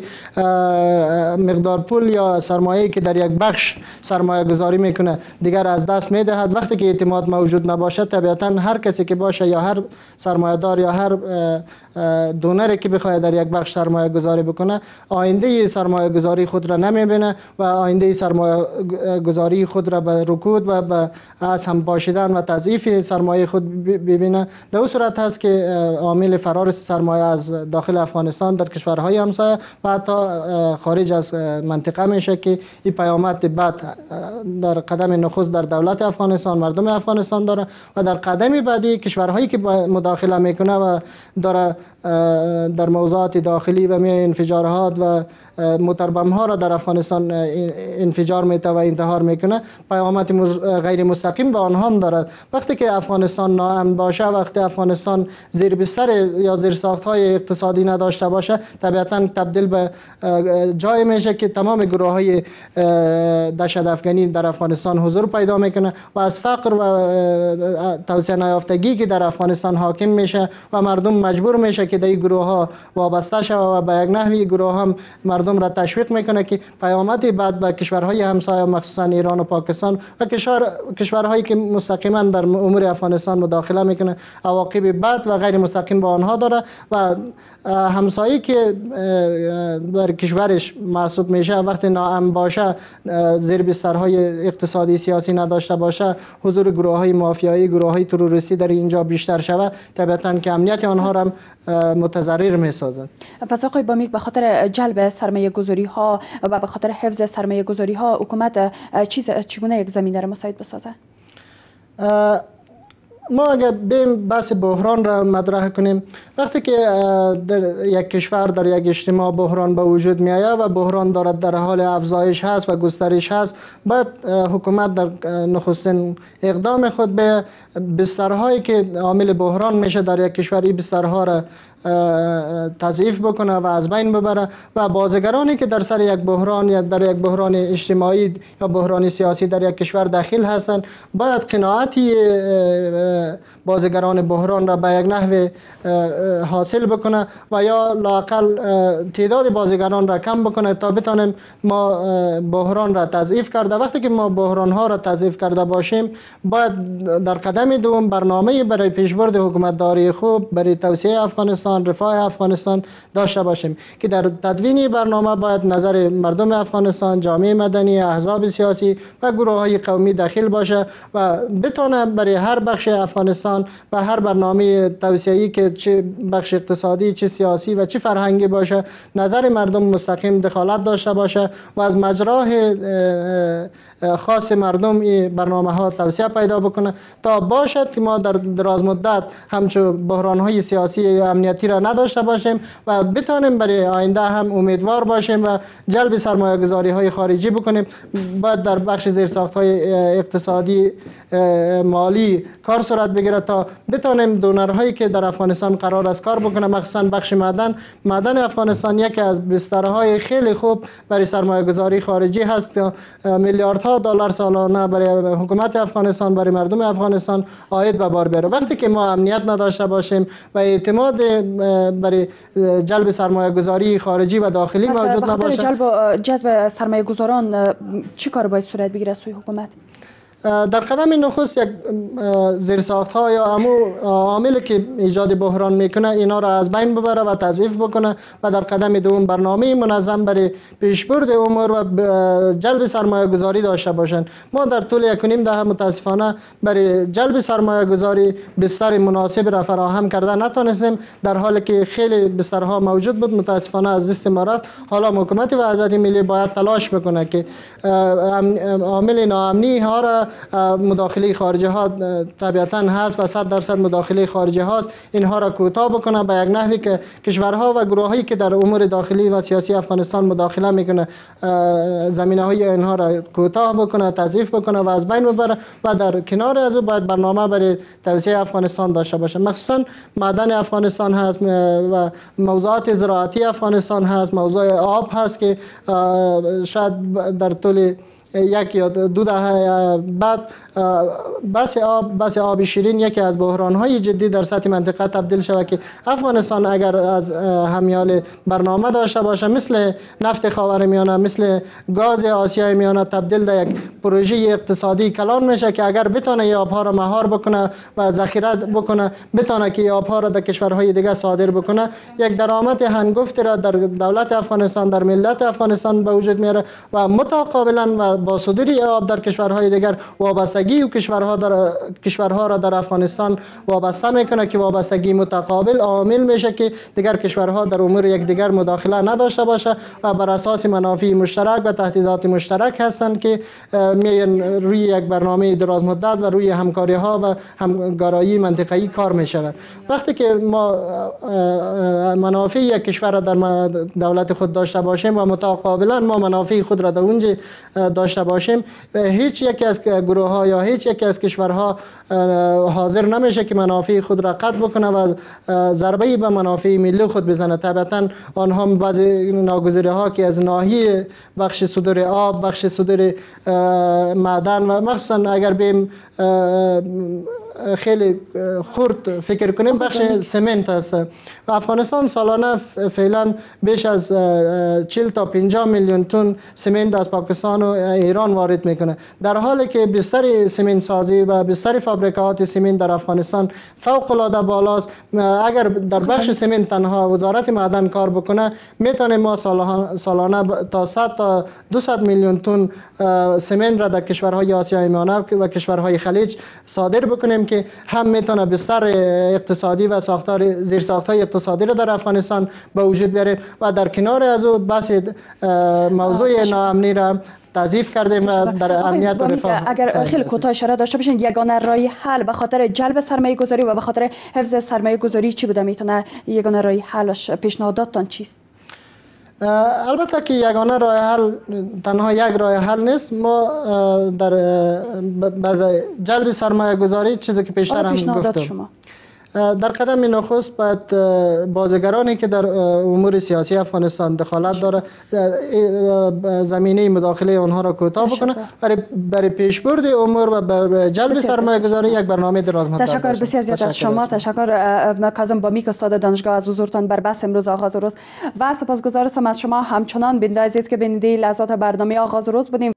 مقدار پول یا سرمایه که در یک بخش سرمایه گذاری میکنه دیگر از دست میدهد. وقتی که اعتماد موجود نباشه طبیعتا هر کسی که باشه یا هر سرمایه دار یا هر دونری که بخواد در یک بخش سرمایه گذاری بکنه آینده سرمایه گذاری خود را نمیبینه و آینده سرمایه گذاری خود را به رکود و به از هم باشیدن و تضعیف سرمایه خود ببینه. در اون صورت هست که عامل فرار سرمایه از داخل افغانستان در کشورهای همسایه و حتی خارج از منطقه میشه که این پیامد بد در قدم نخست در دولت افغانستان مردم افغانستان داره و در قدم بعدی کشورهایی که مداخله میکنه و داره در موضوعات داخلی و می انفجارات و موتربم ها را در افغانستان انفجار میته و انتحار میکنه پیامد غیر مستقیم به آنها هم دارد. وقتی که افغانستان ناامن باشه، وقتی افغانستان زیر بستر یا زیر ساخت های اقتصادی نداشته باشه طبیعتا تبدیل به جای میشه که تمام گروه های دهشت افغانی در افغانستان حضور پیدا میکنه و از فقر و توسعه نیافتگی که در افغانستان حاکم میشه و مردم مجبور میشه که در این گروه ها وابسته شوه و به یک نحوی گروه هم مردم را تشویق میکنه که پیامد بعد به کشورهای همسایه مخصوصا ایران و پاکستان و کشور کشورهایی که مستقیما در امور افغانستان مداخله میکنه عواقب بد و غیر مستقیم به آنها داره و همسایه که در کشورش محسوب میشه وقتی ناامن باشه، زیر بسترهای اقتصادی سیاسی نداشته باشه، حضور گروه های مافیایی، گروه های تروریستی در اینجا بیشتر شود طبیعتا که امنیت آنها را متضرر میسازد. پس آقای بامیک به خاطر جلب سرمایه گذاری ها و به خاطر حفظ سرمایه گذاری ها حکومت چیز چگونه یک زمینه را مساعد بسازه؟ ما اگر بیم بحث بحران را مطرح کنیم، وقتی که در یک کشور در یک اجتماع بحران به وجود می آید و بحران دارد در حال افزایش هست و گسترش هست، بعد حکومت در نخستین اقدام خود به بسترهایی که عامل بحران میشه در یک کشور این بسترها را تضعیف بکنه و از بین ببره و بازیگرانی که در سر یک بحران یا در یک بحران اجتماعی یا بحران سیاسی در یک کشور داخل هستند باید قناعتی بازیگران بحران را به یک نحو حاصل بکنه و یا لااقل تعداد بازیگران را کم بکنه تا بتانیم ما بحران را تضعیف کرده. وقتی که ما بحران ها را تضعیف کرده باشیم باید در قدم دوم برنامه برای پیشبرد حکومتداری خوب برای توسعه افغانستان، رفاه افغانستان داشته باشیم که در تدوین برنامه باید نظر مردم افغانستان، جامعه مدنی، احزاب سیاسی و گروه های قومی داخل باشه و بتونه برای هر بخش افغانستان و هر برنامه توسعه‌ای که چه بخش اقتصادی، چه سیاسی و چه فرهنگی باشه نظر مردم مستقیم دخالت داشته باشه و از مجراه خاص مردم این برنامه ها توسعه پیدا بکنه تا باشد که ما در دراز مدت همچو بحران های سیاسی یا امنیتی را نداشته باشیم و بتانیم برای آینده هم امیدوار باشیم و جلب سرمایه گذاری های خارجی بکنیم. باید در بخش زیرساخت های اقتصادی مالی کار صورت بگیره تا بتانیم دونرهایی که در افغانستان قرار است کار بکنه، مخصوصا بخش معدن. معدن افغانستان یکی از بسترهای خیلی خوب برای سرمایه گذاری خارجی هست. میلیاردها دلار سالانه برای حکومت افغانستان، برای مردم افغانستان عاید به بار بیاره. وقتی که ما امنیت نداشته باشیم و اعتماد برای جلب سرمایه گذاری خارجی و داخلی موجود نباشه، جلب جذب سرمایه گذاران چی کار باید صورت بگیره سوی حکومت؟ در قدم نخست یک زیرساخت ها یا امو عاملی که ایجاد بحران میکنه اینا را از بین ببره و تضعیف بکنه و در قدم دوم برنامه منظم برای پیشبرد امور و جلب سرمایه گذاری داشته باشند. ما در طول یک و نیم دهه متاسفانه برای جلب سرمایه گذاری بستر مناسب را فراهم کرده نتونستیم، در حالی که خیلی بسترها موجود بود متاسفانه از دست ما رفت. حالا حکومت وحدت ملی باید تلاش بکنه که عامل ناامنی ها را مداخله خارجی ها طبیعتا هست و صد درصد مداخله خارجی هاست، اینها را کوتاه بکنه به یک نحوی که کشورها و گروه هایی که در امور داخلی و سیاسی افغانستان مداخله میکنه زمینه های اینها را کوتاه بکنه، تضعیف بکنه و از بین ببره و در کنار از او باید برنامه برای توسعه افغانستان داشته باشه. مخصوصا معدن افغانستان هست و موضوعات زراعتی افغانستان هست، موضوع آب هست که شاید در طول یک یا دو دهه بعد بس آب بس آب شیرین یکی از بحران‌های جدی در سطح منطقه تبدیل شود که افغانستان اگر از همیال برنامه داشته باشه مثل نفت خاورمیانه، مثل گاز آسیای میانه تبدیل در یک پروژه اقتصادی کلان میشه که اگر بتونه این آبها را مهار بکنه و ذخیره بکنه، بتونه که آبها را در کشورهای دیگه صادر بکنه، یک درآمد هنگفتی را در دولت افغانستان، در ملت افغانستان به وجود میاره و متقابلا و با صدور آب در کشورهای دیگر وابستگی و کشورها در کشورها را در افغانستان وابسته میکنه که وابستگی متقابل عامل میشه که دیگر کشورها در امور یکدیگر مداخله نداشته باشه و بر اساس منافع مشترک و تهدیدات مشترک هستند که میان روی یک برنامه دراز مدت و روی همکاری ها و همکاری منطقه‌ای کار میشود. وقتی که ما منافع یک کشور در دولت خود داشته باشیم و متقابلا ما منافع خود را در اونجا داشته باشیم، هیچ یک از گروه ها یا هیچ یک از کشورها حاضر نمیشه که منافع خود را قطع بکنه و ضربه به منافع ملی خود بزنه. طبعا آنها بعضی ناگزیری ها که از ناحیه بخش صدور آب، بخش صدور معدن و مخصوصا اگر بیم خیلی خرد فکر کنیم بخش سمنت است و افغانستان سالانه فعلا بیش از چهل تا پنجاه میلیون تن سمنت از پاکستان و ایران وارد میکنه، در حالی که بستر سمنت سازی و بستر فابریکات سمنت در افغانستان فوق العاده بالاست. اگر در بخش سمنت تنها وزارت معدن کار بکنه میتونه ما سالانه تا صد تا دویست میلیون تن سمنت را در کشورهای آسیای میانه و کشورهای خلیج صادر بکنیم که هم میتونه بستر اقتصادی و ساختار زیرساخت‌های اقتصادی را در افغانستان به وجود بیاره و در کنار از او بحث موضوع ناامنی را تضعیف کردیم و در امنیت و رفاه. اگر خیلی کوتاه اشاره داشته باشین یگانه راه حل به خاطر جلب سرمایه گذاری و به خاطر حفظ سرمایه گذاری چی بوده میتونه یگانه راه حلش؟ پیشنهاداتتان چیست؟ البته که یگانه راه حل تنها یک راه حل نیست. ما در بر جلب سرمایه گذاری چیزی که پیشتر هم گفتم، در قدم نخست باید بازیگرانی که در امور سیاسی افغانستان دخالت داره زمینه مداخله آنها را کوتاه بکنه برای برای پیشبرد امور و برای جلب سرمایه گذاری یک برنامه درازمدت. تشکر بسیار زیاد از شما. تشکر کاظم بامیک استاد دانشگاه از حضورتان بر بحث امروز آغاز روز و سپاسگزارم از شما همچنان بیننده عزیز که بیننده لحظات برنامه آغاز روز بودیم.